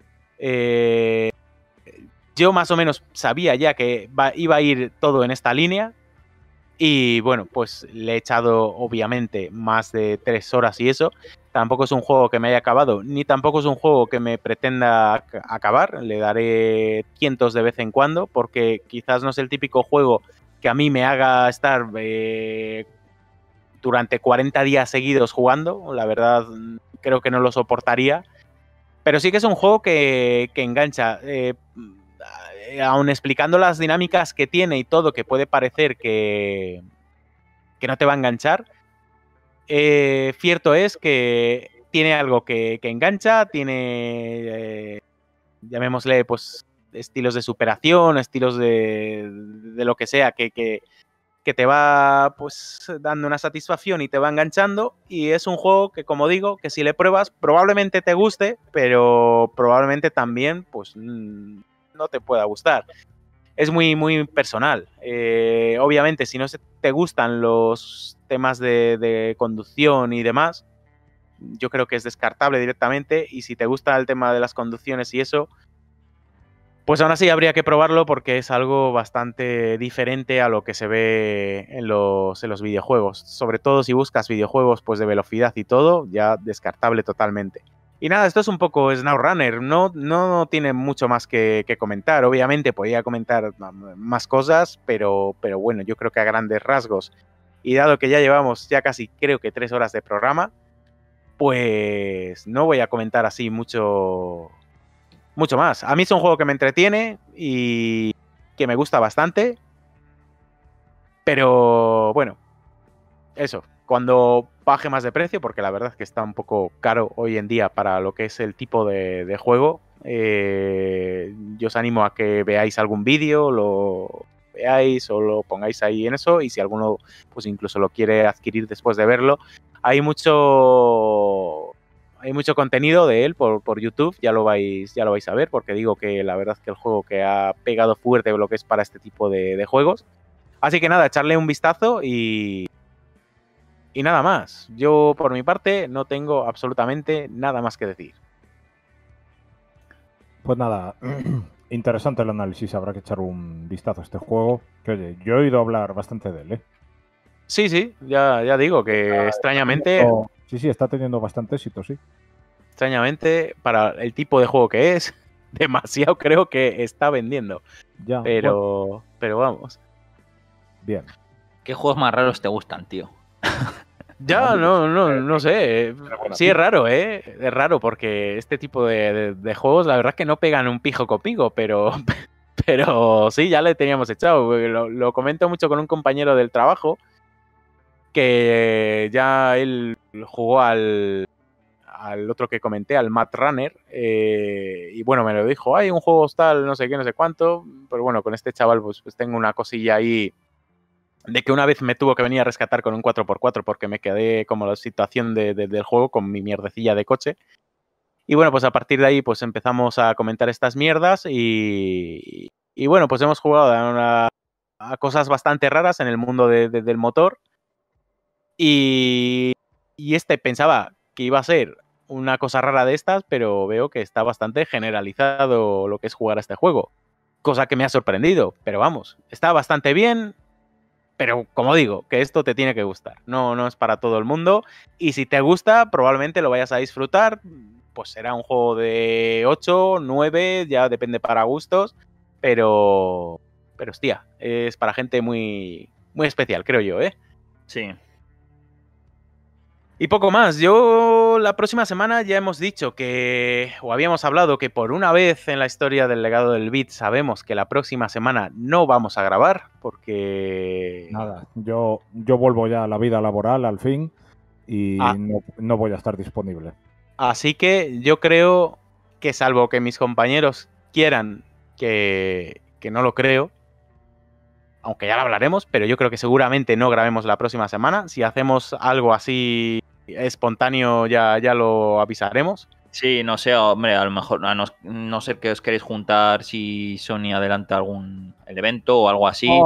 Yo más o menos sabía ya que iba a ir todo en esta línea. Y bueno, pues le he echado obviamente más de 3 horas y eso. Tampoco es un juego que me haya acabado, ni tampoco es un juego que me pretenda acabar. Le daré cientos de vez en cuando, porque quizás no es el típico juego que a mí me haga estar durante 40 días seguidos jugando. La verdad, creo que no lo soportaría. Pero sí que es un juego que engancha. Aun explicando las dinámicas que tiene y todo, que puede parecer que no te va a enganchar, cierto es que tiene algo que engancha, tiene, llamémosle, pues, estilos de superación, estilos de lo que sea, que te va, pues, dando una satisfacción y te va enganchando. Y es un juego que, como digo, que si le pruebas, probablemente te guste, pero probablemente también, pues, no te pueda gustar. Es muy, muy personal. Obviamente, si no te gustan los temas de conducción y demás, yo creo que es descartable directamente. Y si te gusta el tema de las conducciones y eso, pues aún así habría que probarlo, porque es algo bastante diferente a lo que se ve en los videojuegos. Sobre todo si buscas videojuegos, pues, de velocidad y todo, ya descartable totalmente. Y nada, esto es un poco SnowRunner, no tiene mucho más que comentar. Obviamente podría comentar más cosas, pero bueno, yo creo que a grandes rasgos, y dado que ya llevamos ya casi, creo que 3 horas de programa, pues no voy a comentar así mucho más. A mí es un juego que me entretiene y que me gusta bastante, pero bueno, eso. Cuando baje más de precio, porque la verdad es que está un poco caro hoy en día para lo que es el tipo de juego, yo os animo a que veáis algún vídeo, lo veáis o lo pongáis ahí en eso, y si alguno pues incluso lo quiere adquirir después de verlo, hay mucho contenido de él por YouTube, ya lo vais a ver, porque digo que la verdad es que el juego que ha pegado fuerte lo que es para este tipo de juegos. Así que nada, echarle un vistazo y nada más. Yo, por mi parte, no tengo absolutamente nada más que decir. Pues nada, interesante el análisis. Habrá que echar un vistazo a este juego. Que oye, yo he oído hablar bastante de él, ¿eh? Sí, ya digo que extrañamente, Sí, está teniendo bastante éxito, sí. Extrañamente, para el tipo de juego que es, demasiado creo que está vendiendo. Ya, Pero vamos. Bien. ¿Qué juegos más raros te gustan, tío? Ya, no sé. Sí, es raro, ¿eh? Es raro porque este tipo de juegos, la verdad es que no pegan un pijo conmigo, pero sí, ya le teníamos echado. Lo comento mucho con un compañero del trabajo, que ya él jugó al otro que comenté, al Mad Runner, y bueno, me lo dijo, hay un juego tal, no sé qué, no sé cuánto, pero bueno, con este chaval pues tengo una cosilla ahí de que una vez me tuvo que venir a rescatar con un 4x4 porque me quedé como la situación del juego con mi mierdecilla de coche. Y bueno, pues a partir de ahí pues empezamos a comentar estas mierdas y bueno, pues hemos jugado a cosas bastante raras en el mundo del motor. Y este pensaba que iba a ser una cosa rara de estas, pero veo que está bastante generalizado lo que es jugar a este juego. Cosa que me ha sorprendido, pero vamos, está bastante bien. Pero como digo, que esto te tiene que gustar. No es para todo el mundo. Y si te gusta, probablemente lo vayas a disfrutar. Pues será un juego de 8, 9, ya depende para gustos. Pero hostia, es para gente muy, muy especial, creo yo, ¿eh? Sí. Y poco más. Yo la próxima semana ya hemos dicho que, o habíamos hablado que por una vez en la historia del legado del beat sabemos que la próxima semana no vamos a grabar porque... Nada, yo vuelvo ya a la vida laboral al fin y no voy a estar disponible. Así que yo creo que, salvo que mis compañeros quieran, que no lo creo, aunque ya lo hablaremos, pero yo creo que seguramente no grabemos la próxima semana. Si hacemos algo así espontáneo ya lo avisaremos. Sí, no sé, hombre, a lo mejor, a no ser que os queréis juntar si Sony adelanta el evento o algo así.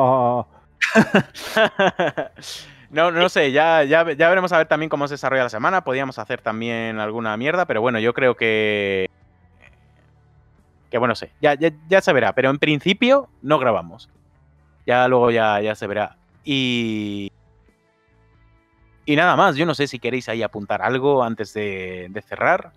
No sé, ya veremos a ver también cómo se desarrolla la semana. Podríamos hacer también alguna mierda, pero bueno, yo creo que bueno, sé, ya se verá, pero en principio no grabamos. Ya luego ya se verá. Y nada más, yo no sé si queréis ahí apuntar algo antes de cerrar.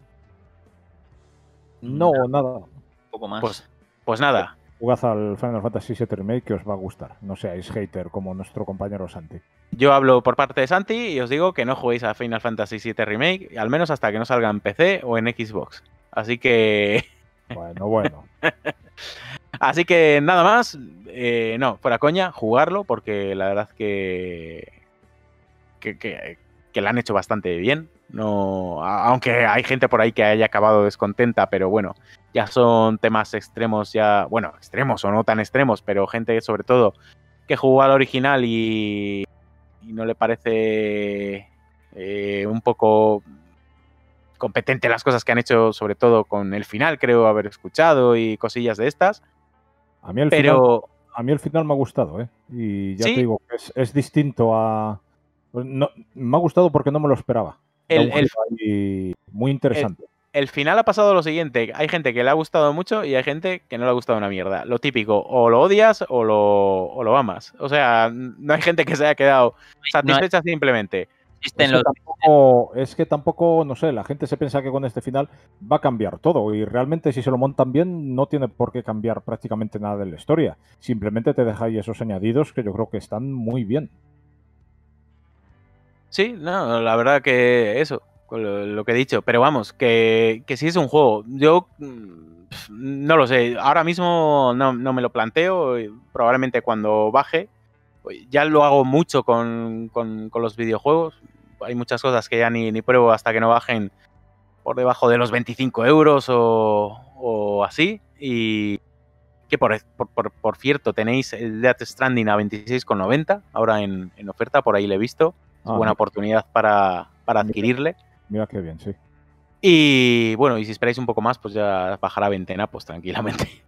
No, nada. Un poco más. Pues nada. Jugad al Final Fantasy VII Remake que os va a gustar. No seáis hater como nuestro compañero Santi. Yo hablo por parte de Santi y os digo que no juguéis a Final Fantasy VII Remake, al menos hasta que no salga en PC o en Xbox. Así que... Bueno. Así que nada más. No, fuera coña, jugarlo, porque la verdad que la han hecho bastante bien. No, aunque hay gente por ahí que haya acabado descontenta, pero bueno, ya son temas extremos, bueno, extremos o no tan extremos, pero gente sobre todo que jugó al original y no le parece un poco competente las cosas que han hecho, sobre todo con el final, creo haber escuchado y cosillas de estas. A mí el final me ha gustado, ¿eh? Y ya ¿sí? te digo, es distinto a... No, me ha gustado porque no me lo esperaba. Da un giro ahí muy interesante. El final ha pasado lo siguiente, hay gente que le ha gustado mucho y hay gente que no le ha gustado una mierda. Lo típico, o lo odias o lo amas. O sea, no hay gente que se haya quedado satisfecha simplemente. Es que tampoco, no sé, la gente se piensa que con este final va a cambiar todo y realmente si se lo montan bien no tiene por qué cambiar prácticamente nada de la historia. Simplemente te deja ahí esos añadidos que yo creo que están muy bien. Sí, no, la verdad que eso, lo que he dicho, pero vamos, que sí es un juego. Yo no lo sé, ahora mismo no me lo planteo, probablemente cuando baje, ya lo hago mucho con los videojuegos. Hay muchas cosas que ya ni pruebo hasta que no bajen por debajo de los 25 euros o así. Y que por cierto, tenéis el Death Stranding a 26,90 ahora en oferta, por ahí lo he visto. Es buena oportunidad para adquirirle. Mira qué bien, sí. Y bueno, y si esperáis un poco más, pues ya bajará a veintena, pues tranquilamente.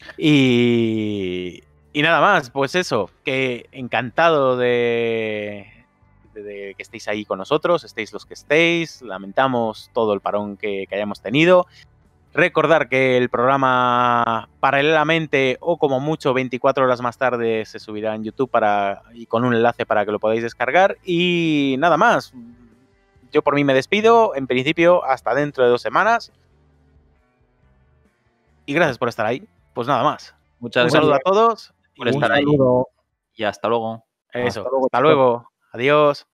Y nada más, pues eso, que encantado de que estéis ahí con nosotros, estéis los que estéis, lamentamos todo el parón que hayamos tenido. Recordar que el programa paralelamente o como mucho 24 horas más tarde se subirá en YouTube y con un enlace para que lo podáis descargar. Y nada más, yo por mí me despido, en principio hasta dentro de 2 semanas. Y gracias por estar ahí. Pues nada más. Muchas gracias. Un saludo a todos. por estar ahí. Y hasta luego. Eso, hasta luego. Adiós.